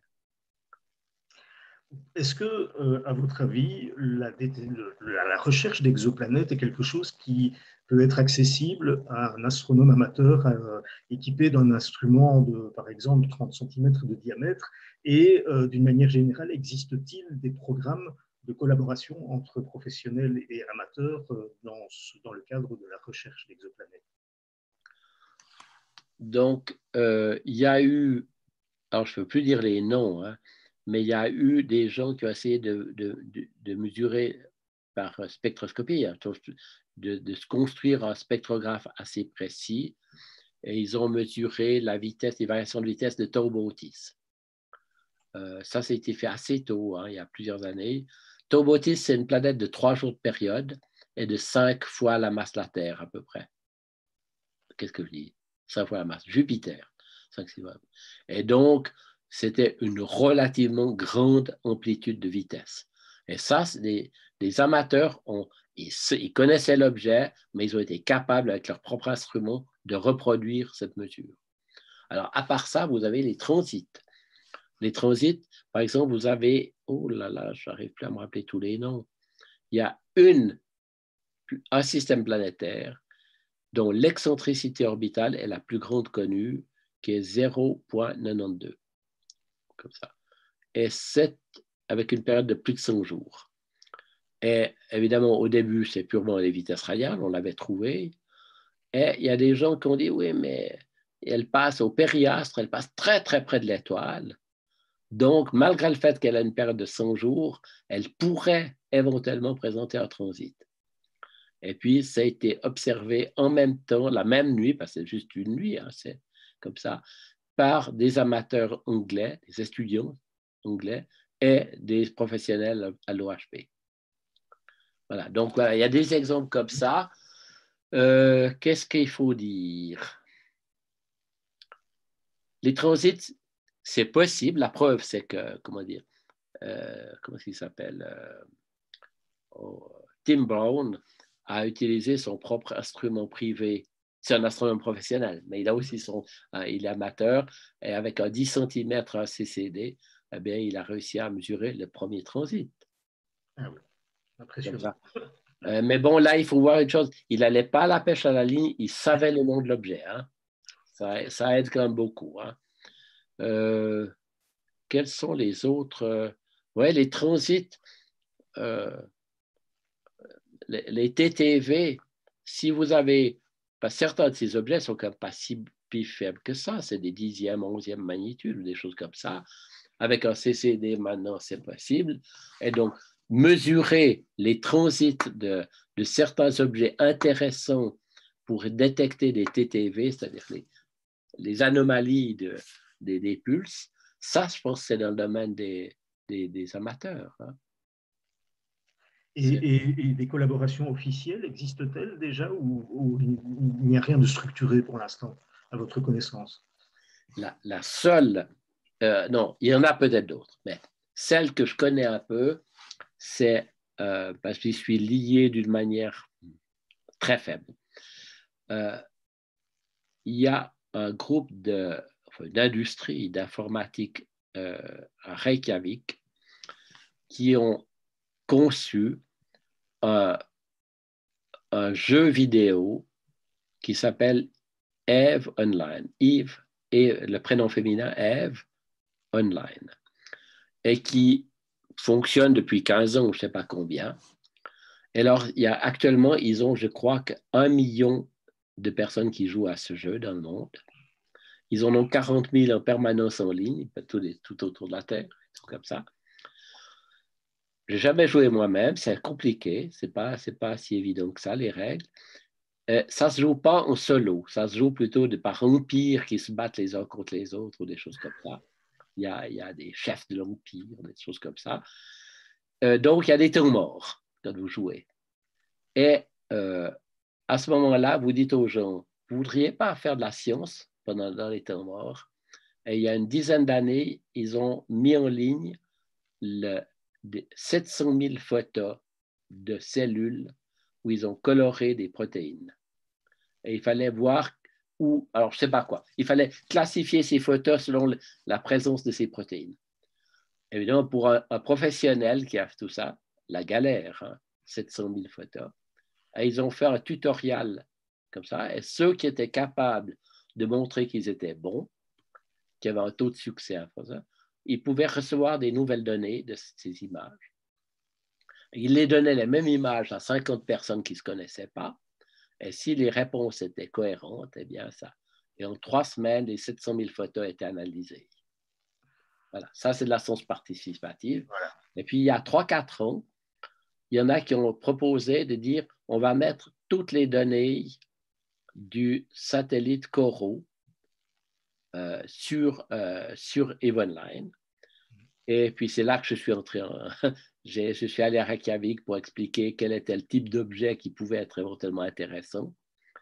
Est-ce que, euh, à votre avis, la, la, la recherche d'exoplanètes est quelque chose qui peut être accessible à un astronome amateur euh, équipé d'un instrument de, par exemple, trente centimètres de diamètre? Et euh, d'une manière générale, existe-t-il des programmes de collaboration entre professionnels et amateurs dans, dans le cadre de la recherche d'exoplanètes? Donc, euh, il y a eu, alors je ne peux plus dire les noms, hein, mais il y a eu des gens qui ont essayé de, de, de, de mesurer par spectroscopie, hein, de, de se construire un spectrographe assez précis, et ils ont mesuré la vitesse, les variations de vitesse de Tau-Bootis. Euh, ça, ça a été fait assez tôt, hein, il y a plusieurs années. Tau-Bootis, c'est une planète de trois jours de période et de cinq fois la masse de la Terre, à peu près. Qu'est-ce que je dis? Cinq fois la masse. Jupiter. cinq, six fois. Et donc, c'était une relativement grande amplitude de vitesse. Et ça, les, les amateurs, ont, ils, ils connaissaient l'objet, mais ils ont été capables, avec leur propre instrument, de reproduire cette mesure. Alors, à part ça, vous avez les transits. Les transits, par exemple, vous avez, oh là là, je n'arrive plus à me rappeler tous les noms. Il y a une, un système planétaire dont l'excentricité orbitale est la plus grande connue, qui est zéro virgule quatre-vingt-douze. Comme ça. Et c'est avec une période de plus de cent jours. Et évidemment, au début, c'est purement les vitesses radiales, on l'avait trouvé. Et il y a des gens qui ont dit, oui, mais elle passe au périastre, elle passe très, très près de l'étoile. Donc, malgré le fait qu'elle a une période de cent jours, elle pourrait éventuellement présenter un transit. Et puis, ça a été observé en même temps, la même nuit, parce que c'est juste une nuit, hein, c'est comme ça, par des amateurs anglais, des étudiants anglais et des professionnels à l'O H P. Voilà, donc voilà, il y a des exemples comme ça. Euh, qu'est-ce qu'il faut dire? Les transits, c'est possible. La preuve, c'est que, comment dire, euh, comment il s'appelle? Euh, oh, Tim Brown a utilisé son propre instrument privé. C'est un astronome professionnel, mais il a aussi son, hein, il est amateur, et avec un dix centimètres à C C D, eh bien, il a réussi à mesurer le premier transit. Ah oui, impressionnant. Euh, mais bon, là, il faut voir une chose, il n'allait pas à la pêche à la ligne, il savait le nom de l'objet. Hein. Ça, ça aide quand même beaucoup. Hein. Euh, quels sont les autres? Euh, ouais, les transits. Euh, Les, les T T V, si vous avez, parce que certains de ces objets sont quand même pas si faibles que ça, c'est des dixièmes, onzièmes magnitudes ou des choses comme ça. Avec un C C D maintenant, c'est possible. Et donc, mesurer les transits de, de certains objets intéressants pour détecter des T T V, c'est-à-dire les, les anomalies de, des, des pulses, ça, je pense que c'est dans le domaine des, des, des amateurs. Hein. Et, et, et des collaborations officielles existent-elles déjà ou, ou, ou il n'y a rien de structuré pour l'instant, à votre connaissance? La, la seule, euh, non, il y en a peut-être d'autres, mais celle que je connais un peu, c'est euh, parce que j'y suis lié d'une manière très faible. Euh, il y a un groupe de, enfin, d'industrie d'informatique euh, à Reykjavik qui ont conçu un, un jeu vidéo qui s'appelle Eve Online. Eve et le prénom féminin Eve Online. Et qui fonctionne depuis quinze ans, je ne sais pas combien. Et alors, il y a, actuellement, ils ont, je crois, un million de personnes qui jouent à ce jeu dans le monde. Ils en ont quarante mille en permanence en ligne, tout, tout autour de la Terre, tout comme ça. Je n'ai jamais joué moi-même, c'est compliqué, ce n'est pas, c'est pas si évident que ça, les règles. Euh, ça ne se joue pas en solo, ça se joue plutôt de par empires qui se battent les uns contre les autres ou des choses comme ça. Il y a, il y a des chefs de l'empire, des choses comme ça. Euh, donc, il y a des temps morts quand vous jouez. Et euh, à ce moment-là, vous dites aux gens, vous ne voudriez pas faire de la science pendant dans les temps morts? Et il y a une dizaine d'années, ils ont mis en ligne le, sept cent mille photos de cellules où ils ont coloré des protéines. Et il fallait voir où, alors je ne sais pas quoi, il fallait classifier ces photos selon la présence de ces protéines. Évidemment, pour un, un professionnel qui a tout ça, la galère, hein, sept cent mille photos. Et ils ont fait un tutoriel comme ça, et ceux qui étaient capables de montrer qu'ils étaient bons, qui avaient un taux de succès à ça, ils pouvaient recevoir des nouvelles données de ces images. Ils les donnaient les mêmes images à cinquante personnes qui ne se connaissaient pas, et si les réponses étaient cohérentes, eh bien ça. Et en trois semaines, les sept cent mille photos étaient analysées. Voilà, ça c'est de la science participative. Voilà. Et puis il y a trois quatre ans, il y en a qui ont proposé de dire on va mettre toutes les données du satellite Corot euh, sur, euh, sur Eve Online. Et puis c'est là que je suis entré. En... je suis allé à Reykjavik pour expliquer quel était le type d'objet qui pouvait être éventuellement intéressant.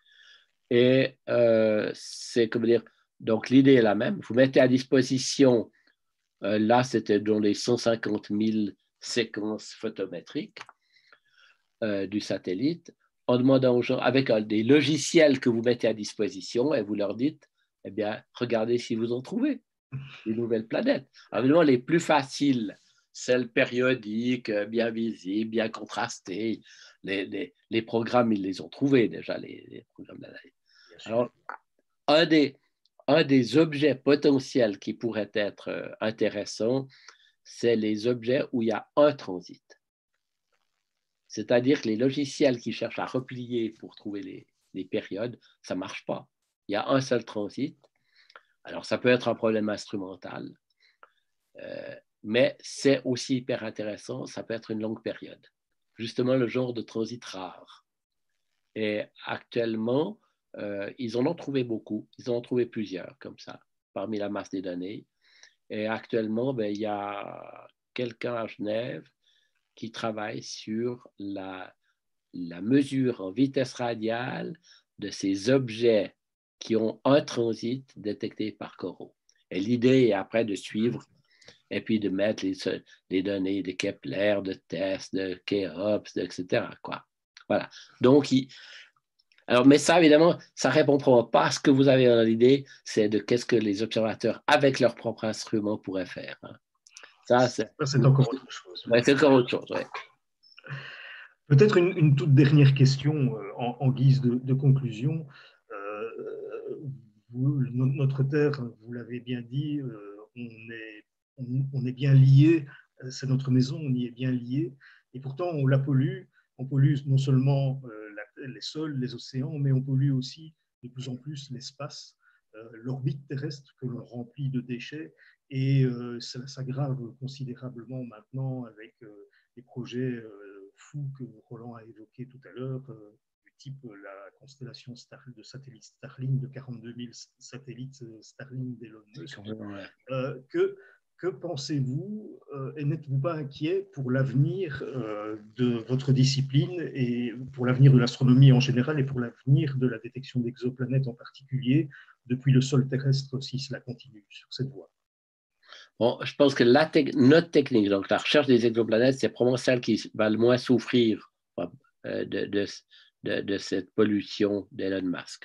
Et euh, c'est comme dire, donc l'idée est la même. Vous mettez à disposition, euh, là c'était dans les cent cinquante mille séquences photométriques euh, du satellite, en demandant aux gens, avec euh, des logiciels que vous mettez à disposition, et vous leur dites, eh bien, regardez si vous en trouvez des nouvelles planètes. Alors, évidemment, les plus faciles, celles périodiques, bien visibles, bien contrastées. Les, les, les programmes, ils les ont trouvés déjà, les, les programmes d'analyse. Alors, un des, un des objets potentiels qui pourraient être euh, intéressants, c'est les objets où il y a un transit. C'est-à-dire que les logiciels qui cherchent à replier pour trouver les, les périodes, ça ne marche pas. Il y a un seul transit. Alors, ça peut être un problème instrumental. Euh, mais c'est aussi hyper intéressant, ça peut être une longue période. Justement, le genre de transit rare. Et actuellement, euh, ils en ont trouvé beaucoup, ils en ont trouvé plusieurs comme ça, parmi la masse des données. Et actuellement, ben, il y a quelqu'un à Genève qui travaille sur la, la mesure en vitesse radiale de ces objets qui ont un transit détecté par coraux. Et l'idée est après de suivre et puis de mettre les, les données de Kepler, de TESS, de Cheops, et cetera, quoi. Voilà. Donc, il, alors, mais ça, évidemment, ça ne répond probablement pas à ce que vous avez dans l'idée, c'est de qu'est-ce que les observateurs, avec leurs propres instruments, pourraient faire. Hein. Ça, c'est encore autre chose. Ouais, c'est encore autre chose, ouais. Peut-être une, une toute dernière question euh, en, en guise de, de conclusion. Euh, vous, notre Terre, vous l'avez bien dit, euh, on, est, on, on est bien lié, c'est notre maison, on y est bien lié, et pourtant on la pollue. On pollue non seulement euh, la, les sols, les océans, mais on pollue aussi de plus en plus l'espace, euh, l'orbite terrestre que l'on remplit de déchets, et euh, ça s'aggrave considérablement maintenant avec euh, des projets euh, fous que Roland a évoqués tout à l'heure, euh, du type la constellation Star, de satellites Starlink de quarante-deux mille satellites Starlink d'Elon Musk. Euh, que Que pensez-vous euh, et n'êtes-vous pas inquiet pour l'avenir euh, de votre discipline et pour l'avenir de l'astronomie en général et pour l'avenir de la détection d'exoplanètes en particulier depuis le sol terrestre si cela continue sur cette voie? Bon, je pense que la te notre technique, donc la recherche des exoplanètes, c'est probablement celle qui va le moins souffrir euh, de, de, de, de cette pollution d'Elon Musk.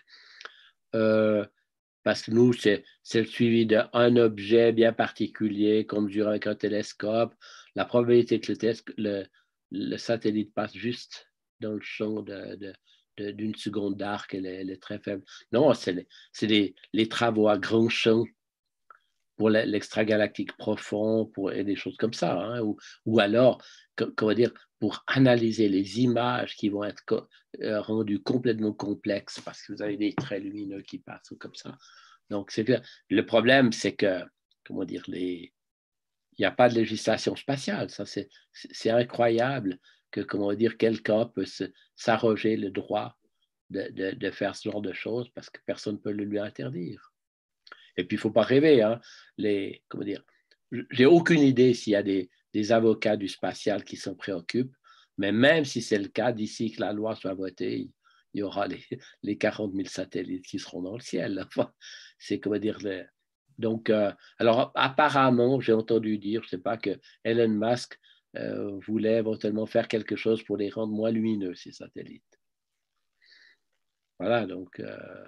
Euh, Parce que nous, c'est le suivi d'un objet bien particulier qu'on mesure avec un télescope. La probabilité que le, le, le satellite passe juste dans le champ de, de, de, d'une seconde d'arc, elle, elle est très faible. Non, c'est les, les, les travaux à grand champ pour l'extragalactique profond, pour, et des choses comme ça. Hein, ou, ou alors, comment dire, pour analyser les images qui vont être co rendues complètement complexes parce que vous avez des traits lumineux qui passent ou comme ça. Donc, c'est que le problème, c'est que, comment dire, les... il n'y a pas de législation spatiale. Ça, c'est incroyable que, comment dire, quelqu'un peut s'arroger le droit de, de, de faire ce genre de choses parce que personne ne peut le lui interdire. Et puis, il ne faut pas rêver. Hein, les, comment dire, j'ai aucune idée s'il y a des, des avocats du spatial qui s'en préoccupent, mais même si c'est le cas, d'ici que la loi soit votée, il y aura les, les quarante mille satellites qui seront dans le ciel. Enfin, c'est comment dire. Le... Donc, euh, alors apparemment, j'ai entendu dire, je ne sais pas, que Elon Musk euh, voulait éventuellement faire quelque chose pour les rendre moins lumineux, ces satellites. Voilà, donc. Euh,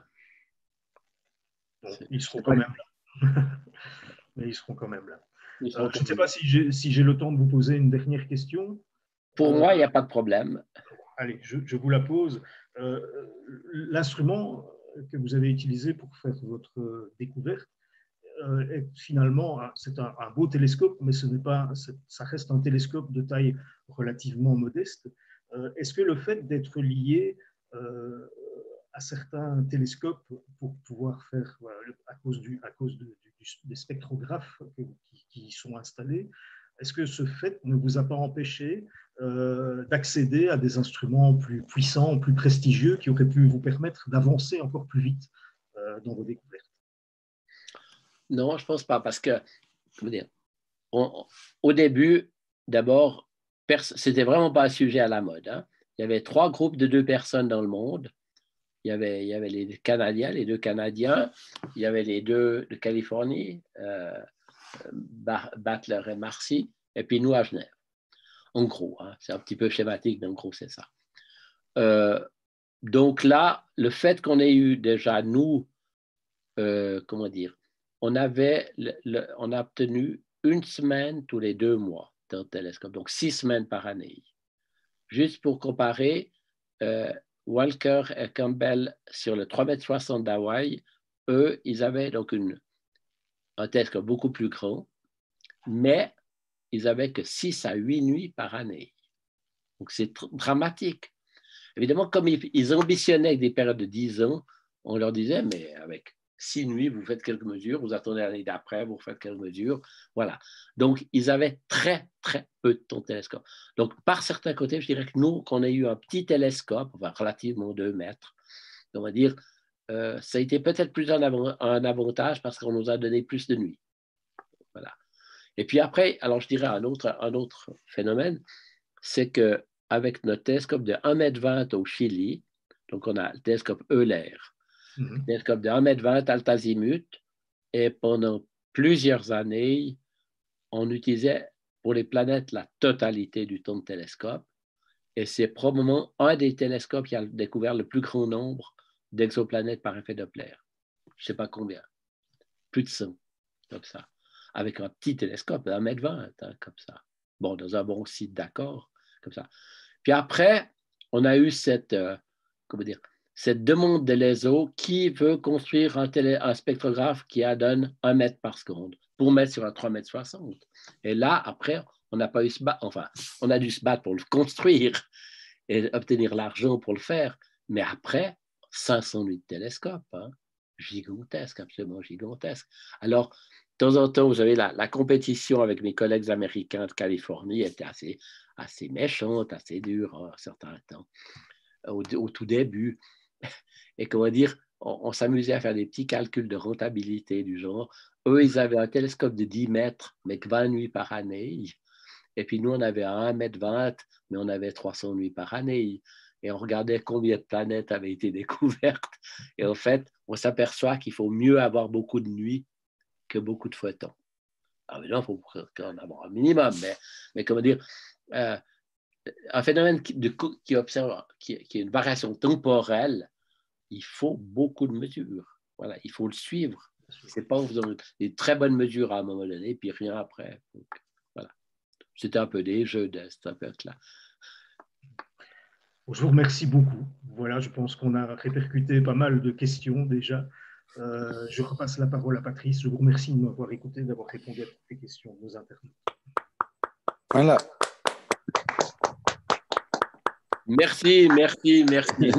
bon, ils seront quand même là. Mais ils seront quand même là. Euh, je ne sais pas si j'ai si j'ai le temps de vous poser une dernière question. Pour euh, moi, il n'y a pas de problème. Allez, je, je vous la pose. Euh, L'instrument que vous avez utilisé pour faire votre découverte euh, est finalement, c'est un, un beau télescope, mais ce n'est pas, ça reste un télescope de taille relativement modeste. Euh, Est-ce que le fait d'être lié euh, à certains télescopes pour pouvoir faire, voilà, à cause, du, à cause de, du, des spectrographes qui, qui sont installés, est-ce que ce fait ne vous a pas empêché euh, d'accéder à des instruments plus puissants, plus prestigieux, qui auraient pu vous permettre d'avancer encore plus vite euh, dans vos découvertes? Non, je ne pense pas, parce que, comment dire, on, au début, d'abord, c'était vraiment pas un sujet à la mode. Hein. Il y avait trois groupes de deux personnes dans le monde. Il y avait, il y avait les Canadiens, les deux Canadiens, il y avait les deux de Californie, euh, Butler et Marcy, et puis nous à Genève. En gros, hein, c'est un petit peu schématique, mais en gros, c'est ça. Euh, donc là, le fait qu'on ait eu déjà, nous, euh, comment dire, on avait, le, le, on a obtenu une semaine tous les deux mois d'un télescope, donc six semaines par année. Juste pour comparer, euh, Walker et Campbell sur le trois mètres soixante d'Hawaï, eux, ils avaient donc une, un télescope beaucoup plus grand, mais ils n'avaient que six à huit nuits par année. Donc c'est dramatique. Évidemment, comme ils, ils ambitionnaient avec des périodes de dix ans, on leur disait, mais avec six nuits, vous faites quelques mesures, vous attendez l'année d'après, vous faites quelques mesures. Voilà. Donc, ils avaient très, très peu de temps de télescope. Donc, par certains côtés, je dirais que nous, qu'on a eu un petit télescope, enfin, relativement deux mètres, on va dire, euh, ça a été peut-être plus un, av un avantage parce qu'on nous a donné plus de nuits. Voilà. Et puis après, alors je dirais un autre, un autre phénomène, c'est qu'avec notre télescope de un mètre vingt au Chili, donc on a le télescope Euler, mm-hmm. le télescope de un mètre vingt alt-azimut, et pendant plusieurs années, on utilisait pour les planètes la totalité du temps de télescope, et c'est probablement un des télescopes qui a découvert le plus grand nombre d'exoplanètes par effet Doppler. Je ne sais pas combien, plus de cent, comme ça, avec un petit télescope d'un mètre vingt, hein, comme ça. Bon, dans un bon site, d'accord, comme ça. Puis après, on a eu cette, euh, comment dire, cette demande de l'E S O qui veut construire un, télé, un spectrographe qui donne un mètre par seconde pour mettre sur un trois mètres soixante. Et là, après, on n'a pas eu se battre, enfin, on a dû se battre pour le construire et obtenir l'argent pour le faire. Mais après, cinq cents nuits de télescope, hein, gigantesque, absolument gigantesque. Alors, de temps en temps, vous avez la, la compétition avec mes collègues américains de Californie était assez, assez méchante, assez dure en certains temps, au, au tout début. Et comment dire, on, on s'amusait à faire des petits calculs de rentabilité du genre. Eux, ils avaient un télescope de dix mètres, mais que vingt nuits par année. Et puis nous, on avait un mètre vingt, mais on avait trois cents nuits par année. Et on regardait combien de planètes avaient été découvertes. Et en fait, on s'aperçoit qu'il faut mieux avoir beaucoup de nuits que beaucoup de photons. Alors maintenant, il faut en avoir un minimum, mais, mais comment dire, euh, un phénomène qui, de, qui observe, qui, qui est une variation temporelle, il faut beaucoup de mesures. Voilà, il faut le suivre. C'est pas en faisant des très bonnes mesures à un moment donné, puis rien après. Donc, voilà. C'était un peu des jeux de cette époque-là. Je vous remercie beaucoup. Voilà, je pense qu'on a répercuté pas mal de questions déjà. Euh, je repasse la parole à Patrice. Je vous remercie de m'avoir écouté, d'avoir répondu à toutes les questions de nos internautes. Voilà. Merci, merci, merci.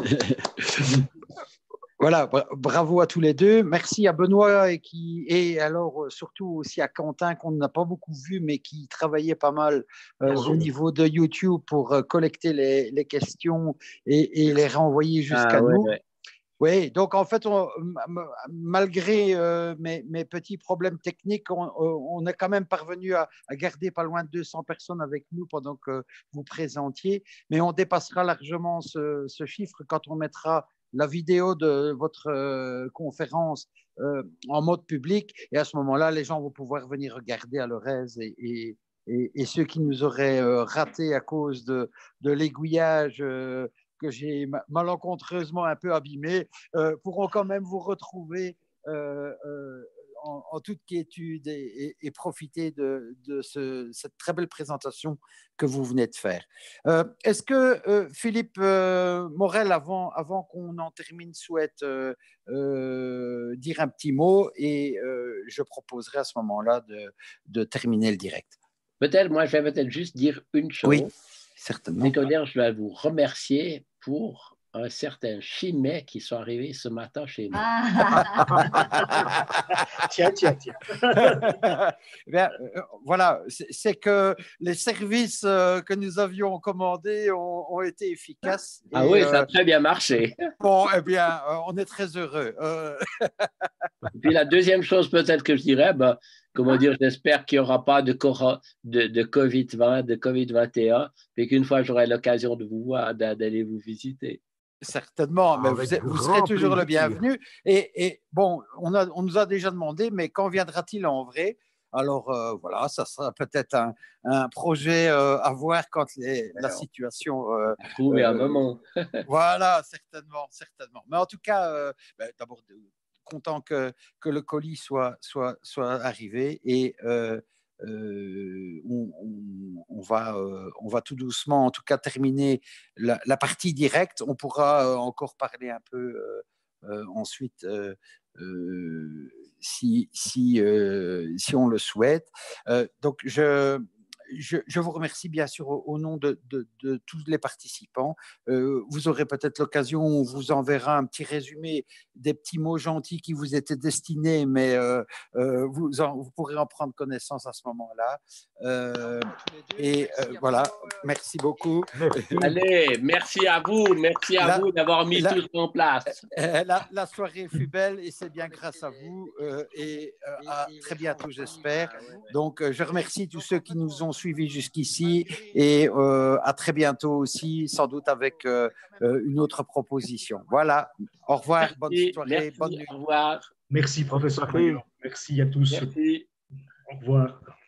Voilà, bravo à tous les deux. Merci à Benoît et, qui, et alors surtout aussi à Quentin qu'on n'a pas beaucoup vu mais qui travaillait pas mal euh, au niveau de YouTube pour euh, collecter les, les questions et, et les renvoyer jusqu'à ah, ouais, nous. Ouais. Oui, donc en fait, on, malgré euh, mes, mes petits problèmes techniques, on, on est quand même parvenu à, à garder pas loin de deux cents personnes avec nous pendant que vous présentiez, mais on dépassera largement ce, ce chiffre quand on mettra la vidéo de votre euh, conférence euh, en mode public, et à ce moment-là, les gens vont pouvoir venir regarder à leur aise et, et, et, et ceux qui nous auraient euh, ratés à cause de, de l'aiguillage euh, que j'ai malencontreusement un peu abîmé, euh, pourront quand même vous retrouver euh, euh, en, en toute quiétude et, et, et profiter de, de ce, cette très belle présentation que vous venez de faire. Euh, Est-ce que euh, Philippe euh, Morel, avant, avant qu'on en termine, souhaite euh, euh, dire un petit mot et euh, je proposerai à ce moment-là de, de terminer le direct. Peut-être, moi, je vais peut-être juste dire une chose. Oui, certainement. C'est que je vais vous remercier pour un certain Chimay qui sont arrivés ce matin chez moi. tiens, tiens, tiens. Bien, euh, voilà, c'est que les services euh, que nous avions commandés ont, ont été efficaces. Ah et, oui, ça a euh, très bien marché. Bon, eh bien, euh, on est très heureux. Euh... Et puis la deuxième chose peut-être que je dirais, ben, comment dire, j'espère qu'il n'y aura pas de, de, de covid vingt, de covid vingt et un, puis qu'une fois j'aurai l'occasion de vous voir, d'aller vous visiter. Certainement, mais vous, êtes, vous serez toujours plaisir. Le bienvenu. Et, et bon, on, a, on nous a déjà demandé, mais quand viendra-t-il en vrai? Alors euh, voilà, ça sera peut-être un, un projet euh, à voir quand les, la situation. Euh, trouver euh, un moment. Voilà, certainement, certainement. Mais en tout cas, euh, ben, d'abord, content que, que le colis soit, soit, soit arrivé et euh, euh, on, on, on, va, euh, on va tout doucement, en tout cas, terminer la, la partie directe. On pourra euh, encore parler un peu euh, euh, ensuite, euh, euh, si, si, euh, si on le souhaite. Euh, donc, je, je, je vous remercie bien sûr au, au nom de, de, de tous les participants. Euh, vous aurez peut-être l'occasion, on vous enverra un petit résumé des petits mots gentils qui vous étaient destinés, mais euh, euh, vous, en, vous pourrez en prendre connaissance à ce moment-là. Euh, et euh, voilà, merci beaucoup. Merci. Allez, merci à vous, merci à La- vous d'avoir mis la- tout en place. Euh, La, la soirée fut belle et c'est bien grâce à vous euh, et euh, à très bientôt, j'espère. Donc, euh, je remercie tous ceux qui nous ont suivis jusqu'ici et euh, à très bientôt aussi, sans doute avec euh, euh, une autre proposition. Voilà. Au revoir. Bonne Merci, soirée. merci, Bonne nuit. au revoir. Merci, professeur Soirée. Maillot. Merci à tous. Merci. Au revoir.